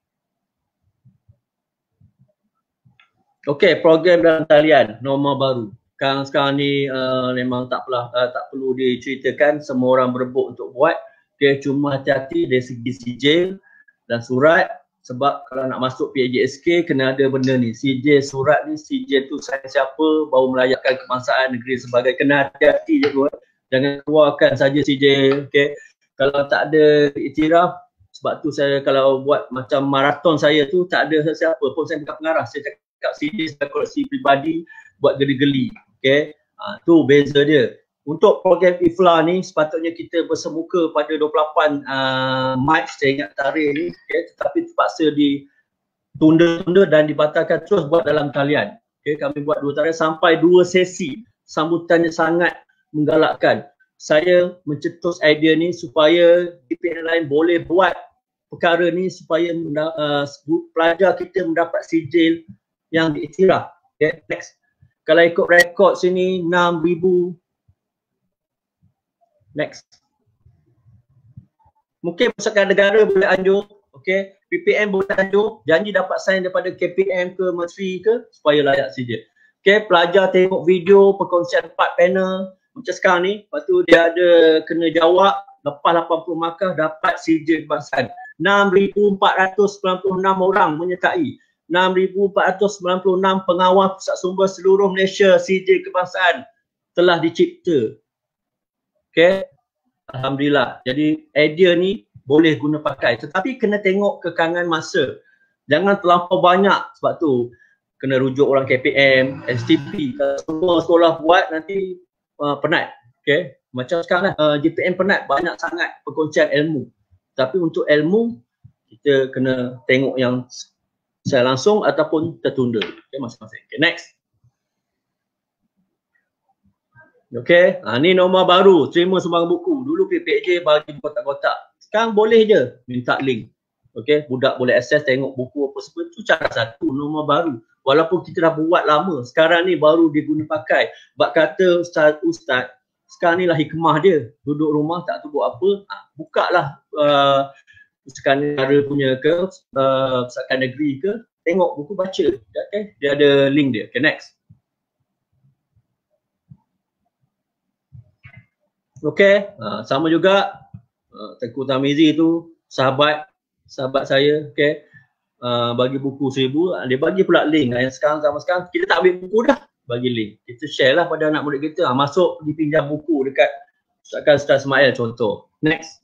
Okay, program dalam talian, norma baru. Sekarang ni memang tak perlu diceritakan, semua orang berebut untuk buat. Okay, cuma hati-hati dari segi sijil dan surat. Sebab kalau nak masuk PAJSK kena ada benda ni. Sijil surat ni, sijil tu saya siapa, baru melayakkan kebangsaan negeri sebagai, kena hati-hati je tu. Jangan keluarkan saja sijil. Okay. Kalau tak ada iktiraf, sebab tu saya kalau buat macam maraton saya tu tak ada siapa pun, saya bukan pengarah. Saya cakap sijil sebagai koleksi peribadi buat geli-geli. Okay. Tu beza dia. Untuk program IFLA ni sepatutnya kita bersemuka pada 28 Mac, saya ingat tarikh ni, okay, tetapi terpaksa ditunda-tunda dan dibatalkan terus buat dalam talian. Okay, kami buat 2 talian sampai 2 sesi. Sambutannya sangat menggalakkan. Saya mencetus idea ni supaya DPN lain boleh buat perkara ni supaya pelajar kita mendapat sijil yang diiktiraf. Okay, next. Kalau ikut rekod sini 6,000. Next. Mungkin Pusatkan Negara boleh anjur, okay. PPM boleh anjur, janji dapat sign daripada KPM ke Menteri ke supaya layak sijil. Okay, pelajar tengok video perkongsian 4 panel macam sekarang ni, lepas tu dia ada kena jawab, lepas 80 markah dapat sijil kebangsaan. 6,496 orang menyertai. 6,496 pengawal pusat sumber seluruh Malaysia sijil kebangsaan telah dicipta. Okay, alhamdulillah. Jadi idea ni boleh guna pakai, tetapi kena tengok kekangan masa. Jangan terlampau banyak, sebab tu kena rujuk orang KPM, STP. Kalau semua sekolah buat nanti penat. Okay, macam sekarang JPN penat, banyak sangat perkongsian ilmu. Tapi untuk ilmu kita kena tengok yang secara langsung ataupun tertunda. Okay, masing-masing. Okay, next. Okay, ni norma baru, terima sumbangan buku. Dulu PPJ bagi kotak-kotak. Sekarang boleh je minta link. Okay, budak boleh akses tengok buku apa semua. Itu cara satu, norma baru. Walaupun kita dah buat lama, sekarang ni baru diguna pakai. Bak kata ustaz, sekarang ni lah hikmah dia. Duduk rumah tak tahu buat apa, buka lah Pusatkan Negara punya ke, Pusatkan Negeri ke, tengok buku baca. Okay, dia ada link dia. Okay, next. Okay, sama juga Tengku Tamizi tu sahabat saya, okay, bagi buku 1,000, dia bagi pula link. Yang sekarang sama sekarang kita tak ambil buku dah, bagi link. Kita share lah pada anak murid kita, masuk dipinjam buku dekat Pusatkan Ustaz Ismail contoh. Next.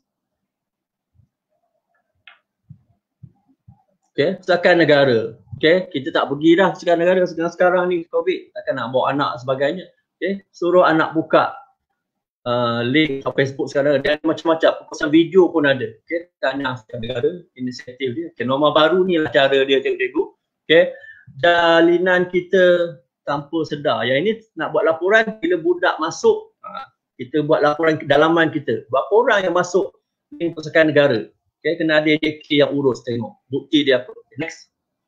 Okay, Pusatkan Negara. Okay, kita tak pergi dah Pusatkan Negara sekarang ni COVID, takkan nak bawa anak sebagainya. Okay, suruh anak buka link Facebook sekarang, dan macam-macam perkongsian video pun ada. Okay, Tahniah Pusatkan Negara, inisiatif dia. Okay, norma baru ni lah cara dia cikgu. Okay, jalinan kita tanpa sedar. Yang ini nak buat laporan bila budak masuk, kita buat laporan kedalaman kita. Berapa orang yang masuk link Pusatkan Negara? Okay, kena ada JK yang urus, tengok bukti dia apa. Okay, next.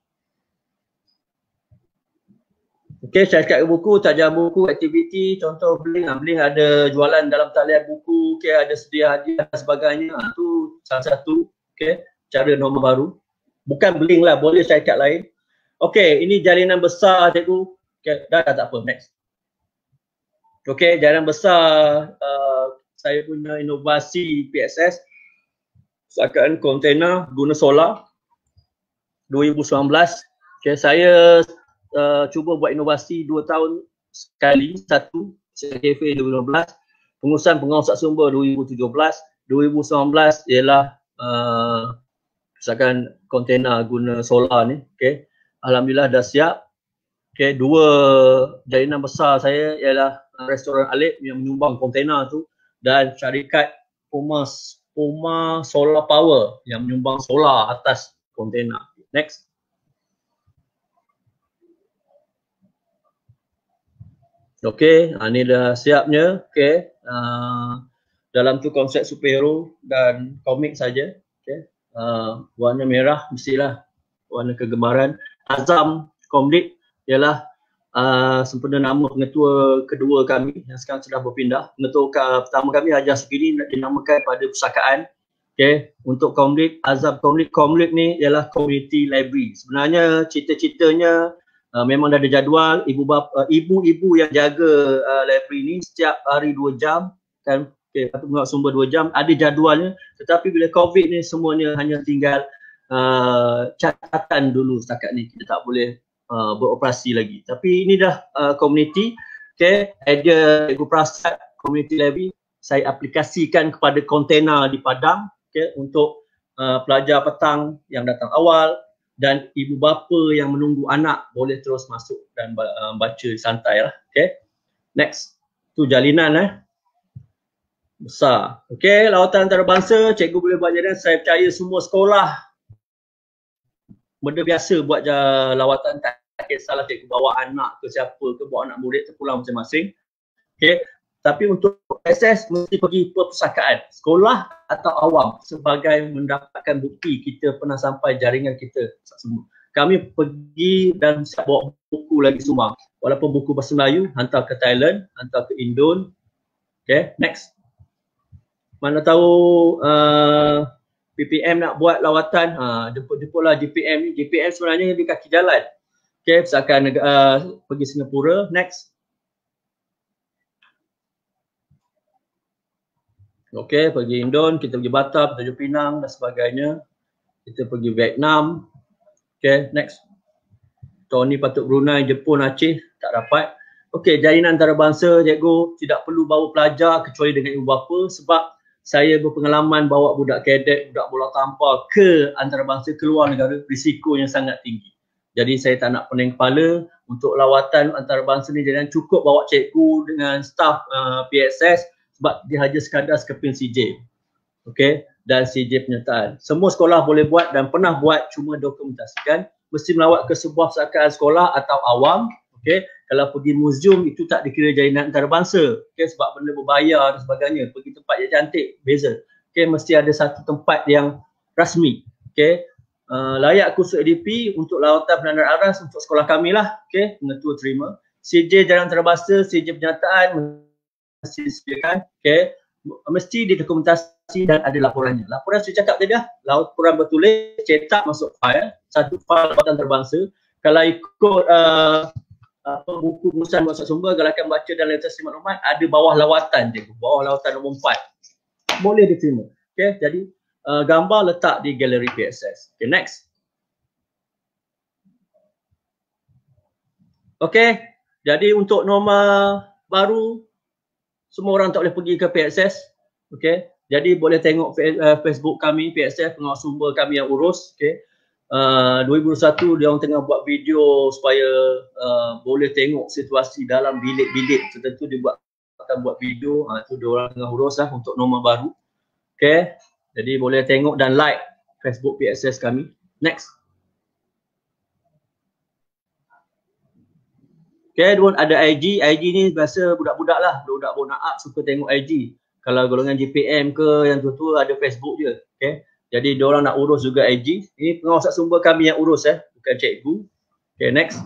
Okay, syarikat buku, tajam buku, aktiviti, contoh Blink. Blink ada jualan dalam talian buku, okay, ada sedia hadiah dan sebagainya. Itu salah satu, okay, cara norma baru. Bukan Blink lah, boleh syarikat lain. Okay, ini jalinan besar cikgu. Okay, dah tak apa, next. Okay, jalinan besar saya punya inovasi PSS. Pusatkan kontainer guna solar 2019. Okay, saya cuba buat inovasi 2 tahun sekali. Satu, cafe 2015, pengurusan pengawas sumber 2017, 2019 ialah Pusatkan kontainer guna solar ni. Okay, alhamdulillah dah siap. Okay, 2 jalinan besar saya ialah restoran Alip yang menyumbang kontainer tu, dan syarikat Puma Solar Power yang menyumbang solar atas kontainer. Next. Okey, ni dah siapnya. Okey. dalam tu konsep superhero dan komik saja. Okay. Warna merah mestilah warna kegemaran. Azam Komdik ialah sempena nama pengetua kedua kami yang sekarang sudah berpindah. Pengetua pertama kami Haji Sukini dinamakan pada pustakaan. Okay. Untuk Komdik, Azam Komdik ni ialah community library. Sebenarnya cita-citanya memang dah ada jadual. Ibu-ibu yang jaga library ni setiap hari 2 jam kan. Okay, patut mengawal sumber 2 jam, ada jadualnya, tetapi bila COVID ni semuanya hanya tinggal catatan dulu setakat ni, kita tak boleh beroperasi lagi. Tapi ini dah community, okay, idea Cikgu Prasad community library, saya aplikasikan kepada kontena di Padang, okay, untuk pelajar petang yang datang awal dan ibu bapa yang menunggu anak boleh terus masuk dan baca santai lah, okay. Next, tu jalinan besar. Okey, lawatan antarabangsa, cikgu boleh buat jadian. Saya percaya semua sekolah benda biasa buat lawatan, tak kisahlah cikgu bawa anak ke siapa ke, bawa anak murid terpulang masing-masing. Okey, tapi untuk akses mesti pergi perpustakaan, sekolah atau awam sebagai mendapatkan bukti kita pernah sampai jaringan kita semua. Kami pergi dan siap bawa buku lagi semua. Walaupun buku bahasa Melayu, hantar ke Thailand, hantar ke Indon. Okey, next. Mana tahu PPM nak buat lawatan, jemput-jemputlah GPM ni. GPM sebenarnya di kaki jalan. Okay, misalkan pergi Singapura. Next. Okay, pergi Indon, kita pergi Batam, Tanjung Pinang dan sebagainya. Kita pergi Vietnam. Okay, next. Tahun ni patut Brunei, Jepun, Aceh, tak dapat. Okay, jalinan antarabangsa, cikgu tidak perlu bawa pelajar kecuali dengan ibu bapa sebab saya berpengalaman bawa budak kadet, budak bola tampar ke antarabangsa ke luar negara, risikonya sangat tinggi. Jadi saya tak nak pening kepala untuk lawatan antarabangsa ni, jangan cukup bawa cikgu dengan staf PSS sebab dia hanya sekadar skepin CJ. Okey, dan CJ penyertaan. Semua sekolah boleh buat dan pernah buat, cuma dokumentasikan. Mesti melawat ke sebuah pustakaan sekolah atau awam. Okey, kalau pergi museum itu tak dikira jalinan antarabangsa, okay, sebab benda berbayar dan sebagainya. Pergi tempat yang cantik, beza. Okay, mesti ada satu tempat yang rasmi. Okay, layak kursus ADP untuk lawatan penandaan aras untuk sekolah kami lah. Okay, pengetua terima. CJ jalinan antarabangsa, CJ penyataan mesti disediakan. Okay, mesti didokumentasi dan ada laporannya. Laporan saya cakap tadi dah, laporan bertulis, cetak masuk file, satu file lawatan antarabangsa. Kalau ikut buku perusahaan WhatsApp sumber, galakan baca dan literasi maklumat, ada bawah lawatan je, bawah lawatan nombor 4 boleh diterima. Okay, jadi gambar letak di galeri PSS. Okay, next. Okay, jadi untuk norma baru semua orang tak boleh pergi ke PSS. Okay, jadi boleh tengok Facebook kami, PSS, pengawas sumber kami yang urus. Okay, 2021 dia orang tengah buat video supaya boleh tengok situasi dalam bilik-bilik tertentu, dia akan buat video, tu dia orang tengah urus lah untuk norma baru. Okay, jadi boleh tengok dan like Facebook PSS kami. Next. Okay, ada IG. IG ni biasa budak-budak lah, budak-budak bonak suka tengok IG. Kalau golongan GPM ke yang tua-tua ada Facebook je. Okay, jadi diorang nak urus juga IG. Ini pengawas sumber kami yang urus, bukan cikgu. Okay, next.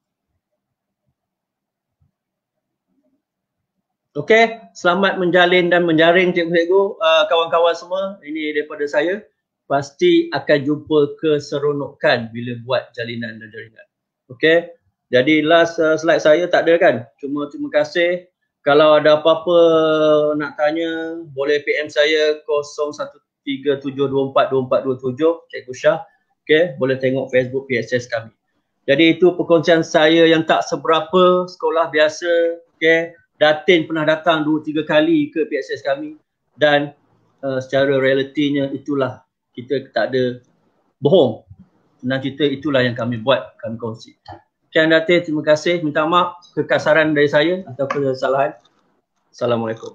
Okay, selamat menjalin dan menjaring cikgu-cikgu, kawan-kawan semua. Ini daripada saya. Pasti akan jumpa keseronokan bila buat jalinan dan jaringan. Okay, jadi last slide saya tak ada kan. Cuma terima kasih. Kalau ada apa-apa nak tanya, boleh PM saya 0137242427, Cikgu Syah. Okay, boleh tengok Facebook PSS kami. Jadi itu perkongsian saya yang tak seberapa, sekolah biasa. Okay, Datin pernah datang 2-3 kali ke PSS kami dan secara realitinya itulah, kita tak ada bohong. Senang cerita, itulah yang kami buat, kami kongsi. Sekian Datin, terima kasih. Minta maaf kekasaran dari saya atau kesalahan. Assalamualaikum.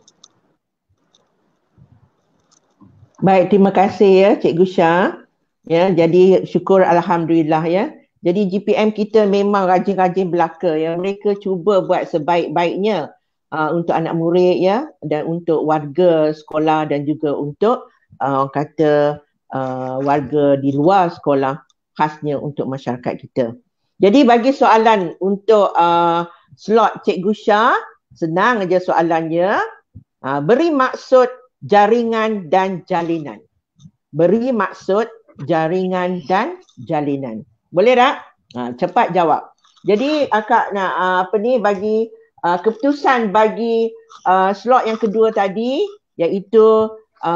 Baik, terima kasih ya Cikgu Syah. Ya, jadi syukur alhamdulillah ya. Jadi GPM kita memang rajin-rajin belaka ya. Mereka cuba buat sebaik-baiknya untuk anak murid ya, dan untuk warga sekolah dan juga untuk orang kata warga di luar sekolah, khasnya untuk masyarakat kita. Jadi bagi soalan untuk slot Cikgu Syah, senang aja soalannya. Beri maksud jaringan dan jalinan. Beri maksud jaringan dan jalinan. Boleh tak? Cepat jawab. Jadi akak nak bagi keputusan bagi slot yang kedua tadi, iaitu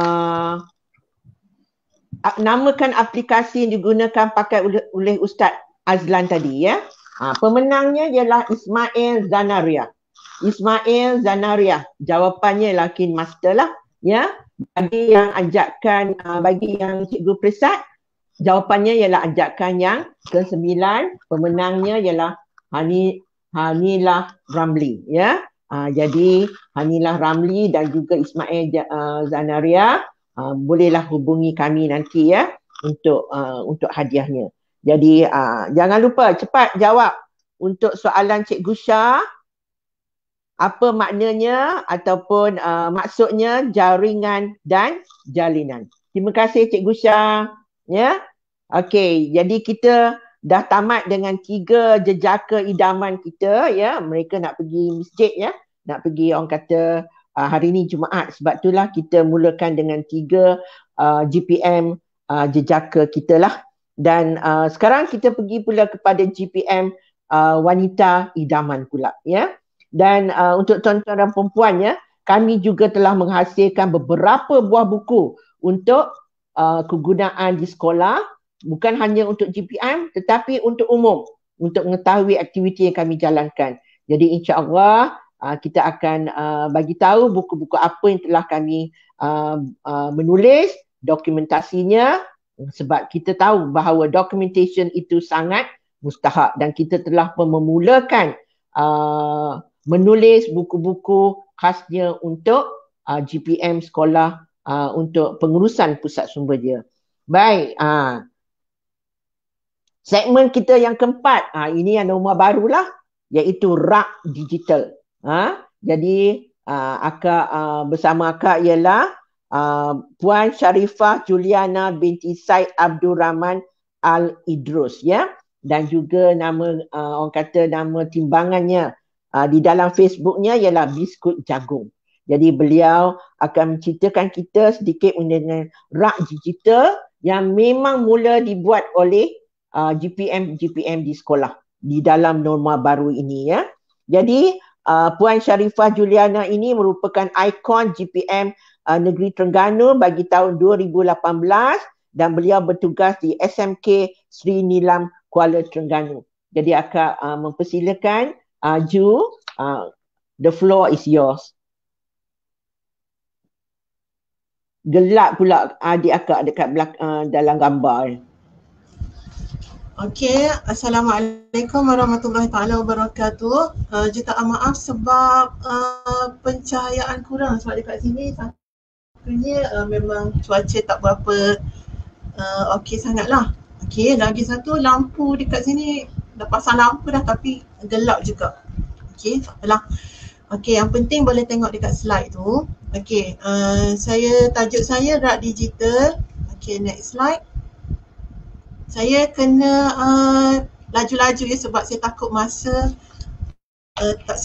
namakan aplikasi yang digunakan pakai oleh Ustaz Azlan tadi ya. Pemenangnya ialah Ismail Zanaria. Ismail Zanaria. Jawapannya ialah Kin Master lah ya. Bagi yang ajakan, bagi yang Cikgu Persat, jawapannya ialah ajakan yang ke-9. Pemenangnya ialah Hanilah Ramli ya. Jadi Hanilah Ramli dan juga Ismail Zanaria, bolehlah hubungi kami nanti ya untuk hadiahnya. Jadi jangan lupa cepat jawab untuk soalan Cikgu Syah. Apa maknanya ataupun maksudnya jaringan dan jalinan. Terima kasih Cikgu Syah. Ya. Okey, jadi kita dah tamat dengan 3 jejaka idaman kita ya. Mereka nak pergi masjid ya. Nak pergi orang kata hari ni Jumaat. Sebab itulah kita mulakan dengan 3 GPM jejaka kita lah. Dan sekarang kita pergi pula kepada GPM wanita idaman pula ya. Dan untuk tuan-tuan dan puan ya, kami juga telah menghasilkan beberapa buah buku untuk kegunaan di sekolah, bukan hanya untuk GPM tetapi untuk umum, untuk mengetahui aktiviti yang kami jalankan. Jadi insya-Allah kita akan bagi tahu buku-buku apa yang telah kami menulis, dokumentasinya, sebab kita tahu bahawa documentation itu sangat mustahak dan kita telah memulakan menulis buku-buku khasnya untuk GPM sekolah untuk pengurusan pusat sumber dia. Baik, segmen kita yang keempat, ini yang nombor barulah, iaitu rak digital. Jadi akak bersama akak ialah Puan Sharifah Juliana binti Said Abdul Rahman Al-Idrus ya, dan juga nama orang kata nama timbangannya di dalam Facebooknya ialah Biskut Jagung. Jadi beliau akan menceritakan kita sedikit mengenai rak digital yang memang mula dibuat oleh GPM di sekolah di dalam norma baru ini ya. Jadi Puan Sharifah Juliana ini merupakan ikon GPM Negeri Terengganu bagi tahun 2018 dan beliau bertugas di SMK Sri Nilam Kuala Terengganu. Jadi akak mempersilakan Ju, the floor is yours. Gelap pula adik akak dekat belakang dalam gambar. Okey, Assalamualaikum warahmatullahi taala wabarakatuh. Juta maaf sebab pencahayaan kurang sebab dekat sini satunya memang cuaca tak berapa okey sangatlah. Okey, lagi satu lampu dekat sini dah pasang lampu dah tapi gelap juga. Okey, tak apalah. Okey, yang penting boleh tengok dekat slide tu. Okey, tajuk saya rak digital. Okey, next slide. Saya kena laju-laju ya sebab saya takut masa tak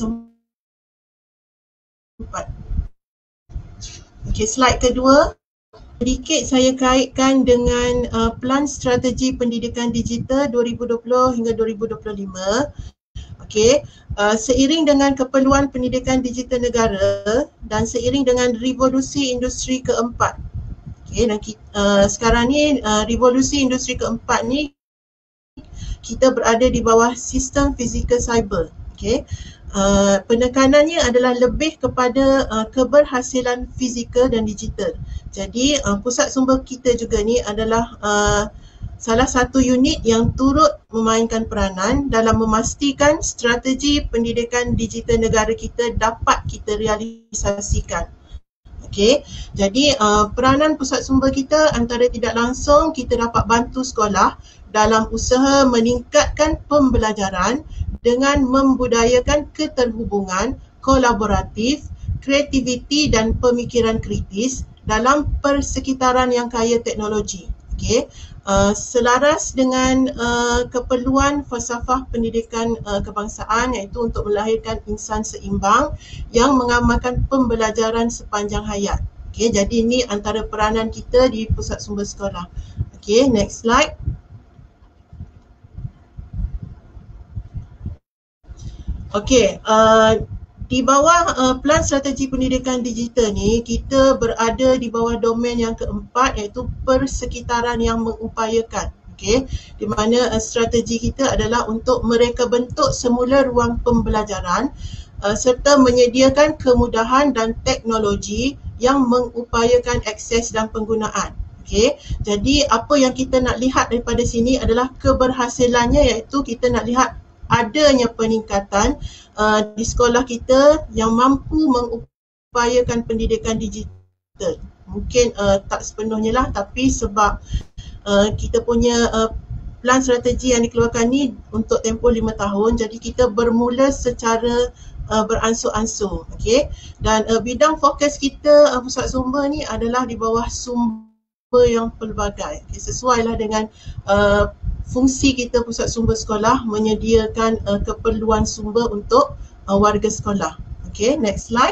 sempat. Okey, slide kedua. Sedikit saya kaitkan dengan Pelan Strategi Pendidikan Digital 2020 hingga 2025. Okey, seiring dengan keperluan pendidikan digital negara dan seiring dengan revolusi industri keempat. Okey, dan sekarang ni revolusi industri keempat ni kita berada di bawah sistem fizikal cyber. Okey. Penekanannya adalah lebih kepada keberhasilan fizikal dan digital. Jadi pusat sumber kita juga ni adalah salah satu unit yang turut memainkan peranan dalam memastikan strategi pendidikan digital negara kita dapat kita realisasikan. Okey, jadi peranan pusat sumber kita antara tidak langsung kita dapat bantu sekolah dalam usaha meningkatkan pembelajaran dengan membudayakan keterhubungan, kolaboratif, kreativiti dan pemikiran kritis dalam persekitaran yang kaya teknologi. Okey, selaras dengan keperluan falsafah pendidikan kebangsaan, iaitu untuk melahirkan insan seimbang yang mengamalkan pembelajaran sepanjang hayat. Okey, jadi ini antara peranan kita di Pusat Sumber Sekolah. Okey, next slide. Okey, di bawah Pelan Strategi Pendidikan Digital ni, kita berada di bawah domain yang keempat, iaitu persekitaran yang mengupayakan. Okey, di mana strategi kita adalah untuk mereka bentuk semula ruang pembelajaran serta menyediakan kemudahan dan teknologi yang mengupayakan akses dan penggunaan. Okey, jadi apa yang kita nak lihat daripada sini adalah keberhasilannya, iaitu kita nak lihat adanya peningkatan di sekolah kita yang mampu mengupayakan pendidikan digital. Mungkin tak sepenuhnya lah, tapi sebab kita punya pelan strategi yang dikeluarkan ni untuk tempoh 5 tahun, jadi kita bermula secara beransur-ansur. Okey, dan bidang fokus kita Pusat Sumber ni adalah di bawah sumber yang pelbagai. Okay, sesuailah dengan fungsi kita Pusat Sumber Sekolah menyediakan keperluan sumber untuk warga sekolah. Okey, next slide.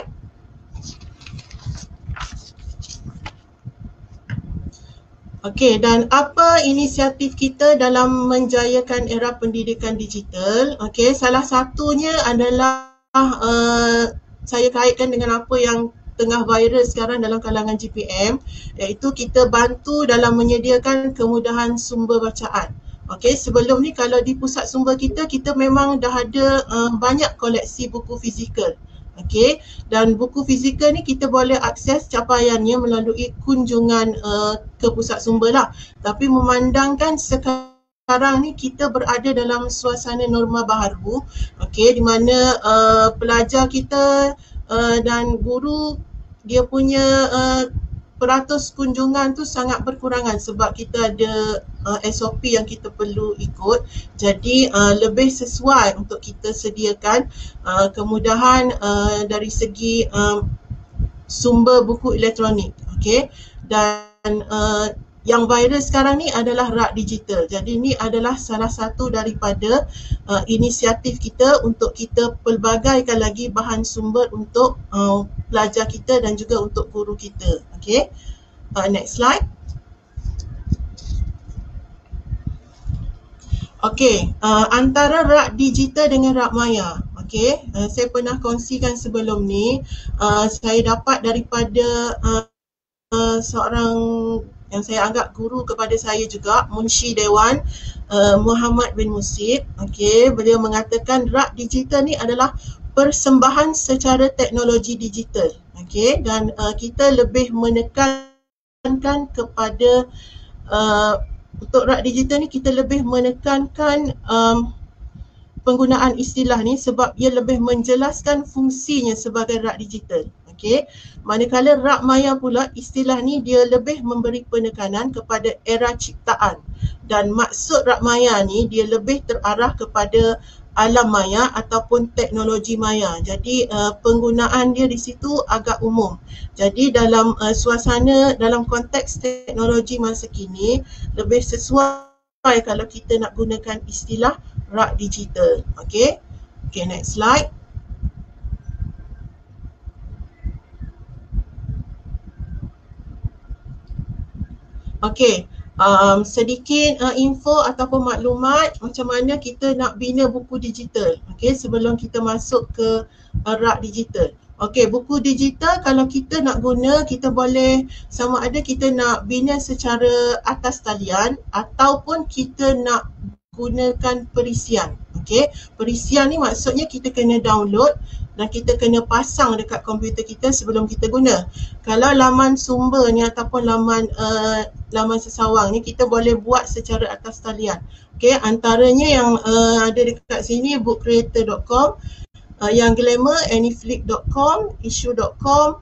Okey, dan apa inisiatif kita dalam menjayakan era pendidikan digital? Okey, salah satunya adalah saya kaitkan dengan apa yang tengah viral sekarang dalam kalangan GPM, iaitu kita bantu dalam menyediakan kemudahan sumber bacaan. Okey, sebelum ni kalau di pusat sumber kita, kita memang dah ada banyak koleksi buku fizikal. Okey, dan buku fizikal ni kita boleh akses capaiannya melalui kunjungan ke pusat sumber lah. Tapi memandangkan sekarang ni kita berada dalam suasana norma baharu, okey, di mana pelajar kita dan guru dia punya peratus kunjungan tu sangat berkurangan sebab kita ada SOP yang kita perlu ikut. Jadi lebih sesuai untuk kita sediakan kemudahan dari segi sumber buku elektronik. Okey, dan yang viral sekarang ni adalah rak digital. Jadi ini adalah salah satu daripada inisiatif kita untuk kita pelbagaikan lagi bahan sumber untuk pelajar kita dan juga untuk guru kita. Okey, next slide. Okey, antara rak digital dengan rak maya. Okey, saya pernah kongsikan sebelum ni, saya dapat daripada seorang yang saya anggap guru kepada saya juga, Munshi Dewan Muhammad bin Musib. Okey, beliau mengatakan rak digital ni adalah persembahan secara teknologi digital. Okey, dan kita lebih menekankan kepada untuk rak digital ni kita lebih menekankan penggunaan istilah ni sebab ia lebih menjelaskan fungsinya sebagai rak digital. Okey, manakala rak maya pula istilah ni dia lebih memberi penekanan kepada era ciptaan, dan maksud rak maya ni dia lebih terarah kepada alam maya ataupun teknologi maya. Jadi penggunaan dia di situ agak umum. Jadi dalam suasana, dalam konteks teknologi masa kini lebih sesuai kalau kita nak gunakan istilah rak digital. Okey. Okey, next slide. Okey, sedikit info ataupun maklumat macam mana kita nak bina buku digital. Okey, sebelum kita masuk ke rak digital. Okey, buku digital kalau kita nak guna, kita boleh sama ada kita nak bina secara atas talian ataupun kita nak gunakan perisian. Okey, perisian ni maksudnya kita kena download dan kita kena pasang dekat komputer kita sebelum kita guna. Kalau laman sumber ni ataupun laman sesawang ni kita boleh buat secara atas talian. Okey, antaranya yang ada dekat sini bookcreator.com, yang glamour anyflick.com, issue.com,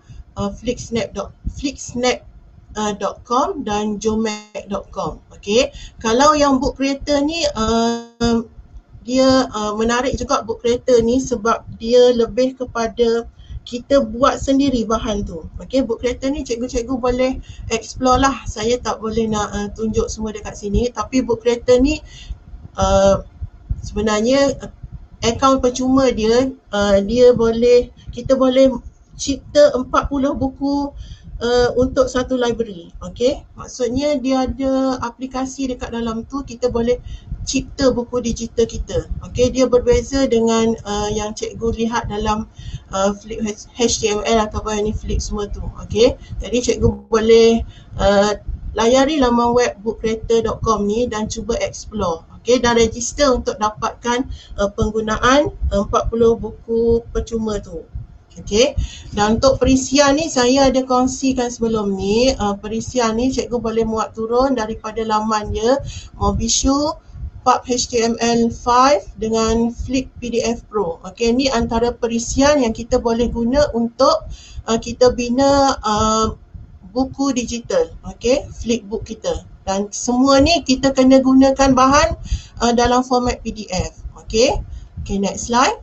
flicksnap.com dan jomac.com. Okey, kalau yang book creator ni dia menarik juga book creator ni sebab dia lebih kepada kita buat sendiri bahan tu. Okey, book creator ni cikgu-cikgu boleh explore lah. Saya tak boleh nak tunjuk semua dekat sini, tapi book creator ni sebenarnya akaun percuma dia, kita boleh cipta 40 buku untuk satu library. Okey, maksudnya dia ada aplikasi dekat dalam tu, kita boleh cipta buku digital kita. Okey, dia berbeza dengan yang cikgu lihat dalam Flip HTML ataupun ni Flip semua tu. Okey, jadi cikgu boleh layari laman web bookcreator.com ni dan cuba explore. Okey, dan register untuk dapatkan penggunaan 40 buku percuma tu. Okey, dan untuk perisian ni saya ada kongsikan sebelum ni. Perisian ni cikgu boleh muat turun daripada laman dia, Mobisu, Pub HTML5 dengan Flip PDF Pro. Okey, ni antara perisian yang kita boleh guna untuk kita bina buku digital. Okey, Flipbook kita. Dan semua ni kita kena gunakan bahan dalam format PDF. Okey. Okey, next slide.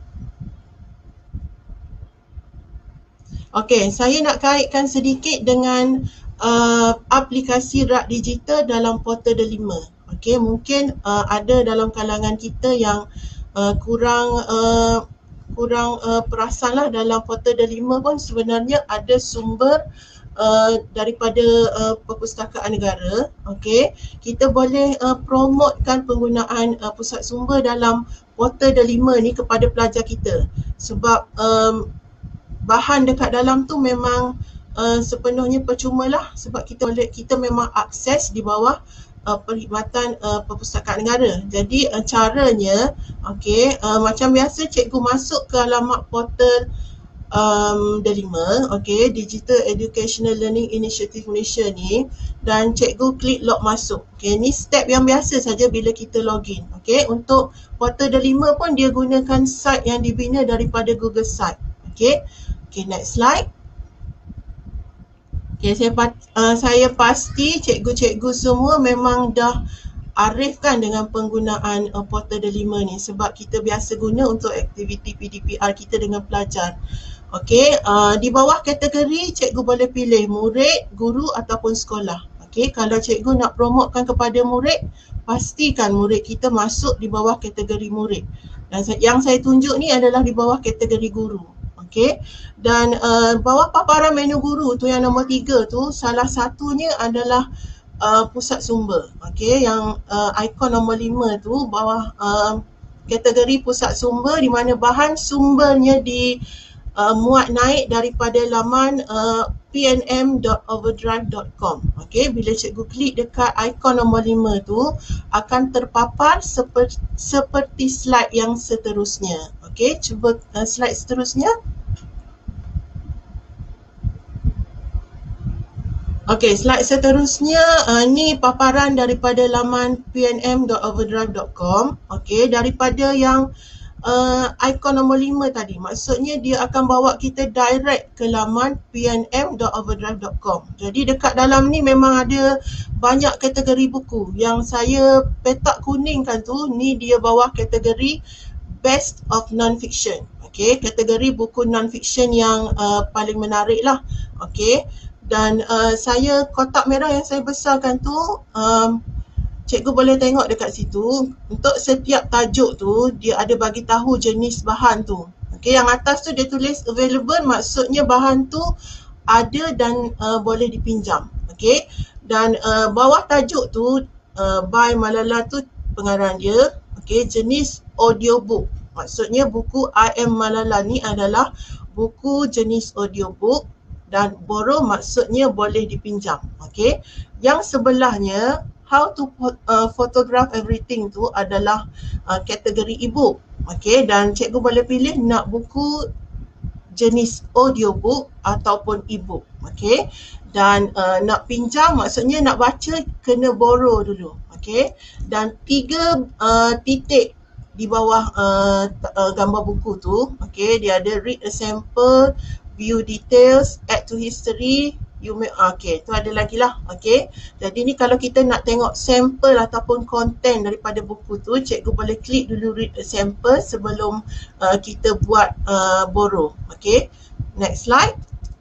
Okey, saya nak kaitkan sedikit dengan aplikasi rak digital dalam portal Delima. Okey, mungkin ada dalam kalangan kita yang kurang perasan lah, dalam portal Delima pun sebenarnya ada sumber daripada Perpustakaan Negara. Okey, kita boleh promotekan penggunaan pusat sumber dalam portal Delima ni kepada pelajar kita, sebab bahan dekat dalam tu memang sepenuhnya percuma lah, sebab kita memang akses di bawah perkhidmatan Perpustakaan Negara. Jadi caranya, okey, macam biasa cikgu masuk ke alamat portal Delima, okey, Digital Educational Learning Initiative Malaysia ni, dan cikgu klik log masuk. Okey, ni step yang biasa saja bila kita login. Okey, untuk portal Delima pun dia gunakan site yang dibina daripada Google Site. Okey. Okey, next slide. Okey, saya pasti cikgu-cikgu semua memang dah arifkan dengan penggunaan portal Delima ni, sebab kita biasa guna untuk aktiviti PDPR kita dengan pelajar. Okey, di bawah kategori cikgu boleh pilih murid, guru ataupun sekolah. Okey, kalau cikgu nak promotekan kepada murid, pastikan murid kita masuk di bawah kategori murid. Dan yang saya tunjuk ni adalah di bawah kategori guru. Okey, dan bawah paparan menu guru tu yang nombor 3 tu, salah satunya adalah pusat sumber. Okey, yang ikon nombor 5 tu bawah kategori pusat sumber, di mana bahan sumbernya muat naik daripada laman pnm.overdrive.com. Okey, bila cikgu klik dekat ikon nombor 5 tu, akan terpapar seperti slide yang seterusnya. Okey, cuba slide seterusnya. Okey, slide seterusnya ni paparan daripada laman pnm.overdrive.com. Okey, daripada yang ikon nombor 5 tadi, maksudnya dia akan bawa kita direct ke laman pnm.overdrive.com. Jadi dekat dalam ni memang ada banyak kategori buku. Yang saya petak kuningkan tu, ni dia bawah kategori Best of Non-Fiction. Okey, kategori buku non-fiction yang paling menarik lah. Okey. Dan saya kotak merah yang saya besarkan tu, cikgu boleh tengok dekat situ. Untuk setiap tajuk tu, dia ada bagi tahu jenis bahan tu. Okey, yang atas tu dia tulis available, maksudnya bahan tu ada dan boleh dipinjam. Okey, dan bawah tajuk tu, by Malala tu pengarang dia. Okey, jenis audiobook. Maksudnya buku I Am Malala ni adalah buku jenis audiobook. Dan borrow maksudnya boleh dipinjam. Okey. Yang sebelahnya, how to photograph everything tu adalah kategori e-book. Okey, dan cikgu boleh pilih nak buku jenis audiobook ataupun e-book. Okey. Dan nak pinjam maksudnya nak baca kena borrow dulu. Okey. Dan 3 titik di bawah gambar buku tu. Okey, dia ada read a sample, view details, add to history, Okay, tu ada lagi lah. Okay, jadi ni kalau kita nak tengok sampel ataupun konten daripada buku tu, cikgu boleh klik dulu read a sample sebelum kita buat borrow. Okay, next slide.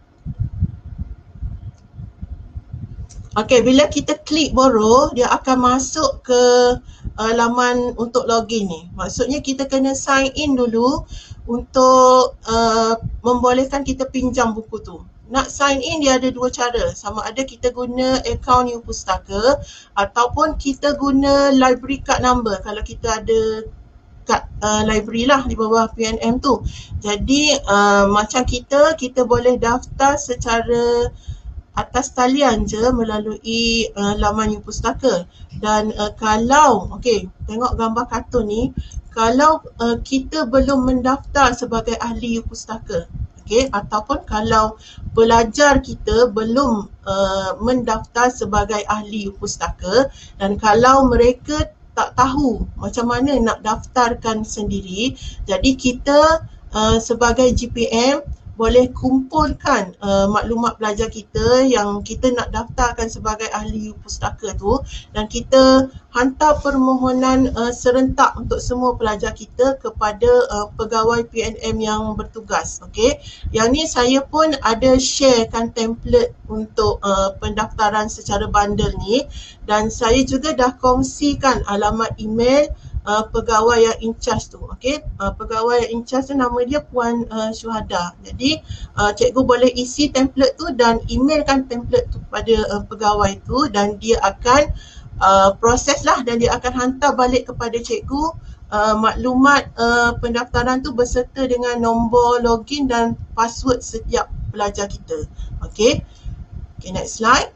Okay, bila kita klik borrow, dia akan masuk ke laman untuk login ni. Maksudnya kita kena sign in dulu untuk membolehkan kita pinjam buku tu. Nak sign in dia ada dua cara. Sama ada kita guna akaun Upustaka ataupun kita guna library card number kalau kita ada kad library lah di bawah PNM tu. Jadi macam kita boleh daftar secara atas talian je melalui laman Upustaka. Dan kalau, okay, tengok gambar kartun ni, kalau kita belum mendaftar sebagai ahli Upustaka, okay, ataupun kalau pelajar kita belum mendaftar sebagai ahli Upustaka dan kalau mereka tak tahu macam mana nak daftarkan sendiri, jadi kita sebagai GPM boleh kumpulkan maklumat pelajar kita yang kita nak daftarkan sebagai ahli Upustaka tu dan kita hantar permohonan serentak untuk semua pelajar kita kepada pegawai PNM yang bertugas. Okay, yang ni saya pun ada sharekan template untuk pendaftaran secara bundle ni dan saya juga dah kongsikan alamat email pegawai yang in charge tu. Okay, pegawai yang in charge tu nama dia Puan Syuhada. Jadi cikgu boleh isi template tu dan emailkan template tu pada pegawai tu dan dia akan proses lah dan dia akan hantar balik kepada cikgu maklumat pendaftaran tu berserta dengan nombor login dan password setiap pelajar kita. Okay, next slide.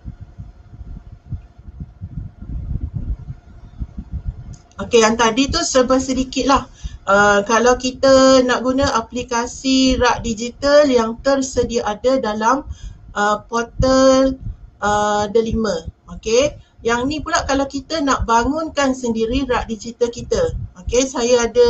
Okay, yang tadi tu serba sedikit lah. Kalau kita nak guna aplikasi RAK Digital yang tersedia ada dalam portal Delima. Okay, yang ni pula kalau kita nak bangunkan sendiri RAK Digital kita. Okay, saya ada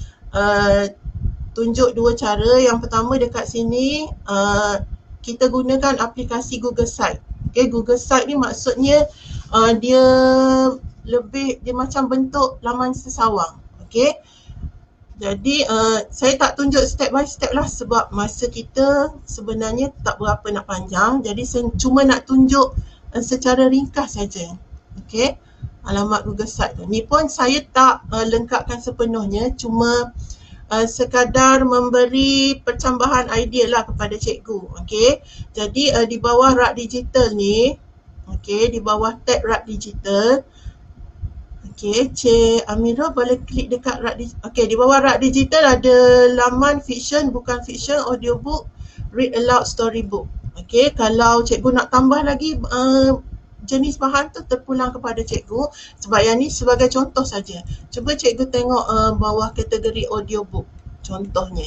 tunjuk dua cara. Yang pertama dekat sini kita gunakan aplikasi Google Site. Okay, Google Site ni maksudnya dia macam bentuk laman sesawang. Okay, jadi saya tak tunjuk step by step lah sebab masa kita sebenarnya tak berapa nak panjang. Jadi saya cuma nak tunjuk secara ringkas saja. Okay, alamat Google Site tu. Ni pun saya tak lengkapkan sepenuhnya, cuma sekadar memberi percambahan idea lah kepada cikgu. Okay, jadi di bawah RAK Digital ni, okay, di bawah tab RAK Digital, okay, Cik Amira boleh klik dekat RAK Digital. Okay, di bawah RAK Digital ada laman fiction, bukan fiction, audiobook, read aloud storybook. Okay, kalau cikgu nak tambah lagi jenis bahan tu terpulang kepada cikgu sebab yang ni sebagai contoh saja. Cuba cikgu tengok bawah kategori audiobook contohnya.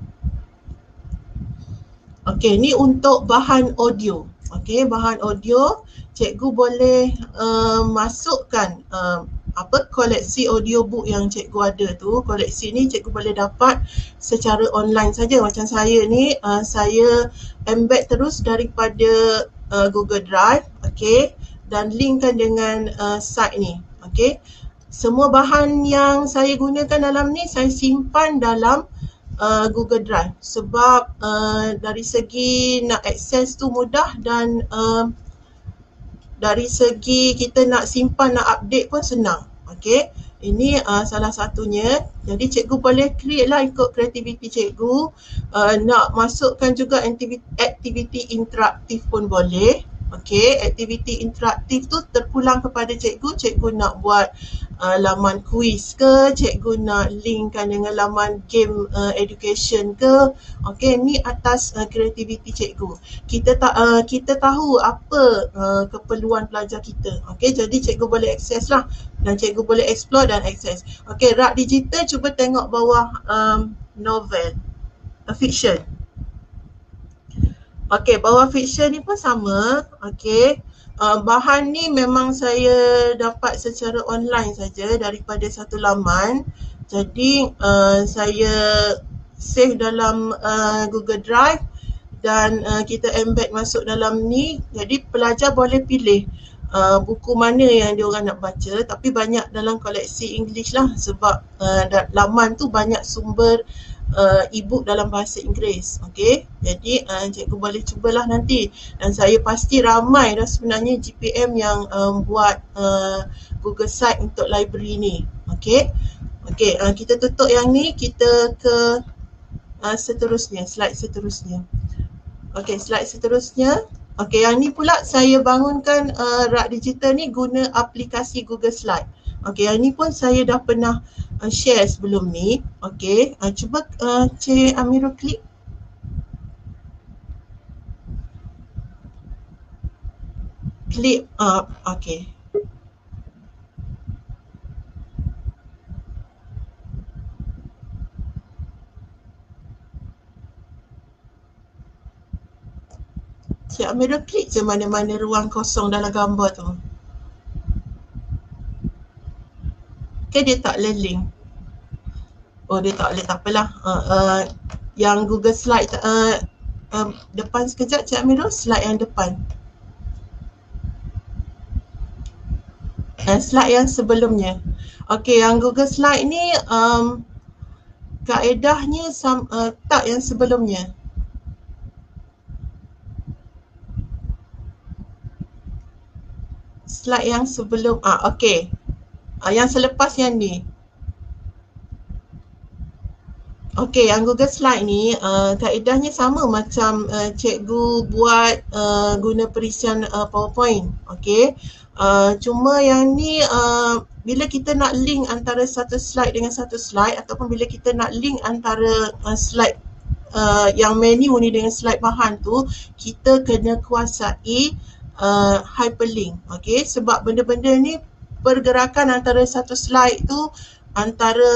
Okay, ni untuk bahan audio. Okay, bahan audio cikgu boleh masukkan koleksi audiobook yang cikgu ada tu. Koleksi ni cikgu boleh dapat secara online saja. Macam saya ni, saya embed terus daripada Google Drive, okay, dan linkkan dengan site ni. Okay, semua bahan yang saya gunakan dalam ni saya simpan dalam Google Drive sebab dari segi nak akses tu mudah dan dari segi kita nak simpan, nak update pun senang. Okay, ini salah satunya. Jadi cikgu boleh create lah ikut kreativiti cikgu. Nak masukkan juga aktiviti interaktif pun boleh. Okay, aktiviti interaktif tu terpulang kepada cikgu. Cikgu nak buat laman quiz ke, cikgu nak linkkan dengan laman game education ke. Okay, ni atas kreativiti cikgu. Kita tahu apa keperluan pelajar kita. Okay, jadi cikgu boleh akses lah dan cikgu boleh explore dan akses. Okay, RAK Digital cuba tengok bawah novel, fiction. Okay, bawah fiction ni pun sama. Okay, bahan ni memang saya dapat secara online saja daripada satu laman. Jadi saya save dalam Google Drive dan kita embed masuk dalam ni. Jadi pelajar boleh pilih buku mana yang dia orang nak baca, tapi banyak dalam koleksi English lah sebab laman tu banyak sumber e-book dalam bahasa Inggeris. Okey, jadi cikgu boleh cubalah nanti, dan saya pasti ramai dah sebenarnya GPM yang buat Google Site untuk library ni. Okey, kita tutup yang ni, kita ke seterusnya, slide seterusnya. Okey, slide seterusnya. Okey, yang ni pula saya bangunkan rak digital ni guna aplikasi Google Slide. Okey, yang ni pun saya dah pernah share sebelum ni. Okey, cuba Cik Amirul klik. Klik up, okey. Cik Amirul klik je mana-mana ruang kosong dalam gambar tu. Ke dia tak boleh link? Oh, dia tak boleh, tak apalah. Yang Google Slide depan sekejap Cik Amirul, slide yang depan. Slide yang sebelumnya. Okey, yang Google Slide ni kaedahnya tak yang sebelumnya. Slide yang sebelum, okey. Yang selepas yang ni. Okey, yang Google Slide ni kaedahnya sama macam cikgu buat guna perisian PowerPoint. Okey. Cuma yang ni bila kita nak link antara satu slide dengan satu slide, ataupun bila kita nak link antara slide yang menu ni dengan slide bahan tu, kita kena kuasai hyperlink. Okey, sebab benda-benda ni pergerakan antara satu slide tu, antara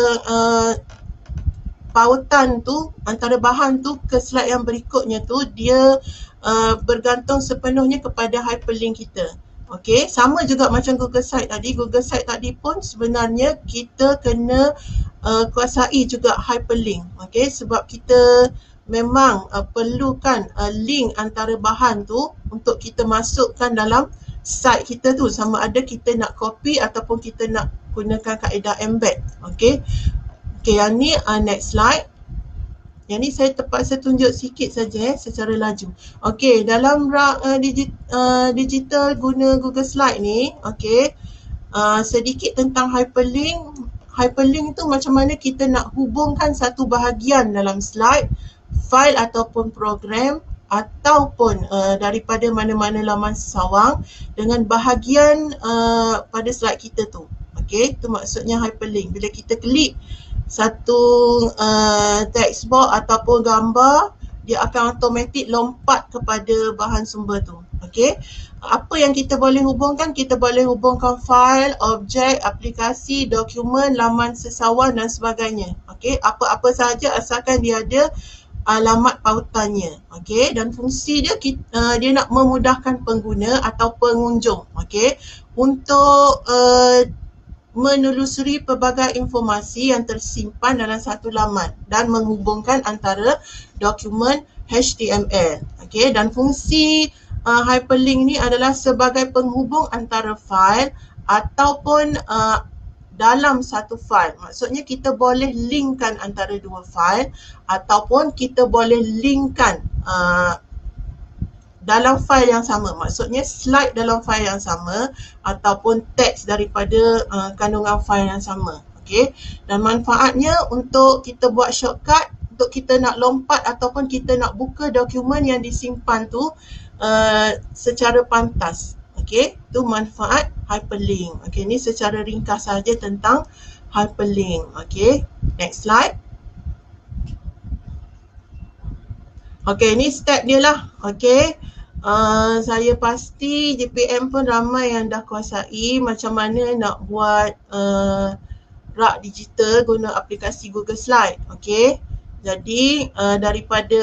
pautan tu, antara bahan tu ke slide yang berikutnya tu, dia bergantung sepenuhnya kepada hyperlink kita. Okey, sama juga macam Google Site tadi. Google Site tadi pun sebenarnya kita kena kuasai juga hyperlink. Okey, sebab kita memang perlukan link antara bahan tu untuk kita masukkan dalam site kita tu, sama ada kita nak copy ataupun kita nak gunakan kaedah embed. Okey. Okey, yang ni next slide. Yang ni saya terpaksa tunjuk sikit saja secara laju. Okey, dalam rak digital guna Google Slide ni, okey, sedikit tentang hyperlink. Hyperlink tu macam mana kita nak hubungkan satu bahagian dalam slide, file ataupun program, ataupun daripada mana-mana laman sesawang dengan bahagian pada slide kita tu. Okey, itu maksudnya hyperlink. Bila kita klik satu text box ataupun gambar, dia akan automatik lompat kepada bahan sumber tu. Okey, apa yang kita boleh hubungkan? Kita boleh hubungkan file, objek, aplikasi, dokumen, laman sesawang dan sebagainya. Okey, apa-apa sahaja asalkan dia ada alamat pautannya. Okey, dan fungsi dia dia nak memudahkan pengguna atau pengunjung, okey, untuk menelusuri pelbagai informasi yang tersimpan dalam satu laman dan menghubungkan antara dokumen HTML. Okey, dan fungsi hyperlink ni adalah sebagai penghubung antara file ataupun dalam satu file. Maksudnya kita boleh linkkan antara dua file ataupun kita boleh linkkan dalam file yang sama. Maksudnya slide dalam file yang sama ataupun teks daripada kandungan file yang sama. Okey. Dan manfaatnya untuk kita buat shortcut, untuk kita nak lompat ataupun kita nak buka dokumen yang disimpan tu secara pantas. Okey, itu manfaat hyperlink. Okey, ni secara ringkas saja tentang hyperlink. Okey, next slide. Okey, ni step dia lah. Okey, saya pasti JPM pun ramai yang dah kuasai macam mana nak buat rak digital guna aplikasi Google Slide. Okey, jadi daripada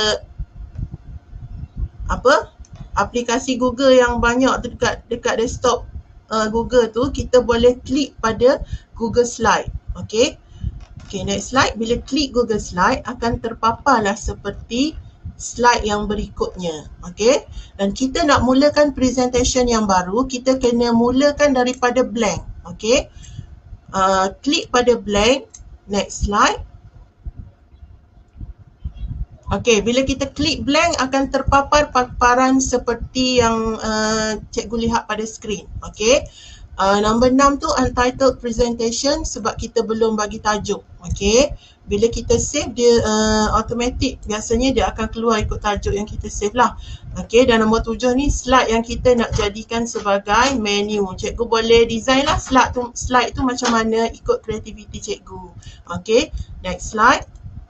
aplikasi Google yang banyak tu dekat desktop Google tu, kita boleh klik pada Google Slide. Okey. Okey, next slide. Bila klik Google Slide akan terpaparlah seperti slide yang berikutnya. Okey. Dan kita nak mulakan presentation yang baru, kita kena mulakan daripada blank. Okey. Klik pada blank. Next slide. Okey, bila kita klik blank akan terpapar paparan seperti yang cikgu lihat pada skrin. Okey. Nombor 6 tu untitled presentation sebab kita belum bagi tajuk. Okey. Bila kita save dia automatic, biasanya dia akan keluar ikut tajuk yang kita save lah. Okey, dan nombor 7 ni slide yang kita nak jadikan sebagai menu. Cikgu boleh design lah slide tu macam mana ikut kreativiti cikgu. Okey, next slide.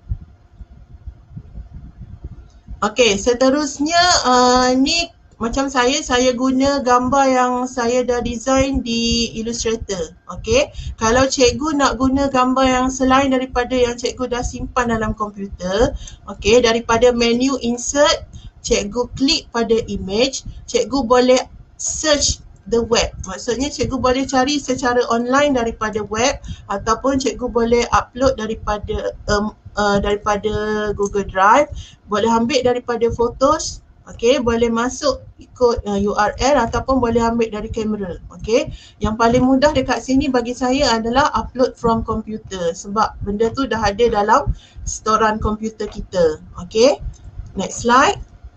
Okey, seterusnya ni macam saya guna gambar yang saya dah design di Illustrator. Okey, kalau cikgu nak guna gambar yang selain daripada yang cikgu dah simpan dalam komputer, okey, daripada menu insert, cikgu klik pada image, cikgu boleh search the web. Maksudnya cikgu boleh cari secara online daripada web ataupun cikgu boleh upload daripada Google Drive, boleh ambil daripada photos. Okey, boleh masuk ikut URL ataupun boleh ambil dari kamera. Okey, yang paling mudah dekat sini bagi saya adalah upload from computer sebab benda tu dah ada dalam storan komputer kita. Okey, next slide.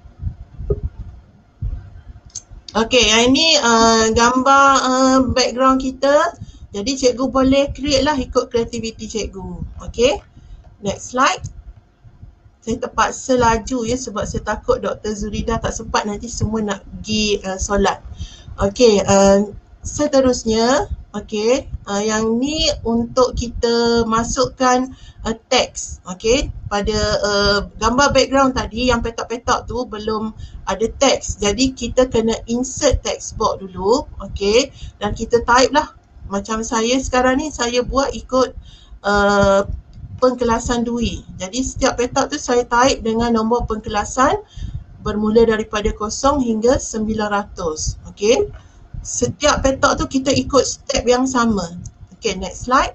Okey, yang ini gambar background kita. Jadi cikgu boleh create lah ikut kreativiti cikgu. Okey, next slide. Saya terpaksa laju ya sebab saya takut Dr. Zurida tak sempat nanti semua nak pergi solat. Okey, seterusnya, okey, yang ni untuk kita masukkan teks. Okey, pada gambar background tadi yang petak-petak tu belum ada teks. Jadi kita kena insert text box dulu. Okey, dan kita type lah. Macam saya sekarang ni saya buat ikut pengkelasan Dewey. Jadi setiap petak tu saya type dengan nombor pengkelasan bermula daripada 0 hingga 900. Okey. Setiap petak tu kita ikut step yang sama. Okey, next slide.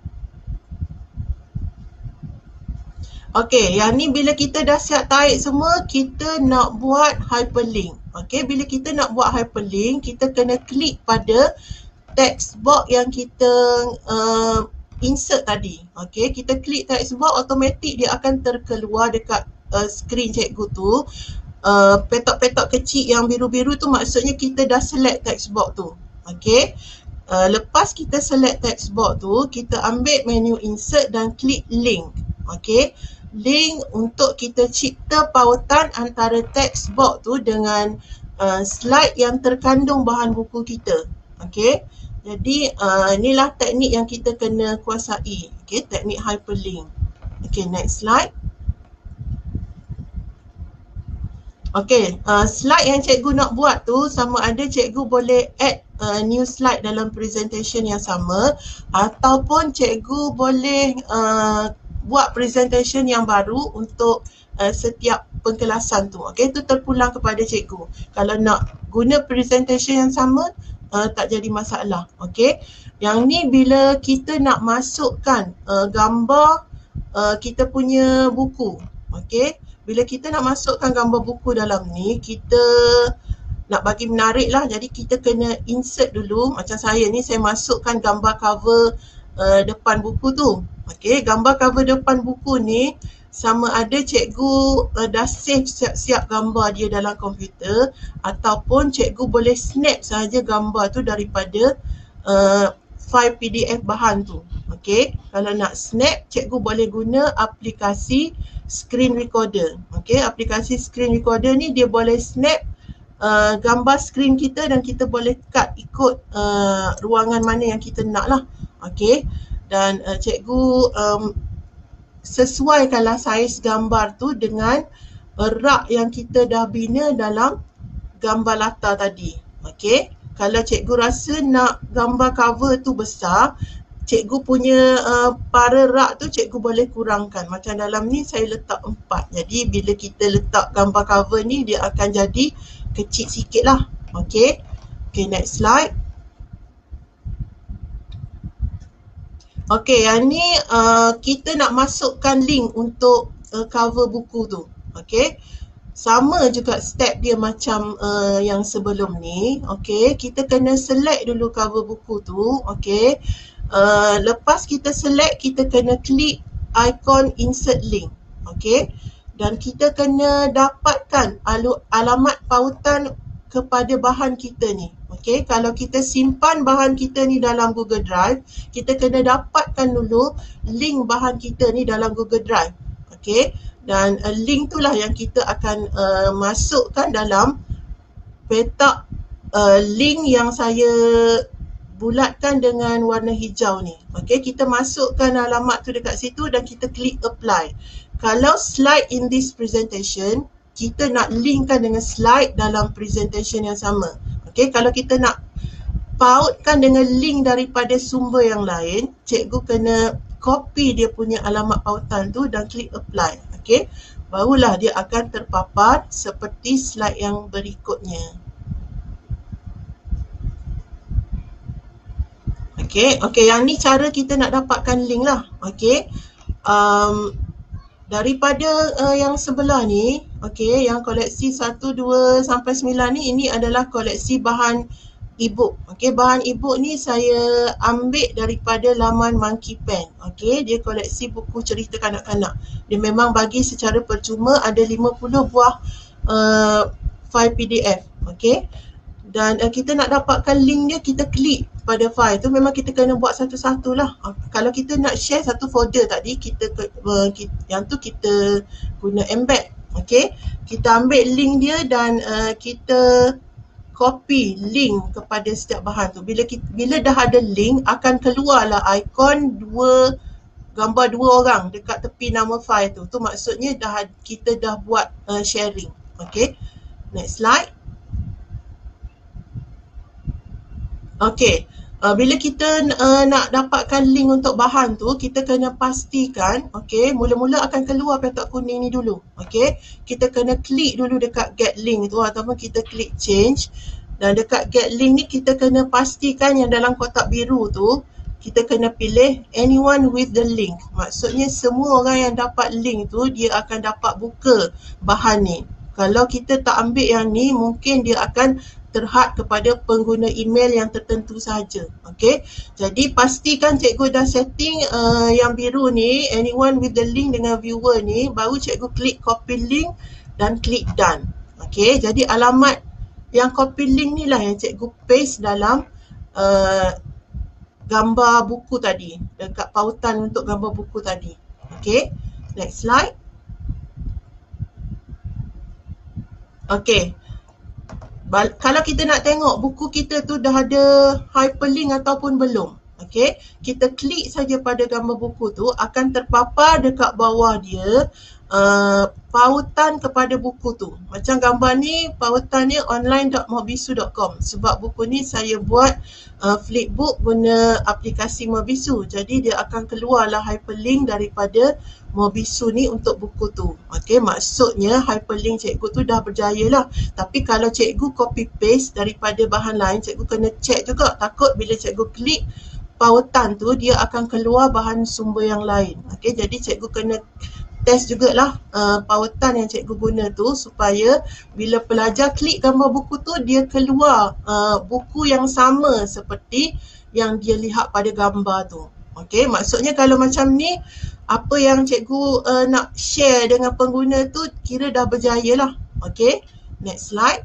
Okey, yang ni bila kita dah siap type semua, kita nak buat hyperlink. Okey, bila kita nak buat hyperlink, kita kena klik pada text box yang kita insert tadi. Okey, kita klik text box, automatik dia akan terkeluar dekat skrin cikgu tu. Petak-petak kecil yang biru-biru tu maksudnya kita dah select text box tu. Okey. Lepas kita select text box tu, kita ambil menu insert dan klik link. Okey. Link untuk kita cipta pautan antara text box tu dengan slide yang terkandung bahan buku kita. Okey. Jadi inilah teknik yang kita kena kuasai. Okey, teknik hyperlink. Okey, next slide. Okey, slide yang cikgu nak buat tu sama ada cikgu boleh add new slide dalam presentation yang sama ataupun cikgu boleh buat presentation yang baru untuk setiap pengkelasan tu. Okey, tu terpulang kepada cikgu. Kalau nak guna presentation yang sama, tak jadi masalah. Okey. Yang ni bila kita nak masukkan gambar kita punya buku. Okey. Bila kita nak masukkan gambar buku dalam ni, kita nak bagi menarik lah. Jadi kita kena insert dulu. Macam saya ni, saya masukkan gambar cover depan buku tu. Okey. Gambar cover depan buku ni sama ada cikgu dah save siap-siap gambar dia dalam komputer ataupun cikgu boleh snap sahaja gambar tu daripada file PDF bahan tu. Okey, kalau nak snap, cikgu boleh guna aplikasi screen recorder. Okey, aplikasi screen recorder ni dia boleh snap gambar skrin kita dan kita boleh cut ikut ruangan mana yang kita nak lah. Okey, dan cikgu sesuaikanlah saiz gambar tu dengan rak yang kita dah bina dalam gambar latar tadi. Okey, kalau cikgu rasa nak gambar cover tu besar, cikgu punya para rak tu cikgu boleh kurangkan. Macam dalam ni saya letak 4. Jadi bila kita letak gambar cover ni dia akan jadi kecil sikit lah. Okey. Okey, next slide. Okey, yang ni kita nak masukkan link untuk cover buku tu. Okey. sama juga step dia macam yang sebelum ni. Okey, kita kena select dulu cover buku tu. Okey, lepas kita select, kita kena klik ikon insert link. Okey, dan kita kena dapatkan alamat pautan kepada bahan kita ni. Okey, kalau kita simpan bahan kita ni dalam Google Drive, kita kena dapatkan dulu link bahan kita ni dalam Google Drive. Okey, dan link itulah yang kita akan masukkan dalam petak link yang saya bulatkan dengan warna hijau ni. Okey, kita masukkan alamat tu dekat situ dan kita klik apply. Kalau slide in this presentation, kita nak linkkan dengan slide dalam presentation yang sama. Okey, kalau kita nak pautkan dengan link daripada sumber yang lain, cikgu kena copy dia punya alamat pautan tu dan klik apply. Okey, barulah dia akan terpapar seperti slide yang berikutnya. Okey, yang ni cara kita nak dapatkan link lah. Okey, daripada yang sebelah ni, okey, yang koleksi 1, 2 sampai 9 ni, ini adalah koleksi bahan e-book. Okey, bahan e-book ni saya ambil daripada laman Monkey Pen. Okey, dia koleksi buku cerita kanak-kanak. Dia memang bagi secara percuma, ada 50 buah file PDF. Okey, dan kita nak dapatkan link dia, kita klik pada file tu. Memang kita kena buat satu-satu lah. Kalau kita nak share satu folder tadi, yang tu kita guna embed. Okey, kita ambil link dia dan kita copy link kepada setiap bahan tu. Bila dah ada link, akan keluarlah ikon gambar dua orang dekat tepi nama file tu. Tu maksudnya kita dah buat sharing. Okey, next slide. Okey, bila kita nak dapatkan link untuk bahan tu, kita kena pastikan, okey, mula-mula akan keluar petak kuning ni dulu. Okey, kita kena klik dulu dekat get link tu ataupun kita klik change. Dan dekat get link ni kita kena pastikan yang dalam kotak biru tu, kita kena pilih anyone with the link. Maksudnya semua orang yang dapat link tu, dia akan dapat buka bahan ni. Kalau kita tak ambil yang ni, mungkin dia akan terhad kepada pengguna email yang tertentu sahaja. Okey, jadi pastikan cikgu dah setting yang biru ni, anyone with the link dengan viewer ni, baru cikgu klik copy link dan klik done. Okey, jadi alamat yang copy link ni lah yang cikgu paste dalam gambar buku tadi, dekat pautan untuk gambar buku tadi. Okey, next slide. Okey, kalau kita nak tengok buku kita tu dah ada hyperlink ataupun belum, okey, kita klik saja pada gambar buku tu, akan terpapar dekat bawah dia pautan kepada buku tu. Macam gambar ni, pautannya online.mobisu.com. Sebab buku ni saya buat flipbook guna aplikasi Mobisu. Jadi dia akan keluarlah hyperlink daripada Mobisu ni untuk buku tu. Okey, maksudnya hyperlink cikgu tu dah berjaya lah. Tapi kalau cikgu copy paste daripada bahan lain, cikgu kena check juga. Takut bila cikgu klik pautan tu, dia akan keluar bahan sumber yang lain. Okey, jadi cikgu kena test jugalah pautan yang cikgu guna tu, supaya bila pelajar klik gambar buku tu, dia keluar buku yang sama seperti yang dia lihat pada gambar tu. Okey, maksudnya kalau macam ni, apa yang cikgu nak share dengan pengguna tu kira dah berjaya lah. Okey, next slide.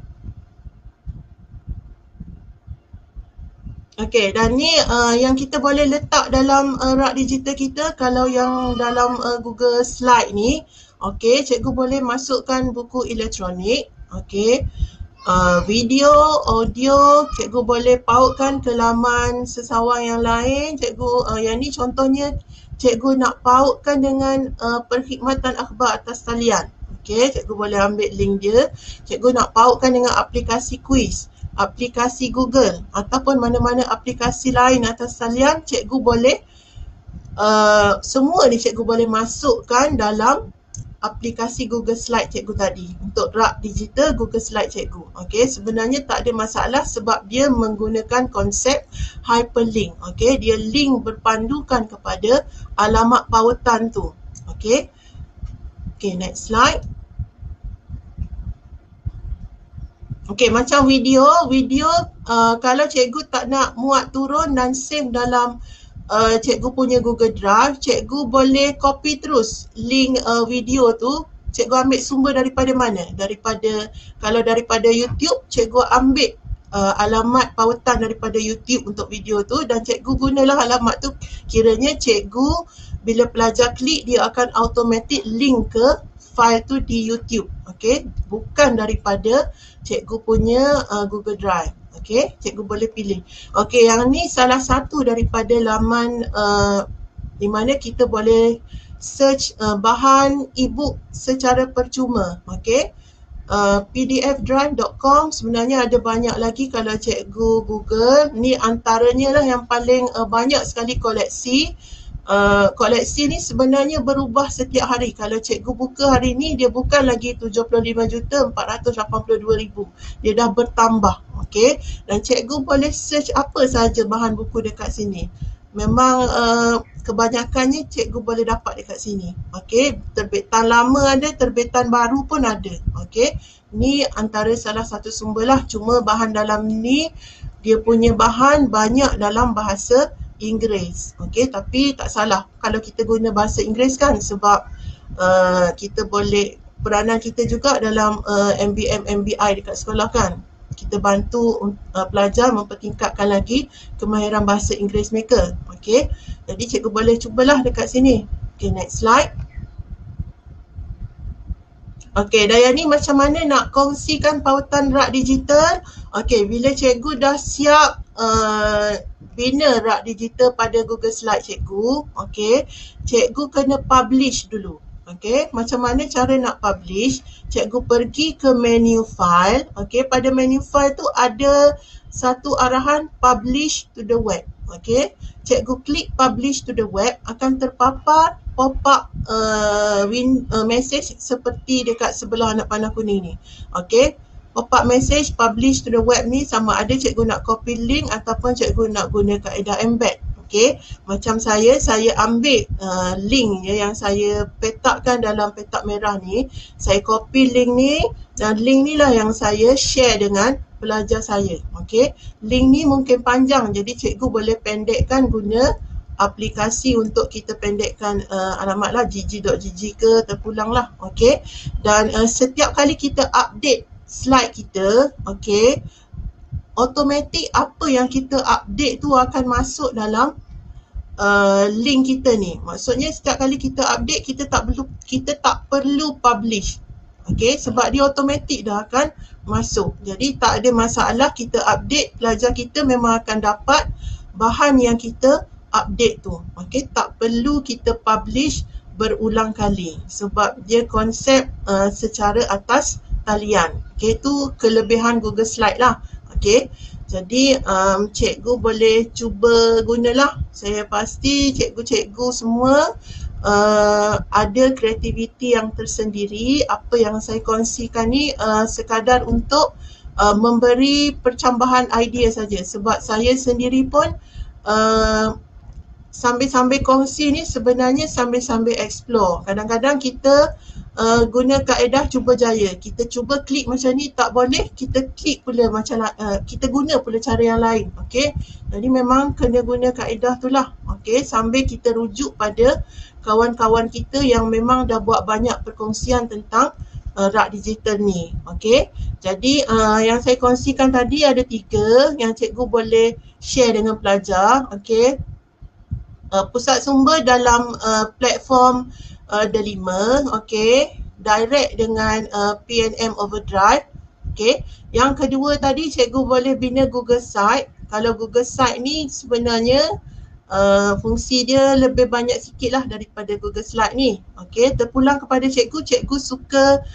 Okey, dan ni yang kita boleh letak dalam rak digital kita. Kalau yang dalam Google Slide ni, okey, cikgu boleh masukkan buku elektronik. Okey, video, audio, cikgu boleh pautkan ke laman sesawang yang lain. Cikgu, yang ni contohnya cikgu nak pautkan dengan perkhidmatan akhbar atas talian. Okey, cikgu boleh ambil link dia. Cikgu nak pautkan dengan aplikasi kuis, aplikasi Google ataupun mana-mana aplikasi lain atas talian, cikgu boleh semua ni cikgu boleh masukkan dalam aplikasi Google Slide cikgu tadi. Untuk rak digital Google Slide cikgu. Okey, sebenarnya tak ada masalah sebab dia menggunakan konsep hyperlink. Okey, dia link berpandukan kepada alamat pautan tu. Okey. Okey, next slide. Okey, macam video kalau cikgu tak nak muat turun dan save dalam cikgu punya Google Drive, cikgu boleh copy terus link video tu. Cikgu ambil sumber daripada mana? Kalau daripada YouTube, cikgu ambil alamat pautan daripada YouTube untuk video tu dan cikgu gunalah alamat tu. Kiranya cikgu bila pelajar klik, dia akan automatic link ke file tu di YouTube. Okey, bukan daripada cikgu punya Google Drive. Okey, cikgu boleh pilih. Okey, yang ni salah satu daripada laman di mana kita boleh search bahan e-book secara percuma. Okey, pdfdrive.com, sebenarnya ada banyak lagi kalau cikgu Google. Ni antaranya lah yang paling banyak sekali koleksi. Koleksi ni sebenarnya berubah setiap hari. Kalau cikgu buka hari ni, dia bukan lagi 75,482,000. Dia dah bertambah. Okey, dan cikgu boleh search apa sahaja bahan buku dekat sini. Memang kebanyakannya cikgu boleh dapat dekat sini. Okey, terbitan lama ada, terbitan baru pun ada. Okey, ni antara salah satu sumber lah. Cuma bahan dalam ni, dia punya bahan banyak dalam bahasa Inggeris. Okey, tapi tak salah kalau kita guna bahasa Inggeris kan, sebab kita boleh, peranan kita juga dalam MBM, MBI dekat sekolah kan. Kita bantu pelajar mempertingkatkan lagi kemahiran bahasa Inggeris mereka. Okey, jadi cikgu boleh cubalah dekat sini. Okey, next slide. Okey, Dayani macam mana nak kongsikan pautan rak digital? Okey, bila cikgu dah siap bina rak digital pada Google Slide cikgu, okey, cikgu kena publish dulu. Okey, macam mana cara nak publish? Cikgu pergi ke menu file. Okey, pada menu file tu ada satu arahan publish to the web. Okey, cikgu klik publish to the web, akan terpapar pop-up message seperti dekat sebelah anak panah kuning ni. Okey, pop-up message publish to the web ni sama ada cikgu nak copy link ataupun cikgu nak guna kaedah embed. Okey, macam saya ambil link yang saya petakkan dalam petak merah ni. Saya copy link ni dan link ni lah yang saya share dengan pelajar saya. Okey, link ni mungkin panjang, jadi cikgu boleh pendekkan guna aplikasi untuk kita pendekkan alamat lah, gg.gg ke terpulang lah. Okey, dan setiap kali kita update slide kita, okey, automatik apa yang kita update tu akan masuk dalam link kita ni. Maksudnya setiap kali kita update, kita tak perlu publish. Okey, sebab dia automatik dah akan masuk. Jadi tak ada masalah kita update, pelajar kita memang akan dapat bahan yang kita update tu. Okey, tak perlu kita publish berulang kali sebab dia konsep secara atas talian. Okey, tu kelebihan Google Slide lah. Okey, jadi cikgu boleh cuba gunalah. Saya pasti cikgu-cikgu semua ada kreativiti yang tersendiri. Apa yang saya kongsikan ni sekadar untuk memberi percambahan idea saja, sebab saya sendiri pun sambil-sambil kongsi ni sebenarnya sambil-sambil explore. Kadang-kadang kita guna kaedah cuba jaya. Kita cuba klik macam ni tak boleh, kita klik pula macam kita guna pula cara yang lain. Okey, jadi memang kena guna kaedah tu lah. Okey, sambil kita rujuk pada kawan-kawan kita yang memang dah buat banyak perkongsian tentang rak digital ni. Okey, jadi yang saya kongsikan tadi ada 3 yang cikgu boleh share dengan pelajar. Okey, pusat sumber dalam platform Delima, okey, direct dengan PNM Overdrive. Okey, yang kedua tadi cikgu boleh bina Google Site. Kalau Google Site ni sebenarnya fungsi dia lebih banyak sikit lah daripada Google Slide ni. Okey, terpulang kepada cikgu, cikgu suka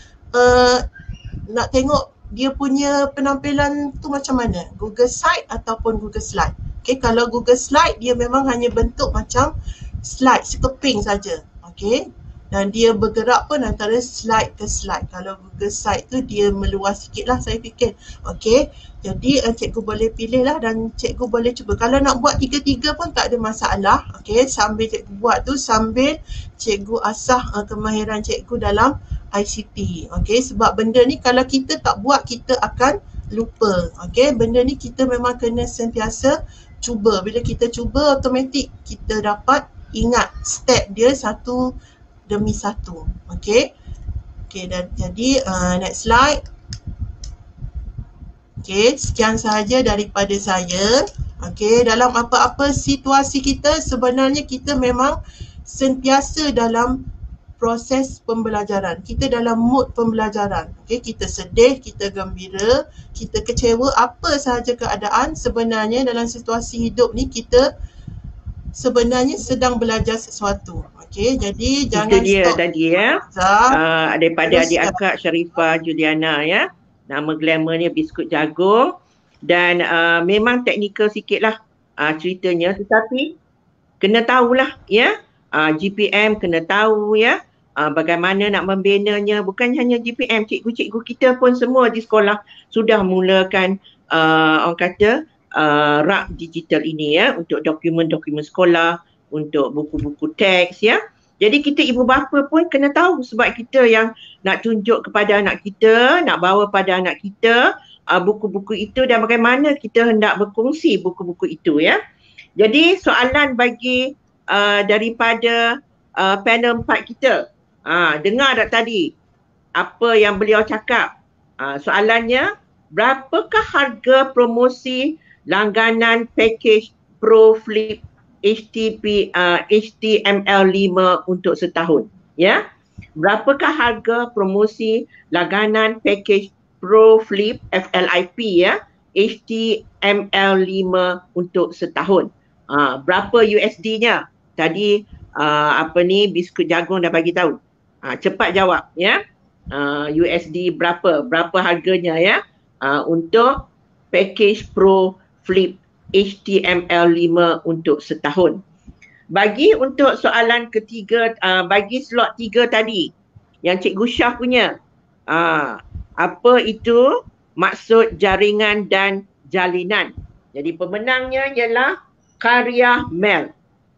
nak tengok dia punya penampilan tu macam mana, Google Site ataupun Google Slide. Okey, kalau Google Slide dia memang hanya bentuk macam slide, sekeping saja. Okey, dan dia bergerak pun antara slide ke slide. Kalau Google Site tu dia meluas sikit lah saya fikir. Okey, jadi cikgu boleh pilih lah dan cikgu boleh cuba. Kalau nak buat 3-3 pun tak ada masalah. Okey, sambil cikgu buat tu, sambil cikgu asah kemahiran cikgu dalam ICT. Okey, sebab benda ni kalau kita tak buat, kita akan lupa. Okey, benda ni kita memang kena sentiasa cuba. Bila kita cuba, automatik kita dapat ingat step dia satu demi satu. Okey. Okey, dan jadi next slide. Okey, sekian sahaja daripada saya. Okey, dalam apa-apa situasi kita, sebenarnya kita memang sentiasa dalam proses pembelajaran. Kita dalam mood pembelajaran. Okey, kita sedih, kita gembira, kita kecewa, apa sahaja keadaan, sebenarnya dalam situasi hidup ni kita sebenarnya sedang belajar sesuatu. Okey, jadi jangan itu dia stop. tadi ya. Daripada adik akak Sharifah Juliana ya. Nama glamournya Biskut Jagung. Dan memang teknikal sikit lah ceritanya, tetapi kena tahulah ya. GPM kena tahu ya. Bagaimana nak membinanya. Bukan hanya GPM, cikgu-cikgu kita pun semua di sekolah sudah mulakan orang kata rak digital ini ya, untuk dokumen-dokumen sekolah, untuk buku-buku teks ya. Jadi kita ibu bapa pun kena tahu, sebab kita yang nak tunjuk kepada anak kita, nak bawa pada anak kita buku-buku itu dan bagaimana kita hendak berkongsi buku-buku itu ya. Jadi soalan bagi daripada panel 4 kita. Dengar tak tadi apa yang beliau cakap? Soalannya, berapakah harga promosi langganan package Pro Flip HTML5 untuk setahun? Ya, berapakah harga promosi langganan package Pro Flip FLIP ya, HTML5 untuk setahun? Berapa USD-nya? Tadi Biskut Jagung dah bagi tahu. Cepat jawab ya. USD berapa harganya ya untuk package Pro Flip HTML5 untuk setahun. Bagi untuk soalan ketiga, bagi slot 3 tadi yang Cikgu Syah punya, apa itu maksud jaringan dan jalinan? Jadi pemenangnya ialah Karya Mel.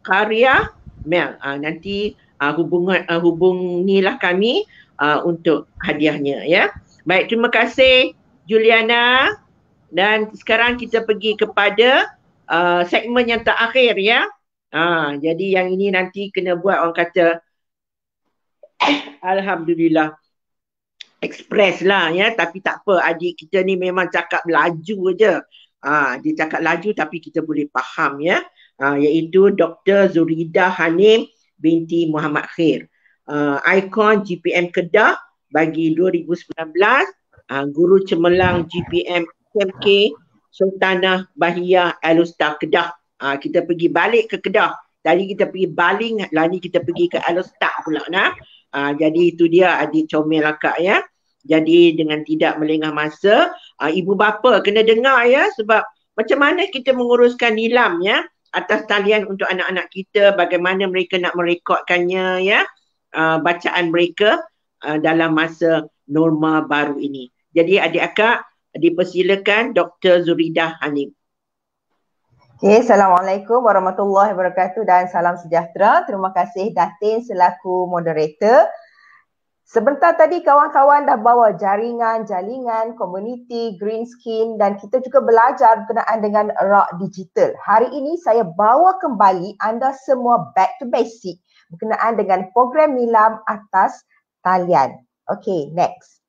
Nanti hubungilah kami untuk hadiahnya ya. Baik, terima kasih Juliana. Dan sekarang kita pergi kepada segmen yang terakhir ya. Jadi yang ini nanti kena buat orang kata Alhamdulillah express lah ya. Tapi tak apa, adik kita ni memang cakap laju aja. Dia cakap laju tapi kita boleh faham ya. Iaitu Dr. Zuridah Hanim binti Muhammad Khair. Ikon GPM Kedah bagi 2019. Guru cemerlang GPM SMK Sultanah Bahiyah Al-Usta Kedah. Kita pergi balik ke Kedah. Tadi kita pergi Baling, lah ni kita pergi ke Al-Usta pula nah. Jadi itu dia adik comel akak ya. Jadi dengan tidak melengah masa, ibu bapa kena dengar ya, sebab macam mana kita menguruskan nilam ya atas talian untuk anak-anak kita, bagaimana mereka nak merekodkannya ya, bacaan mereka dalam masa norma baru ini. Jadi adik akak dipersilakan Dr. Zuridah Hanim. Okay, Assalamualaikum warahmatullahi wabarakatuh dan salam sejahtera. Terima kasih Datin selaku moderator. Sebentar tadi kawan-kawan dah bawa jaringan, jalingan, community, green skin dan kita juga belajar berkenaan dengan rak digital. Hari ini saya bawa kembali anda semua back to basic berkenaan dengan program nilam atas talian. Okay, next.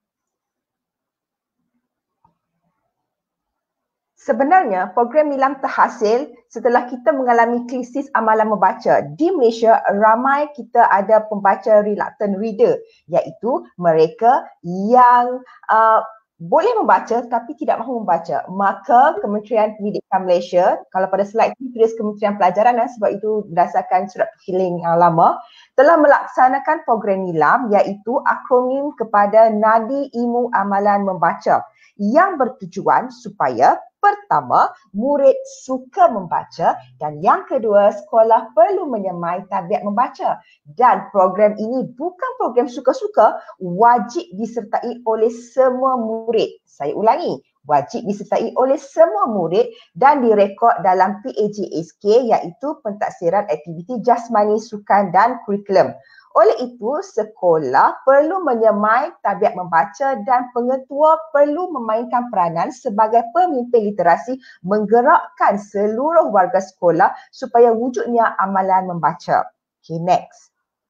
Sebenarnya program nilam terhasil setelah kita mengalami krisis amalan membaca. Di Malaysia, ramai kita ada pembaca reluctant reader, iaitu mereka yang boleh membaca tapi tidak mahu membaca. Maka Kementerian Pendidikan Malaysia, kalau pada slide ini tulis Kementerian Pelajaran sebab itu berdasarkan surat perkiling yang lama, telah melaksanakan program nilam iaitu akronim kepada Nadi Ilmu Amalan Membaca yang bertujuan supaya pertama, murid suka membaca dan yang kedua, sekolah perlu menyemai tabiat membaca. Dan program ini bukan program suka-suka, wajib disertai oleh semua murid. Saya ulangi, wajib disertai oleh semua murid dan direkod dalam PAJSK iaitu Pentaksiran Aktiviti Jasmani, Sukan dan Kurikulum. Oleh itu, sekolah perlu menyemai tabiat membaca dan pengetua perlu memainkan peranan sebagai pemimpin literasi menggerakkan seluruh warga sekolah supaya wujudnya amalan membaca. Okay, next.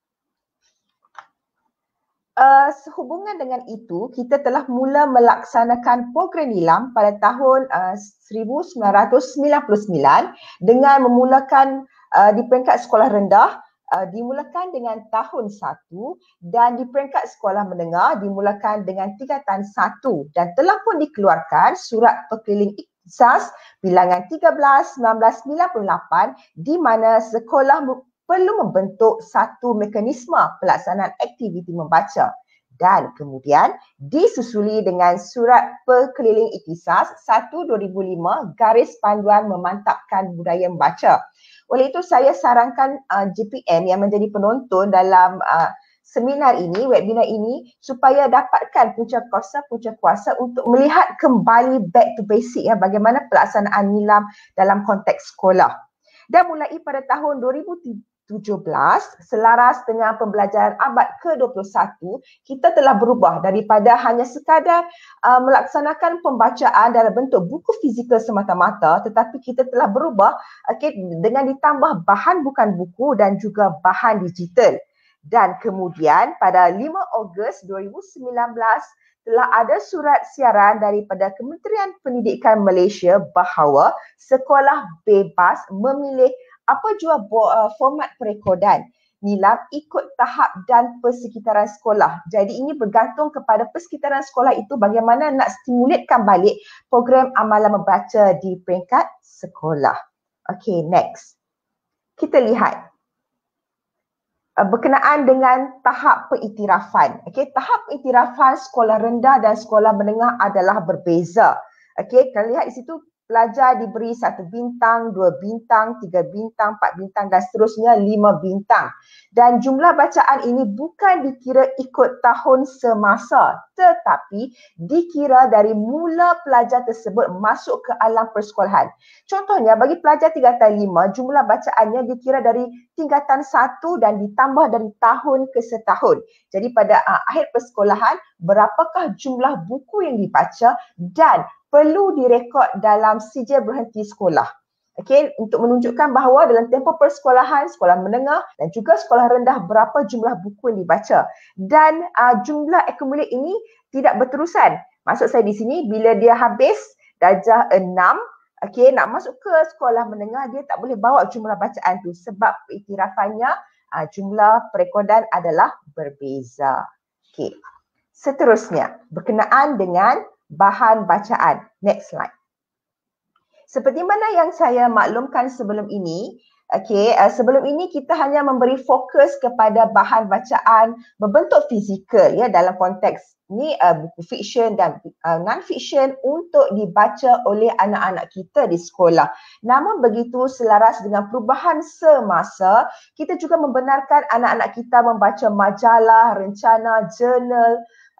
Sehubungan dengan itu, kita telah mula melaksanakan program nilam pada tahun 1999 dengan memulakan di peringkat sekolah rendah dimulakan dengan tahun 1 dan di peringkat sekolah menengah dimulakan dengan tingkatan 1 dan telah pun dikeluarkan surat perkeliling ikhtisas bilangan 13/1998 di mana sekolah perlu membentuk satu mekanisme pelaksanaan aktiviti membaca dan kemudian disusuli dengan surat perkeliling ikhtisas 1/2005 garis panduan memantapkan budaya membaca. Oleh itu saya sarankan GPM yang menjadi penonton dalam seminar ini, webinar ini supaya dapatkan punca kuasa untuk melihat kembali back to basic bagaimana pelaksanaan nilam dalam konteks sekolah. Dan mulai pada tahun 2017, selaras dengan pembelajaran abad ke-21, kita telah berubah daripada hanya sekadar melaksanakan pembacaan dalam bentuk buku fizikal semata-mata, tetapi kita telah berubah dengan ditambah bahan bukan buku dan juga bahan digital. Dan kemudian pada 5 Ogos 2019, telah ada surat siaran daripada Kementerian Pendidikan Malaysia bahawa sekolah bebas memilih apa jua format perekodan nilam ikut tahap dan persekitaran sekolah. Jadi ini bergantung kepada persekitaran sekolah itu bagaimana nak stimulitkan balik program amalan membaca di peringkat sekolah. Okay, next. Kita lihat berkenaan dengan tahap pengiktirafan. Okey, tahap pengiktirafan sekolah rendah dan sekolah menengah adalah berbeza. Okey, kalau lihat di situ pelajar diberi 1 bintang, 2 bintang, 3 bintang, 4 bintang dan seterusnya 5 bintang. Dan jumlah bacaan ini bukan dikira ikut tahun semasa tetapi dikira dari mula pelajar tersebut masuk ke alam persekolahan. Contohnya bagi pelajar tingkatan 5, jumlah bacaannya dikira dari tingkatan 1 dan ditambah dari tahun ke setahun. Jadi pada akhir persekolahan, berapakah jumlah buku yang dibaca dan perlu direkod dalam sijil berhenti sekolah. Okey, untuk menunjukkan bahawa dalam tempoh persekolahan, sekolah menengah dan juga sekolah rendah berapa jumlah buku yang dibaca. Dan jumlah akumulate ini tidak berterusan. Maksud saya di sini bila dia habis darjah 6, okey, nak masuk ke sekolah menengah dia tak boleh bawa jumlah bacaan tu sebab iktirafannya jumlah perekodan adalah berbeza. Okey. Seterusnya berkenaan dengan bahan bacaan. Next slide. Seperti mana yang saya maklumkan sebelum ini, sebelum ini kita hanya memberi fokus kepada bahan bacaan berbentuk fizikal dalam konteks ni buku fiksyen dan non-fiksyen untuk dibaca oleh anak-anak kita di sekolah. Namun begitu selaras dengan perubahan semasa, kita juga membenarkan anak-anak kita membaca majalah, rencana, jurnal,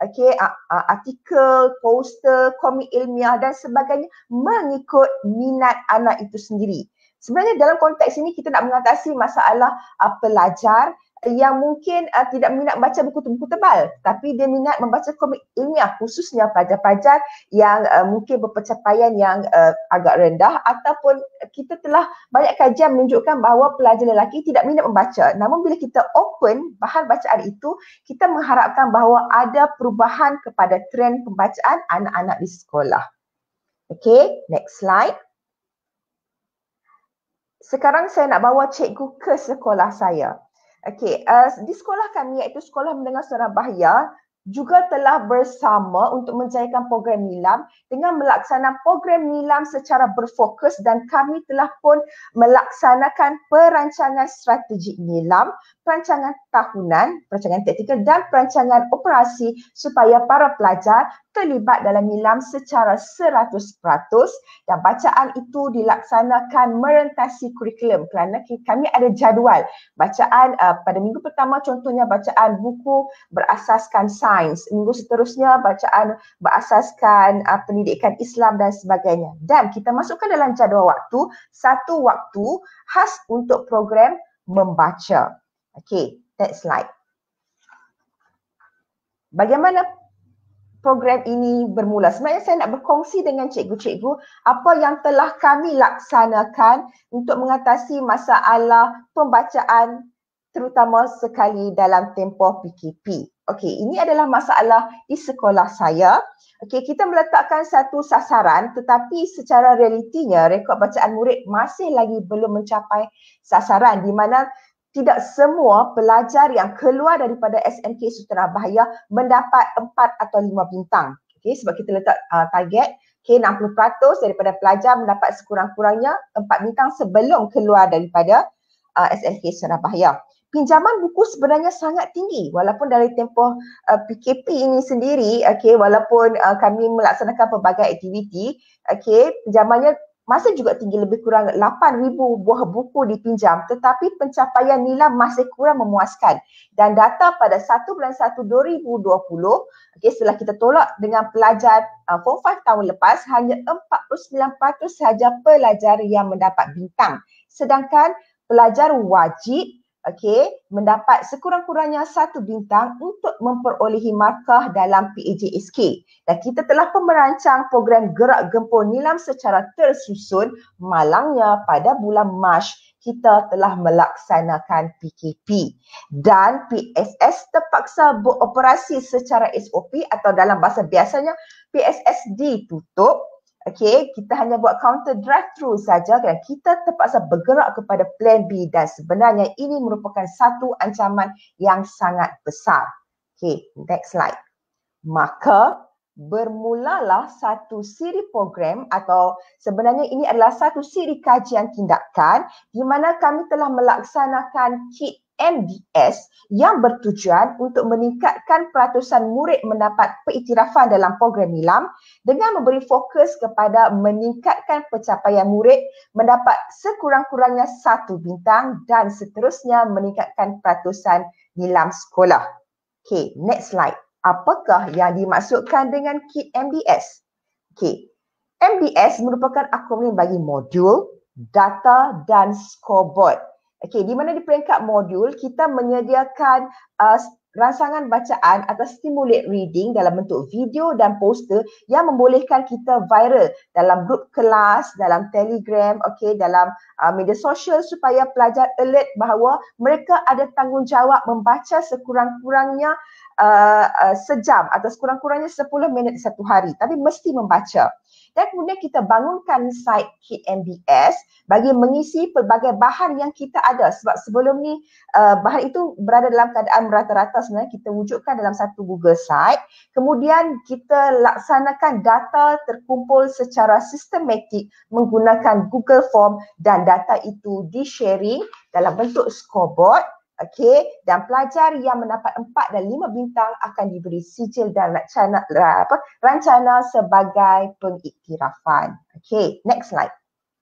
artikel, poster, komik ilmiah dan sebagainya mengikut minat anak itu sendiri. Sebenarnya dalam konteks ini kita nak mengatasi masalah pelajar yang mungkin tidak minat baca buku-buku tebal tapi dia minat membaca komik ilmiah, khususnya pelajar-pelajar yang mungkin berpencapaian yang agak rendah ataupun kita telah banyak kajian menunjukkan bahawa pelajar lelaki tidak minat membaca. Namun bila kita open bahan bacaan itu, kita mengharapkan bahawa ada perubahan kepada trend pembacaan anak-anak di sekolah. Okay, next slide. Sekarang saya nak bawa cikgu ke sekolah saya. Okey, di sekolah kami iaitu Sekolah Menengah Surabaya juga telah bersama untuk menjayakan program nilam dengan melaksanakan program nilam secara berfokus dan kami telah pun melaksanakan perancangan strategi nilam, perancangan tahunan, perancangan taktikal dan perancangan operasi supaya para pelajar terlibat dalam nilam secara 100% dan bacaan itu dilaksanakan merentasi kurikulum kerana kami ada jadual bacaan pada minggu pertama contohnya bacaan buku berasaskan sains, minggu seterusnya bacaan berasaskan pendidikan Islam dan sebagainya dan kita masukkan dalam jadual waktu satu waktu khas untuk program membaca. Okey, next slide. bagaimana program ini bermula. Sebenarnya saya nak berkongsi dengan cikgu-cikgu apa yang telah kami laksanakan untuk mengatasi masalah pembacaan terutama sekali dalam tempoh PKP. Okey, ini adalah masalah di sekolah saya. Okey, kita meletakkan satu sasaran tetapi secara realitinya rekod bacaan murid masih lagi belum mencapai sasaran di mana tidak semua pelajar yang keluar daripada SMK Suterbahaya mendapat 4 atau 5 bintang. Okay, sebab kita letak target 60% daripada pelajar mendapat sekurang-kurangnya 4 bintang sebelum keluar daripada SMK Suterbahaya. Pinjaman buku sebenarnya sangat tinggi walaupun dari tempoh PKP ini sendiri, walaupun kami melaksanakan pelbagai aktiviti, pinjamannya masih juga tinggi, lebih kurang 8,000 buah buku dipinjam tetapi pencapaian nilai masih kurang memuaskan. Dan data pada 1 bulan 1 2020, setelah kita tolak dengan pelajar Form 5 tahun lepas, hanya 49% sahaja pelajar yang mendapat bintang. Sedangkan pelajar wajib mendapat sekurang-kurangnya 1 bintang untuk memperolehi markah dalam PAJSK. Dan kita telah pun merancang program gerak gempur nilam secara tersusun. Malangnya pada bulan Mac kita telah melaksanakan PKP dan PSS terpaksa beroperasi secara SOP atau dalam bahasa biasanya PSS ditutup. Kita hanya buat counter drive-thru saja dan kita terpaksa bergerak kepada plan B dan sebenarnya ini merupakan satu ancaman yang sangat besar. Next slide. Maka bermulalah satu siri program atau sebenarnya ini adalah satu siri kajian tindakan di mana kami telah melaksanakan KIT MDS yang bertujuan untuk meningkatkan peratusan murid mendapat pengiktirafan dalam program nilam dengan memberi fokus kepada meningkatkan pencapaian murid mendapat sekurang-kurangnya 1 bintang dan seterusnya meningkatkan peratusan nilam sekolah. Next slide. Apakah yang dimaksudkan dengan KIT MDS? MDS merupakan akronim bagi modul, data dan scoreboard. Di mana di peringkat modul kita menyediakan rangsangan bacaan atau stimulate reading dalam bentuk video dan poster yang membolehkan kita viral dalam grup kelas, dalam Telegram, dalam media sosial supaya pelajar alert bahawa mereka ada tanggungjawab membaca sekurang-kurangnya sejam atau sekurang-kurangnya 10 minit satu hari, tapi mesti membaca. Dan kemudian kita bangunkan site KIT MDS bagi mengisi pelbagai bahan yang kita ada sebab sebelum ni bahan itu berada dalam keadaan rata-rata sebenarnya kita wujudkan dalam satu Google site. Kemudian kita laksanakan data terkumpul secara sistematik menggunakan Google Form dan data itu di-sharing dalam bentuk scoreboard. Dan pelajar yang mendapat 4 dan 5 bintang akan diberi sijil dan rancana sebagai pengiktirafan. Next slide.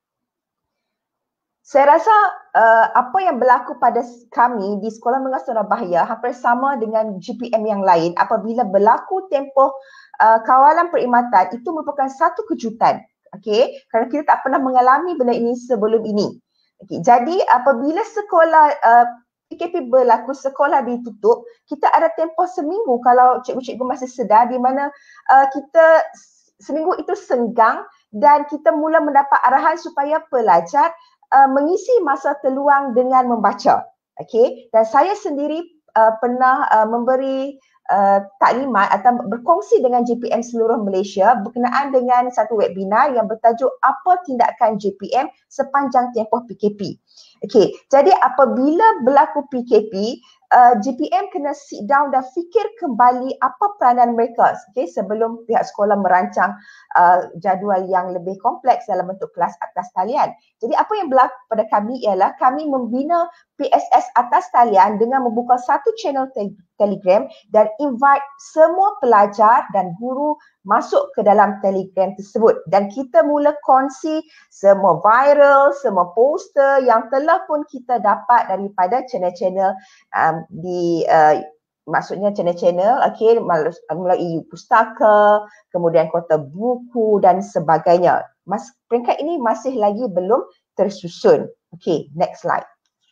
Saya rasa apa yang berlaku pada kami di Sekolah Menengah Suterbahaya hampir sama dengan GPM yang lain apabila berlaku tempoh kawalan perkhidmatan itu merupakan satu kejutan. Kerana kita tak pernah mengalami benda ini sebelum ini. Jadi apabila sekolah PKP berlaku, sekolah ditutup, kita ada tempoh seminggu kalau cikgu-cikgu masih sedar di mana kita seminggu itu senggang dan kita mula mendapat arahan supaya pelajar mengisi masa terluang dengan membaca. Dan saya sendiri pernah memberi taklimat atau berkongsi dengan JPM seluruh Malaysia berkenaan dengan satu webinar yang bertajuk apa tindakan JPM sepanjang tempoh PKP. Jadi apabila berlaku PKP, JPM kena sit down dan fikir kembali apa peranan mereka sebelum pihak sekolah merancang jadual yang lebih kompleks dalam bentuk kelas atas talian. Jadi apa yang berlaku pada kami ialah kami membina PSS atas talian dengan membuka satu channel Telegram dan invite semua pelajar dan guru masuk ke dalam Telegram tersebut dan kita mula kongsi semua viral, semua poster yang telah pun kita dapat daripada channel-channel maksudnya channel-channel melalui pustaka, kemudian kota buku dan sebagainya. Peringkat ini masih lagi belum tersusun. Next slide.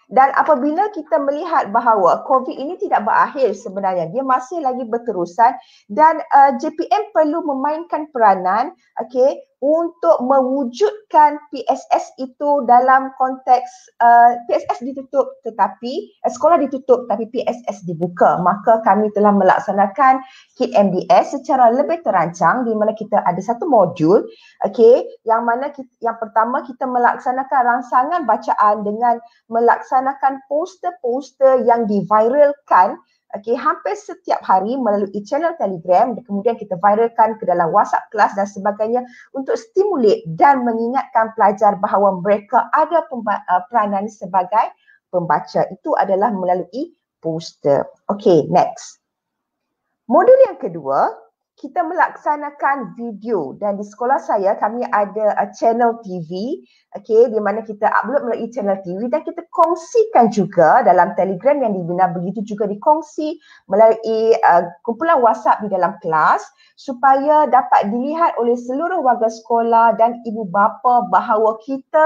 Dan apabila kita melihat bahawa COVID ini tidak berakhir sebenarnya, dia masih lagi berterusan dan JPM perlu memainkan peranan untuk mewujudkan PSS itu dalam konteks PSS ditutup tetapi sekolah ditutup tapi PSS dibuka. Maka kami telah melaksanakan KIT MDS secara lebih terancang di mana kita ada satu modul yang mana yang pertama kita melaksanakan rangsangan bacaan dengan melaksanakan poster-poster yang diviralkan hampir setiap hari melalui channel Telegram, kemudian kita viralkan ke dalam WhatsApp kelas dan sebagainya untuk stimulate dan mengingatkan pelajar bahawa mereka ada peranan sebagai pembaca. Itu adalah melalui poster. Okay, next. Modul yang kedua, kita melaksanakan video dan di sekolah saya kami ada channel TV di mana kita upload melalui channel TV dan kita kongsikan juga dalam Telegram yang dibina, begitu juga dikongsi melalui kumpulan WhatsApp di dalam kelas supaya dapat dilihat oleh seluruh warga sekolah dan ibu bapa bahawa kita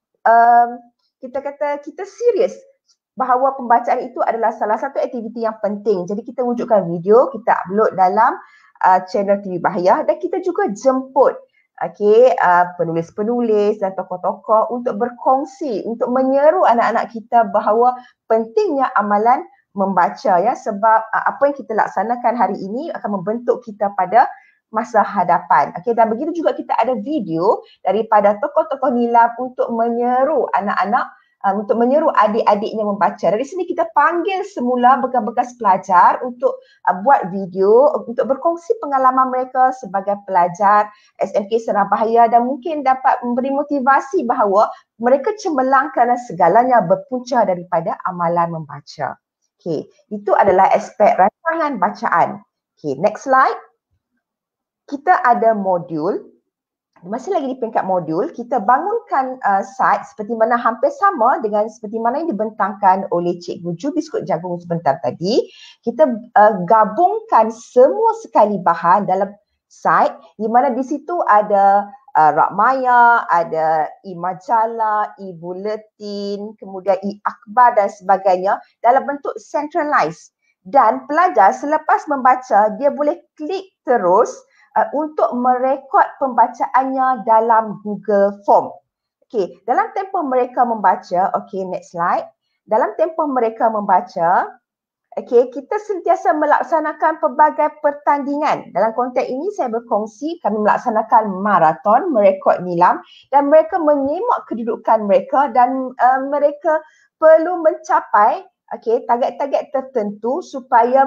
kita serius bahawa pembacaan itu adalah salah satu aktiviti yang penting. Jadi kita wujudkan video, kita upload dalam channel TV Bahaya dan kita juga jemput penulis-penulis dan tokoh-tokoh untuk berkongsi, untuk menyeru anak-anak kita bahawa pentingnya amalan membaca sebab apa yang kita laksanakan hari ini akan membentuk kita pada masa hadapan. Dan begitu juga kita ada video daripada tokoh-tokoh nilam untuk menyeru anak-anak untuk menyeru adik-adiknya membaca. Dari sini kita panggil semula bekas-bekas pelajar untuk buat video, untuk berkongsi pengalaman mereka sebagai pelajar SMK Serah Bahaya dan mungkin dapat memberi motivasi bahawa mereka cemerlang kerana segalanya berpunca daripada amalan membaca. Itu adalah aspek rancangan bacaan. Next slide. Kita ada modul. Masih lagi di peringkat modul, kita bangunkan site seperti mana hampir sama dengan seperti mana yang dibentangkan oleh Cikgu Ju Biskut Jagung sebentar tadi. Kita gabungkan semua sekali bahan dalam site di mana di situ ada rak maya, ada e-majalah, e-bulletin, kemudian e-akhbar dan sebagainya dalam bentuk centralized. Dan pelajar selepas membaca, dia boleh klik terus untuk merekod pembacaannya dalam Google Form. Dalam tempoh mereka membaca, next slide. Dalam tempoh mereka membaca, kita sentiasa melaksanakan pelbagai pertandingan. Dalam konteks ini saya berkongsi, kami melaksanakan maraton, merekod nilam dan mereka menyemak kedudukan mereka dan mereka perlu mencapai target-target tertentu supaya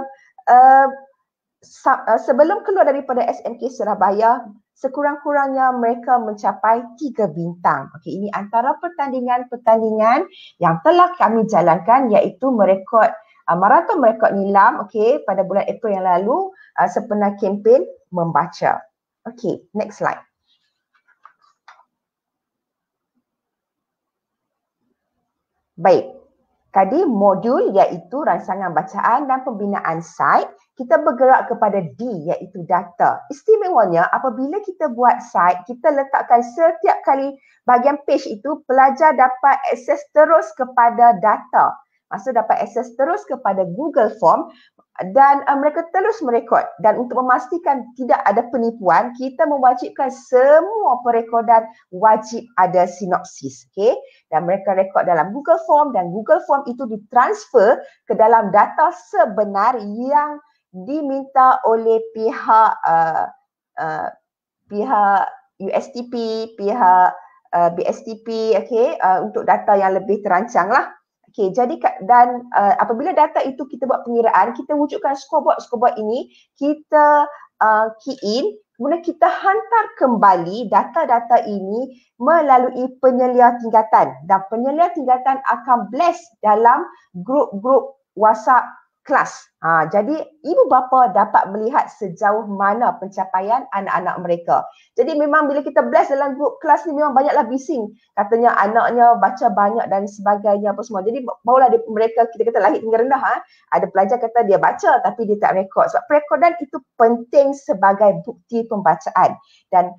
sebelum keluar daripada SMK Surabaya, sekurang-kurangnya mereka mencapai 3 bintang. Ini antara pertandingan-pertandingan yang telah kami jalankan iaitu merekod maraton merekod nilam pada bulan April yang lalu sempena kempen membaca. Next slide. Baik. Tadi modul iaitu rangsangan bacaan dan pembinaan site. Kita bergerak kepada D iaitu data. Istimewanya apabila kita buat site, kita letakkan setiap kali bahagian page itu pelajar dapat akses terus kepada data. Maksud dapat akses terus kepada Google Form dan mereka terus merekod. Dan untuk memastikan tidak ada penipuan, kita mewajibkan semua perekodan wajib ada sinopsis. Dan mereka rekod dalam Google Form dan Google Form itu ditransfer ke dalam data sebenar yang diminta oleh pihak USTP, pihak BSTP untuk data yang lebih terancang lah. Jadi dan apabila data itu kita buat pengiraan, kita wujudkan scoreboard ini, kita key in, kemudian kita hantar kembali data-data ini melalui penyelia tingkatan dan penyelia tingkatan akan blast dalam grup-grup WhatsApp kelas. Jadi ibu bapa dapat melihat sejauh mana pencapaian anak-anak mereka. Jadi memang bila kita bless dalam grup kelas ni memang banyaklah bising. Katanya anaknya baca banyak dan sebagainya apa semua. Jadi barulah mereka kita kata lahir hingga rendah. Ada pelajar kata dia baca tapi dia tak rekod. Sebab perekodan itu penting sebagai bukti pembacaan. Dan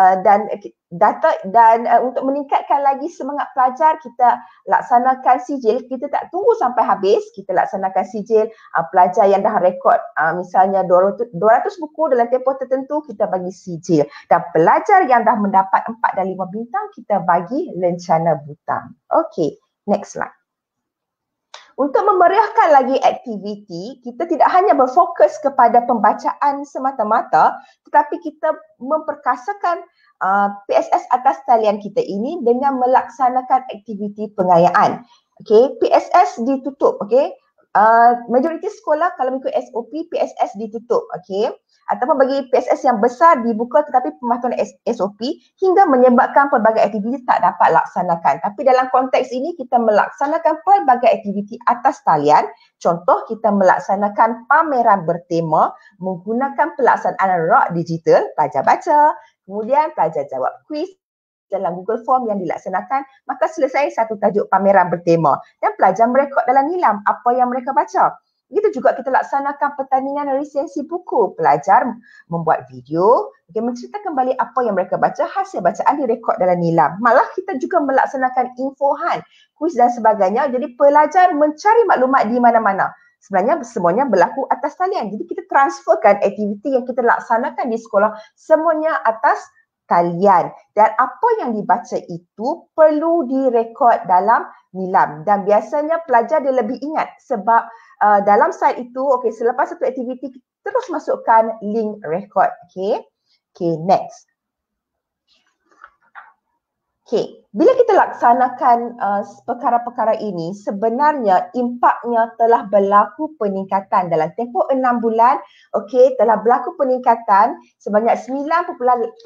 data dan untuk meningkatkan lagi semangat pelajar, kita laksanakan sijil. Kita tak tunggu sampai habis, kita laksanakan sijil pelajar yang dah rekod misalnya 200 buku dalam tempoh tertentu, kita bagi sijil. Dan pelajar yang dah mendapat 4 dan 5 bintang, kita bagi lencana butang. Okey, next slide. Untuk memeriahkan lagi aktiviti, kita tidak hanya berfokus kepada pembacaan semata-mata, tetapi kita memperkasakan PSS atas talian kita ini dengan melaksanakan aktiviti pengayaan. Okey, PSS ditutup, okey. Majoriti sekolah kalau mengikut SOP, PSS ditutup, okey. Ataupun bagi PSS yang besar dibuka tetapi pematuhan SOP hingga menyebabkan pelbagai aktiviti tak dapat laksanakan. Tapi dalam konteks ini kita melaksanakan pelbagai aktiviti atas talian. Contoh, kita melaksanakan pameran bertema menggunakan pelaksanaan ROC digital, pelajar baca, kemudian pelajar jawab kuis dalam Google Form yang dilaksanakan, maka selesai satu tajuk pameran bertema dan pelajar merekod dalam nilam apa yang mereka baca. Begitu juga kita laksanakan pertandingan resensi buku. Pelajar membuat video, menceritakan kembali apa yang mereka baca, hasil bacaan direkod dalam nilam. Malah kita juga melaksanakan infohan, kuis dan sebagainya. Jadi pelajar mencari maklumat di mana-mana. Sebenarnya semuanya berlaku atas talian. Jadi kita transferkan aktiviti yang kita laksanakan di sekolah semuanya atas talian. Dan apa yang dibaca itu perlu direkod dalam nilam. Dan biasanya pelajar dia lebih ingat sebab dalam slide itu, okey, selepas satu aktiviti terus masukkan link rekod. Okey, next. Okey, bila kita laksanakan perkara-perkara ini, sebenarnya impaknya telah berlaku peningkatan dalam tempoh 6 bulan. Okey, telah berlaku peningkatan sebanyak 9.48%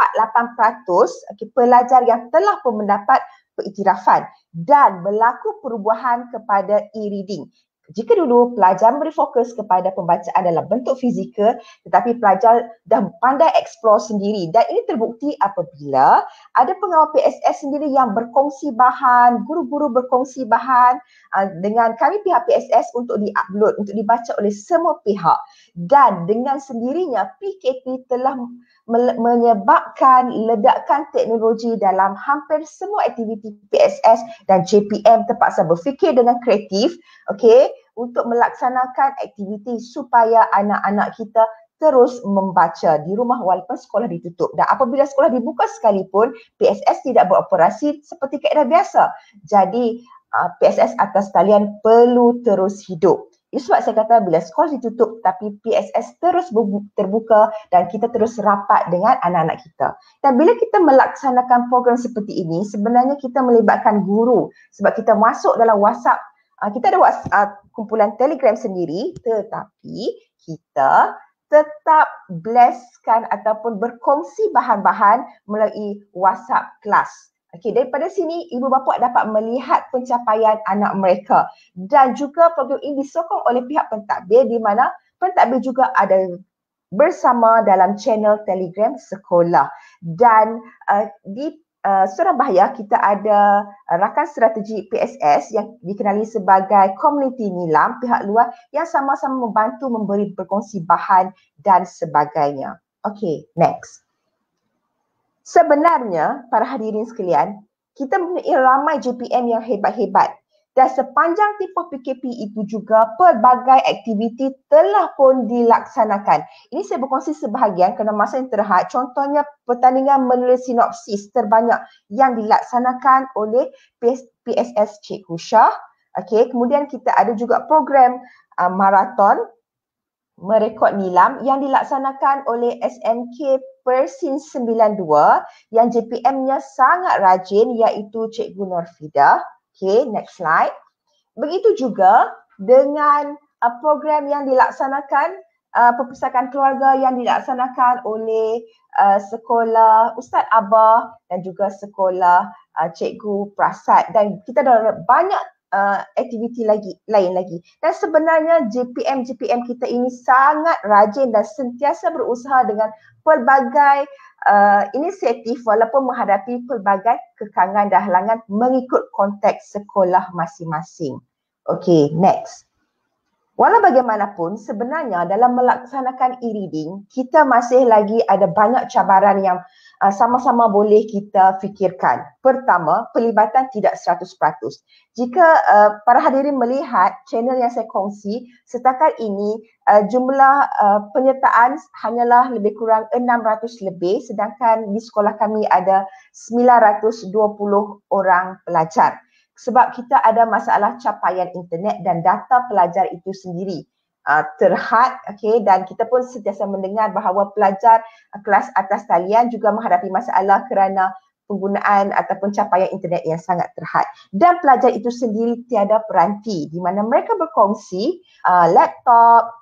pelajar yang telah pun mendapat pengiktirafan dan berlaku perubahan kepada e-reading. Jika dulu pelajar beri fokus kepada pembacaan dalam bentuk fizikal, tetapi pelajar dah pandai explore sendiri dan ini terbukti apabila ada pengawal PSS sendiri yang berkongsi bahan, guru-guru berkongsi bahan dengan kami pihak PSS untuk di-upload, untuk dibaca oleh semua pihak. Dan dengan sendirinya PKP telah menyebabkan ledakan teknologi dalam hampir semua aktiviti PSS dan JPM terpaksa berfikir dengan kreatif, okey, untuk melaksanakan aktiviti supaya anak-anak kita terus membaca di rumah walaupun sekolah ditutup. Dan apabila sekolah dibuka sekalipun, PSS tidak beroperasi seperti kaedah biasa. Jadi PSS atas talian perlu terus hidup. Itu sebab saya kata bila sekolah ditutup tapi PSS terus terbuka dan kita terus rapat dengan anak-anak kita. Dan bila kita melaksanakan program seperti ini, sebenarnya kita melibatkan guru sebab kita masuk dalam WhatsApp, kita ada WhatsApp, kumpulan Telegram sendiri, tetapi kita tetap blesskan ataupun berkongsi bahan-bahan melalui WhatsApp kelas. Okey, daripada sini ibu bapa dapat melihat pencapaian anak mereka dan juga program ini disokong oleh pihak pentadbir di mana pentadbir juga ada bersama dalam channel Telegram sekolah. Dan di Surabaya kita ada rakan strategi PSS yang dikenali sebagai komuniti nilam pihak luar yang sama-sama membantu memberi berkongsi bahan dan sebagainya. Okey, next. Sebenarnya, para hadirin sekalian, kita mempunyai ramai JPM yang hebat-hebat dan sepanjang tempoh PKP itu juga pelbagai aktiviti telah pun dilaksanakan. Ini saya berkongsi sebahagian kerana masa yang terhad. Contohnya pertandingan menulis sinopsis terbanyak yang dilaksanakan oleh PSS Cikgu Shah. Okey, kemudian kita ada juga program maraton merekod nilam yang dilaksanakan oleh SMK Persin 92 yang JPM-nya sangat rajin iaitu Cikgu Norfida. Okay, next slide. Begitu juga dengan program yang dilaksanakan perpustakaan keluarga yang dilaksanakan oleh sekolah Ustaz Abah dan juga sekolah Cikgu Prasad. Dan kita ada banyak aktiviti lain lagi. Dan sebenarnya JPM kita ini sangat rajin dan sentiasa berusaha dengan pelbagai inisiatif walaupun menghadapi pelbagai kekangan dan halangan mengikut konteks sekolah masing-masing. Okay, next. Walau bagaimanapun, sebenarnya dalam melaksanakan e-reading, kita masih lagi ada banyak cabaran yang sama-sama boleh kita fikirkan. Pertama, pelibatan tidak 100%. Jika para hadirin melihat channel yang saya kongsi, setakat ini jumlah penyertaan hanyalah lebih kurang 600 lebih, sedangkan di sekolah kami ada 920 orang pelajar. Sebab kita ada masalah capaian internet dan data pelajar itu sendiri terhad, okay, dan kita pun sentiasa mendengar bahawa pelajar kelas atas talian juga menghadapi masalah kerana penggunaan ataupun capaian internet yang sangat terhad. Dan pelajar itu sendiri tiada peranti di mana mereka berkongsi laptop,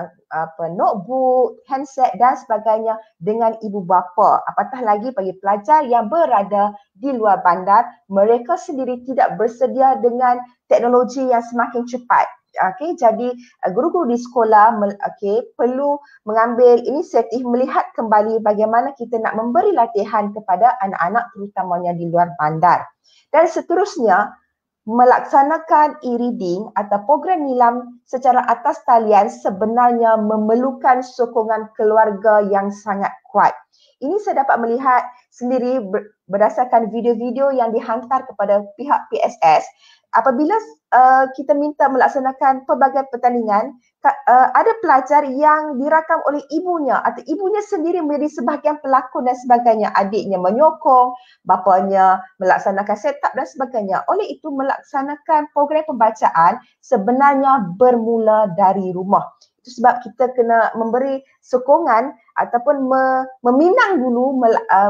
notebook, handset dan sebagainya dengan ibu bapa. Apatah lagi bagi pelajar yang berada di luar bandar, mereka sendiri tidak bersedia dengan teknologi yang semakin cepat. Okay, jadi guru-guru di sekolah perlu mengambil inisiatif melihat kembali bagaimana kita nak memberi latihan kepada anak-anak terutamanya di luar bandar. Dan seterusnya, melaksanakan e-reading atau program nilam secara atas talian sebenarnya memerlukan sokongan keluarga yang sangat kuat. Ini saya dapat melihat sendiri berdasarkan video-video yang dihantar kepada pihak PSS. Apabila kita minta melaksanakan pelbagai pertandingan, ada pelajar yang dirakam oleh ibunya atau ibunya sendiri menjadi sebahagian pelakon dan sebagainya. Adiknya menyokong, bapanya melaksanakan setup dan sebagainya. Oleh itu melaksanakan program pembacaan sebenarnya bermula dari rumah. Itu sebab kita kena memberi sokongan ataupun meminang dulu,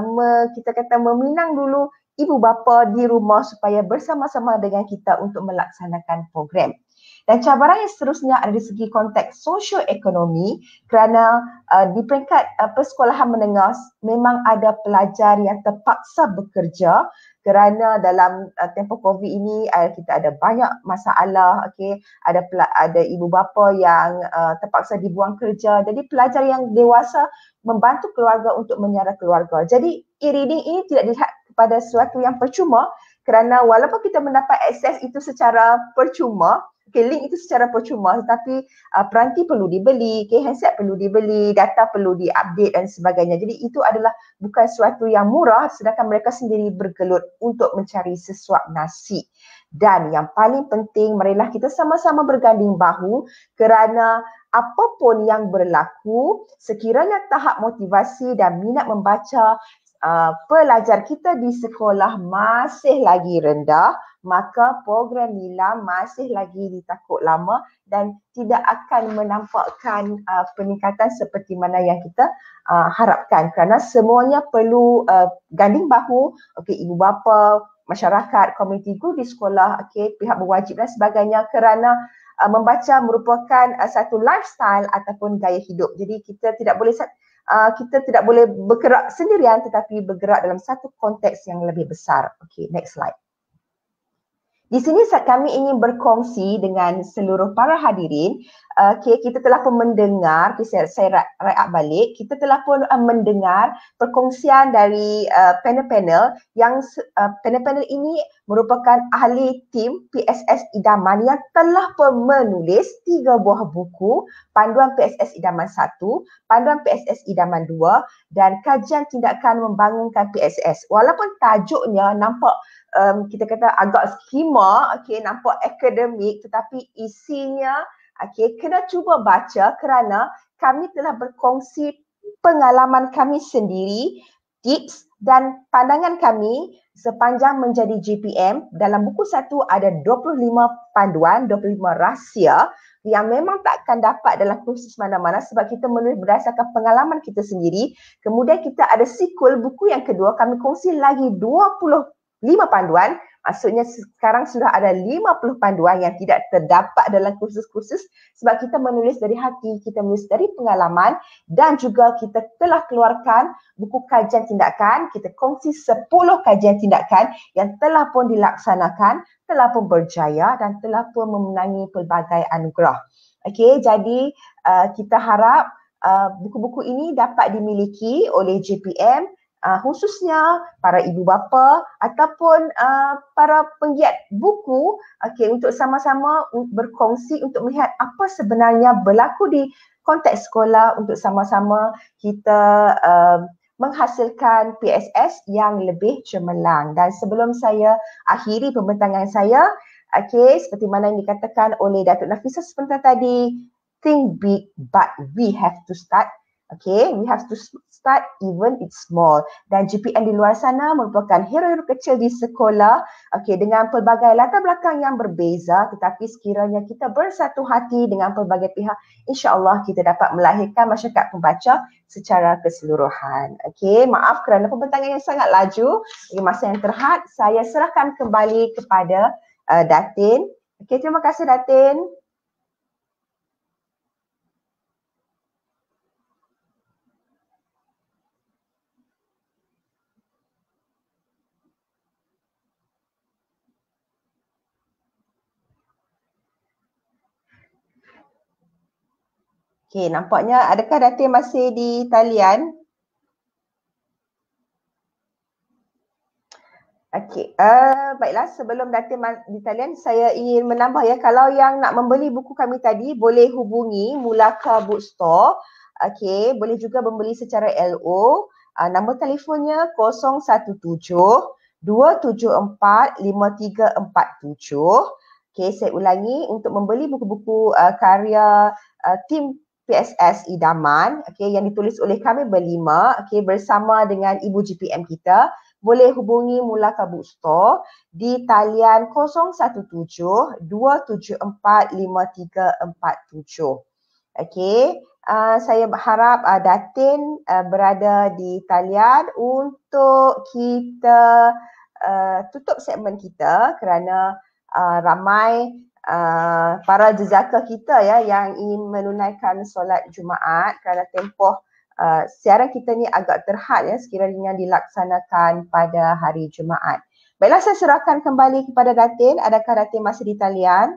meminang dulu ibu bapa di rumah supaya bersama-sama dengan kita untuk melaksanakan program. Dan cabaran yang seterusnya ada di segi konteks sosioekonomi kerana di peringkat persekolahan menengah memang ada pelajar yang terpaksa bekerja kerana dalam tempoh COVID ini kita ada banyak masalah, okay? Ada ibu bapa yang terpaksa dibuang kerja. Jadi pelajar yang dewasa membantu keluarga untuk menyara keluarga. Jadi e-reading ini tidak dilihat kepada sesuatu yang percuma kerana walaupun kita mendapat akses itu secara percuma, okay, link itu secara percuma, tetapi peranti perlu dibeli, okay, handset perlu dibeli, data perlu diupdate dan sebagainya. Jadi itu adalah bukan sesuatu yang murah sedangkan mereka sendiri bergelut untuk mencari sesuap nasi. Dan yang paling penting, marilah kita sama-sama berganding bahu kerana apapun yang berlaku, sekiranya tahap motivasi dan minat membaca pelajar kita di sekolah masih lagi rendah, maka program nilam masih lagi ditakut lama dan tidak akan menampakkan peningkatan seperti mana yang kita harapkan kerana semuanya perlu ganding bahu, okay, ibu bapa, masyarakat, komuniti guru di sekolah, okay, pihak berwajib dan sebagainya kerana membaca merupakan satu lifestyle ataupun gaya hidup. Jadi kita tidak boleh bergerak sendirian tetapi bergerak dalam satu konteks yang lebih besar. Okay, next slide. Di sini kami ingin berkongsi dengan seluruh para hadirin. Okay, kita telah pun mendengar, saya rai'at balik, kita telah pun mendengar perkongsian dari panel-panel yang panel-panel ini merupakan ahli tim PSS Idaman yang telah pun menulis 3 buah buku, Panduan PSS Idaman 1, Panduan PSS Idaman 2 dan Kajian Tindakan Membangunkan PSS. Walaupun tajuknya nampak kita kata agak skema, okay, nampak akademik tetapi isinya okay, kena cuba baca kerana kami telah berkongsi pengalaman kami sendiri, tips dan pandangan kami sepanjang menjadi GPM. Dalam buku 1 ada 25 panduan, 25 rahsia yang memang tak akan dapat dalam kursus mana-mana sebab kita menulis berdasarkan pengalaman kita sendiri. Kemudian kita ada sequel buku yang kedua, kami kongsi lagi 25 panduan Maksudnya sekarang sudah ada 50 panduan yang tidak terdapat dalam kursus-kursus sebab kita menulis dari hati, kita menulis dari pengalaman dan juga kita telah keluarkan buku kajian tindakan. Kita kongsi 10 kajian tindakan yang telah pun dilaksanakan, telah pun berjaya dan telah pun memenangi pelbagai anugerah. Okey, jadi kita harap buku-buku ini dapat dimiliki oleh JPM, khususnya para ibu bapa ataupun para penggiat buku, untuk sama-sama berkongsi untuk melihat apa sebenarnya berlaku di konteks sekolah untuk sama-sama kita menghasilkan PSS yang lebih cemerlang. Dan sebelum saya akhiri pembentangan saya, seperti mana yang dikatakan oleh Datuk Nafisah sebentar tadi, think big but we have to start. We have to start even it's small. Dan GPM di luar sana merupakan hero-hero kecil di sekolah, dengan pelbagai latar belakang yang berbeza, tetapi sekiranya kita bersatu hati dengan pelbagai pihak, insya-Allah kita dapat melahirkan masyarakat pembaca secara keseluruhan. Maaf kerana pembentangan yang sangat laju. Di masa yang terhad, saya serahkan kembali kepada Datin. Terima kasih Datin. Nampaknya adakah Datin masih di talian? Baiklah, sebelum Datin di talian, saya ingin menambah ya, kalau yang nak membeli buku kami tadi boleh hubungi Mulaka Bookstore. Boleh juga membeli secara LO. Nombor telefonnya 017-274-5347. Saya ulangi, untuk membeli buku-buku karya tim PSS Idaman, yang ditulis oleh kami berlima, bersama dengan Ibu GPM kita, boleh hubungi Mulaka Bookstore di talian 017-274-5347. Saya berharap Datin berada di talian untuk kita tutup segmen kita kerana ramai para jejaka kita ya yang ingin menunaikan solat Jumaat kerana tempoh siaran kita ni agak terhad ya sekiranya dilaksanakan pada hari Jumaat. Baiklah, saya serahkan kembali kepada Datin. Adakah Datin masih di talian?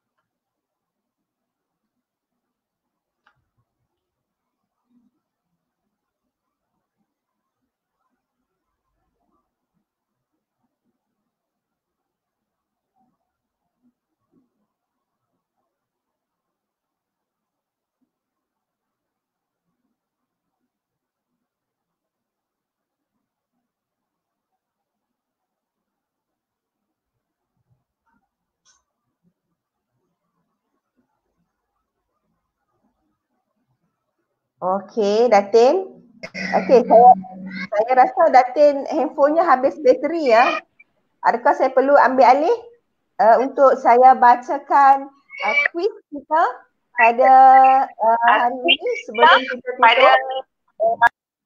Okey, Datin. Saya rasa Datin handphonenya habis bateri ya. Adakah saya perlu ambil alih untuk saya bacakan quiz kita pada hari ini sebelum kita tutup?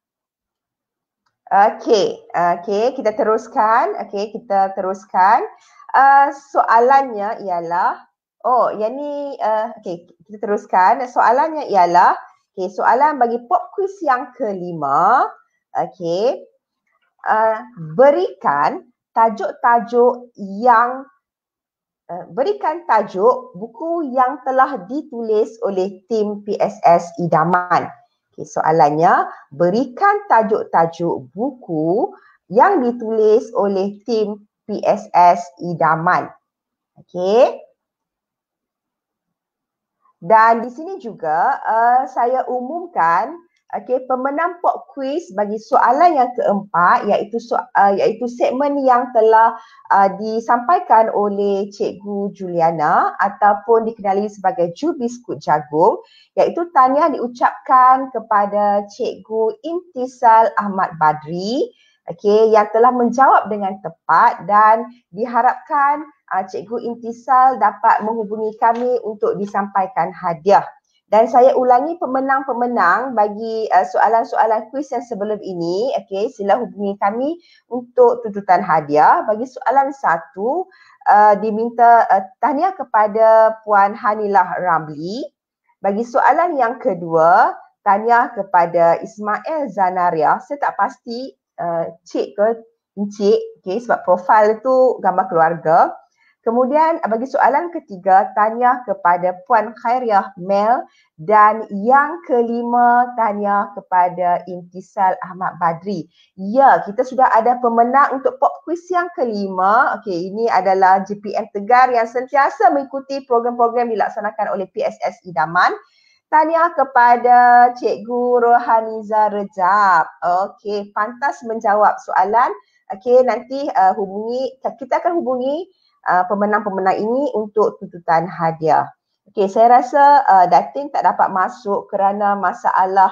Kita teruskan. Soalannya ialah, kita teruskan. Soalannya ialah, soalan bagi pop quiz yang kelima. Berikan tajuk-tajuk yang berikan tajuk buku yang telah ditulis oleh tim PSS Idaman. Soalannya, berikan tajuk-tajuk buku yang ditulis oleh tim PSS Idaman. Dan di sini juga saya umumkan pemenang pop quiz bagi soalan yang keempat, iaitu segmen yang telah disampaikan oleh Cikgu Juliana ataupun dikenali sebagai Ju Biskut Jagung, iaitu tahniah diucapkan kepada Cikgu Intisal Ahmad Badri yang telah menjawab dengan tepat, dan diharapkan Cikgu Intisal dapat menghubungi kami untuk disampaikan hadiah. Dan saya ulangi pemenang-pemenang bagi soalan-soalan kuis yang sebelum ini. Okey, sila hubungi kami untuk tuntutan hadiah. Bagi soalan 1, diminta tahniah kepada Puan Hanilah Ramli. Bagi soalan yang kedua, tahniah kepada Ismail Zanaria. Saya tak pasti cik ke encik, okay, sebab profil tu gambar keluarga. Kemudian bagi soalan ketiga, tahniah kepada Puan Khairiah Mel. Dan yang kelima, tahniah kepada Imtisal Ahmad Badri. Ya, kita sudah ada pemenang untuk pop quiz yang kelima. Okey, ini adalah GPM Tegar yang sentiasa mengikuti program-program dilaksanakan oleh PSS Idaman. Tahniah kepada Cikgu Rohaniza Rejab. Okey, pantas menjawab soalan. Okey, nanti kita akan hubungi pemenang-pemenang ini untuk tuntutan hadiah. Okey, saya rasa Datin tak dapat masuk kerana masalah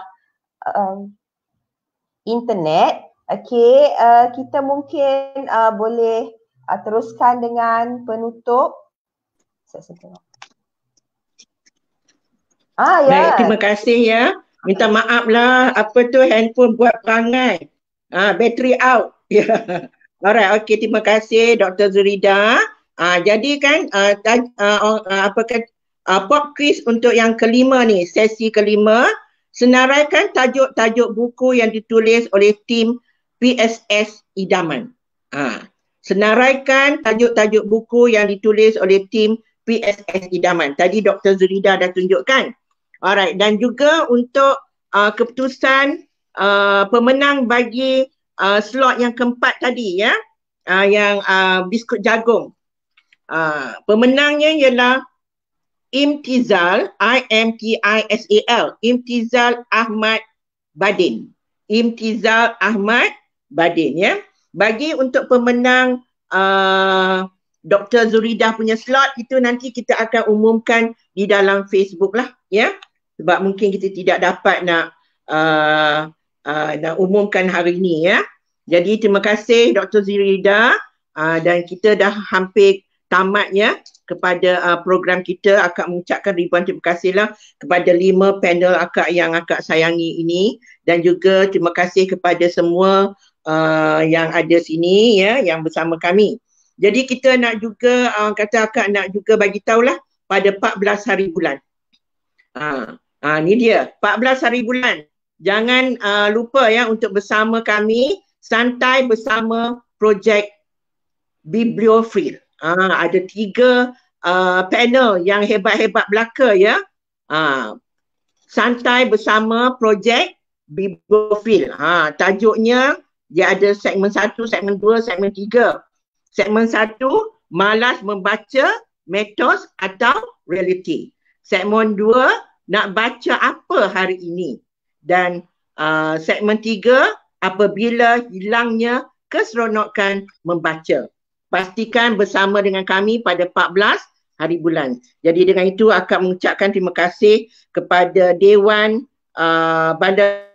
internet. Okey, kita mungkin boleh teruskan dengan penutup. Saya tengok. Ya. Baik, terima kasih ya. Minta maaf lah, apa tu handphone buat perangai. Battery out. Alright, okey, terima kasih Dr. Zurida. Jadi kan pop quiz untuk yang kelima ni, sesi kelima, senaraikan tajuk-tajuk buku yang ditulis oleh tim PSS Idaman. Senaraikan tajuk-tajuk buku yang ditulis oleh tim PSS Idaman. Tadi Dr. Zurida dah tunjukkan. Alright, dan juga untuk keputusan pemenang bagi slot yang keempat tadi ya, yang biskut jagung. Pemenangnya ialah Imtizal, IMTISAL, Imtizal Ahmad Badin. Imtizal Ahmad Badin ya. Bagi untuk pemenang Dr. Zuridah punya slot itu nanti kita akan umumkan di dalam Facebook lah ya. Sebab mungkin kita tidak dapat nak umumkan hari ini ya. Jadi terima kasih Dr. Zuridah dan kita dah hampir tamat ya kepada program kita. Akak mengucapkan ribuan terima kasihlah kepada 5 panel akak yang akak sayangi ini, dan juga terima kasih kepada semua yang ada sini ya, yang bersama kami. Jadi kita nak juga kata akak nak juga bagi tahulah pada 14 hari bulan. Ni dia 14 hari bulan. Jangan lupa ya untuk bersama kami santai bersama projek Bibliofil. Ada 3 panel yang hebat-hebat belaka ya. Santai bersama projek Bibliofil. Tajuknya dia ada segmen 1, segmen 2, segmen 3. Segmen 1, malas membaca, mitos atau realiti. Segmen 2, nak baca apa hari ini. Dan segmen 3, apabila hilangnya keseronokan membaca. Pastikan bersama dengan kami pada 14 hari bulan. Jadi dengan itu akan mengucapkan terima kasih kepada Dewan Bandar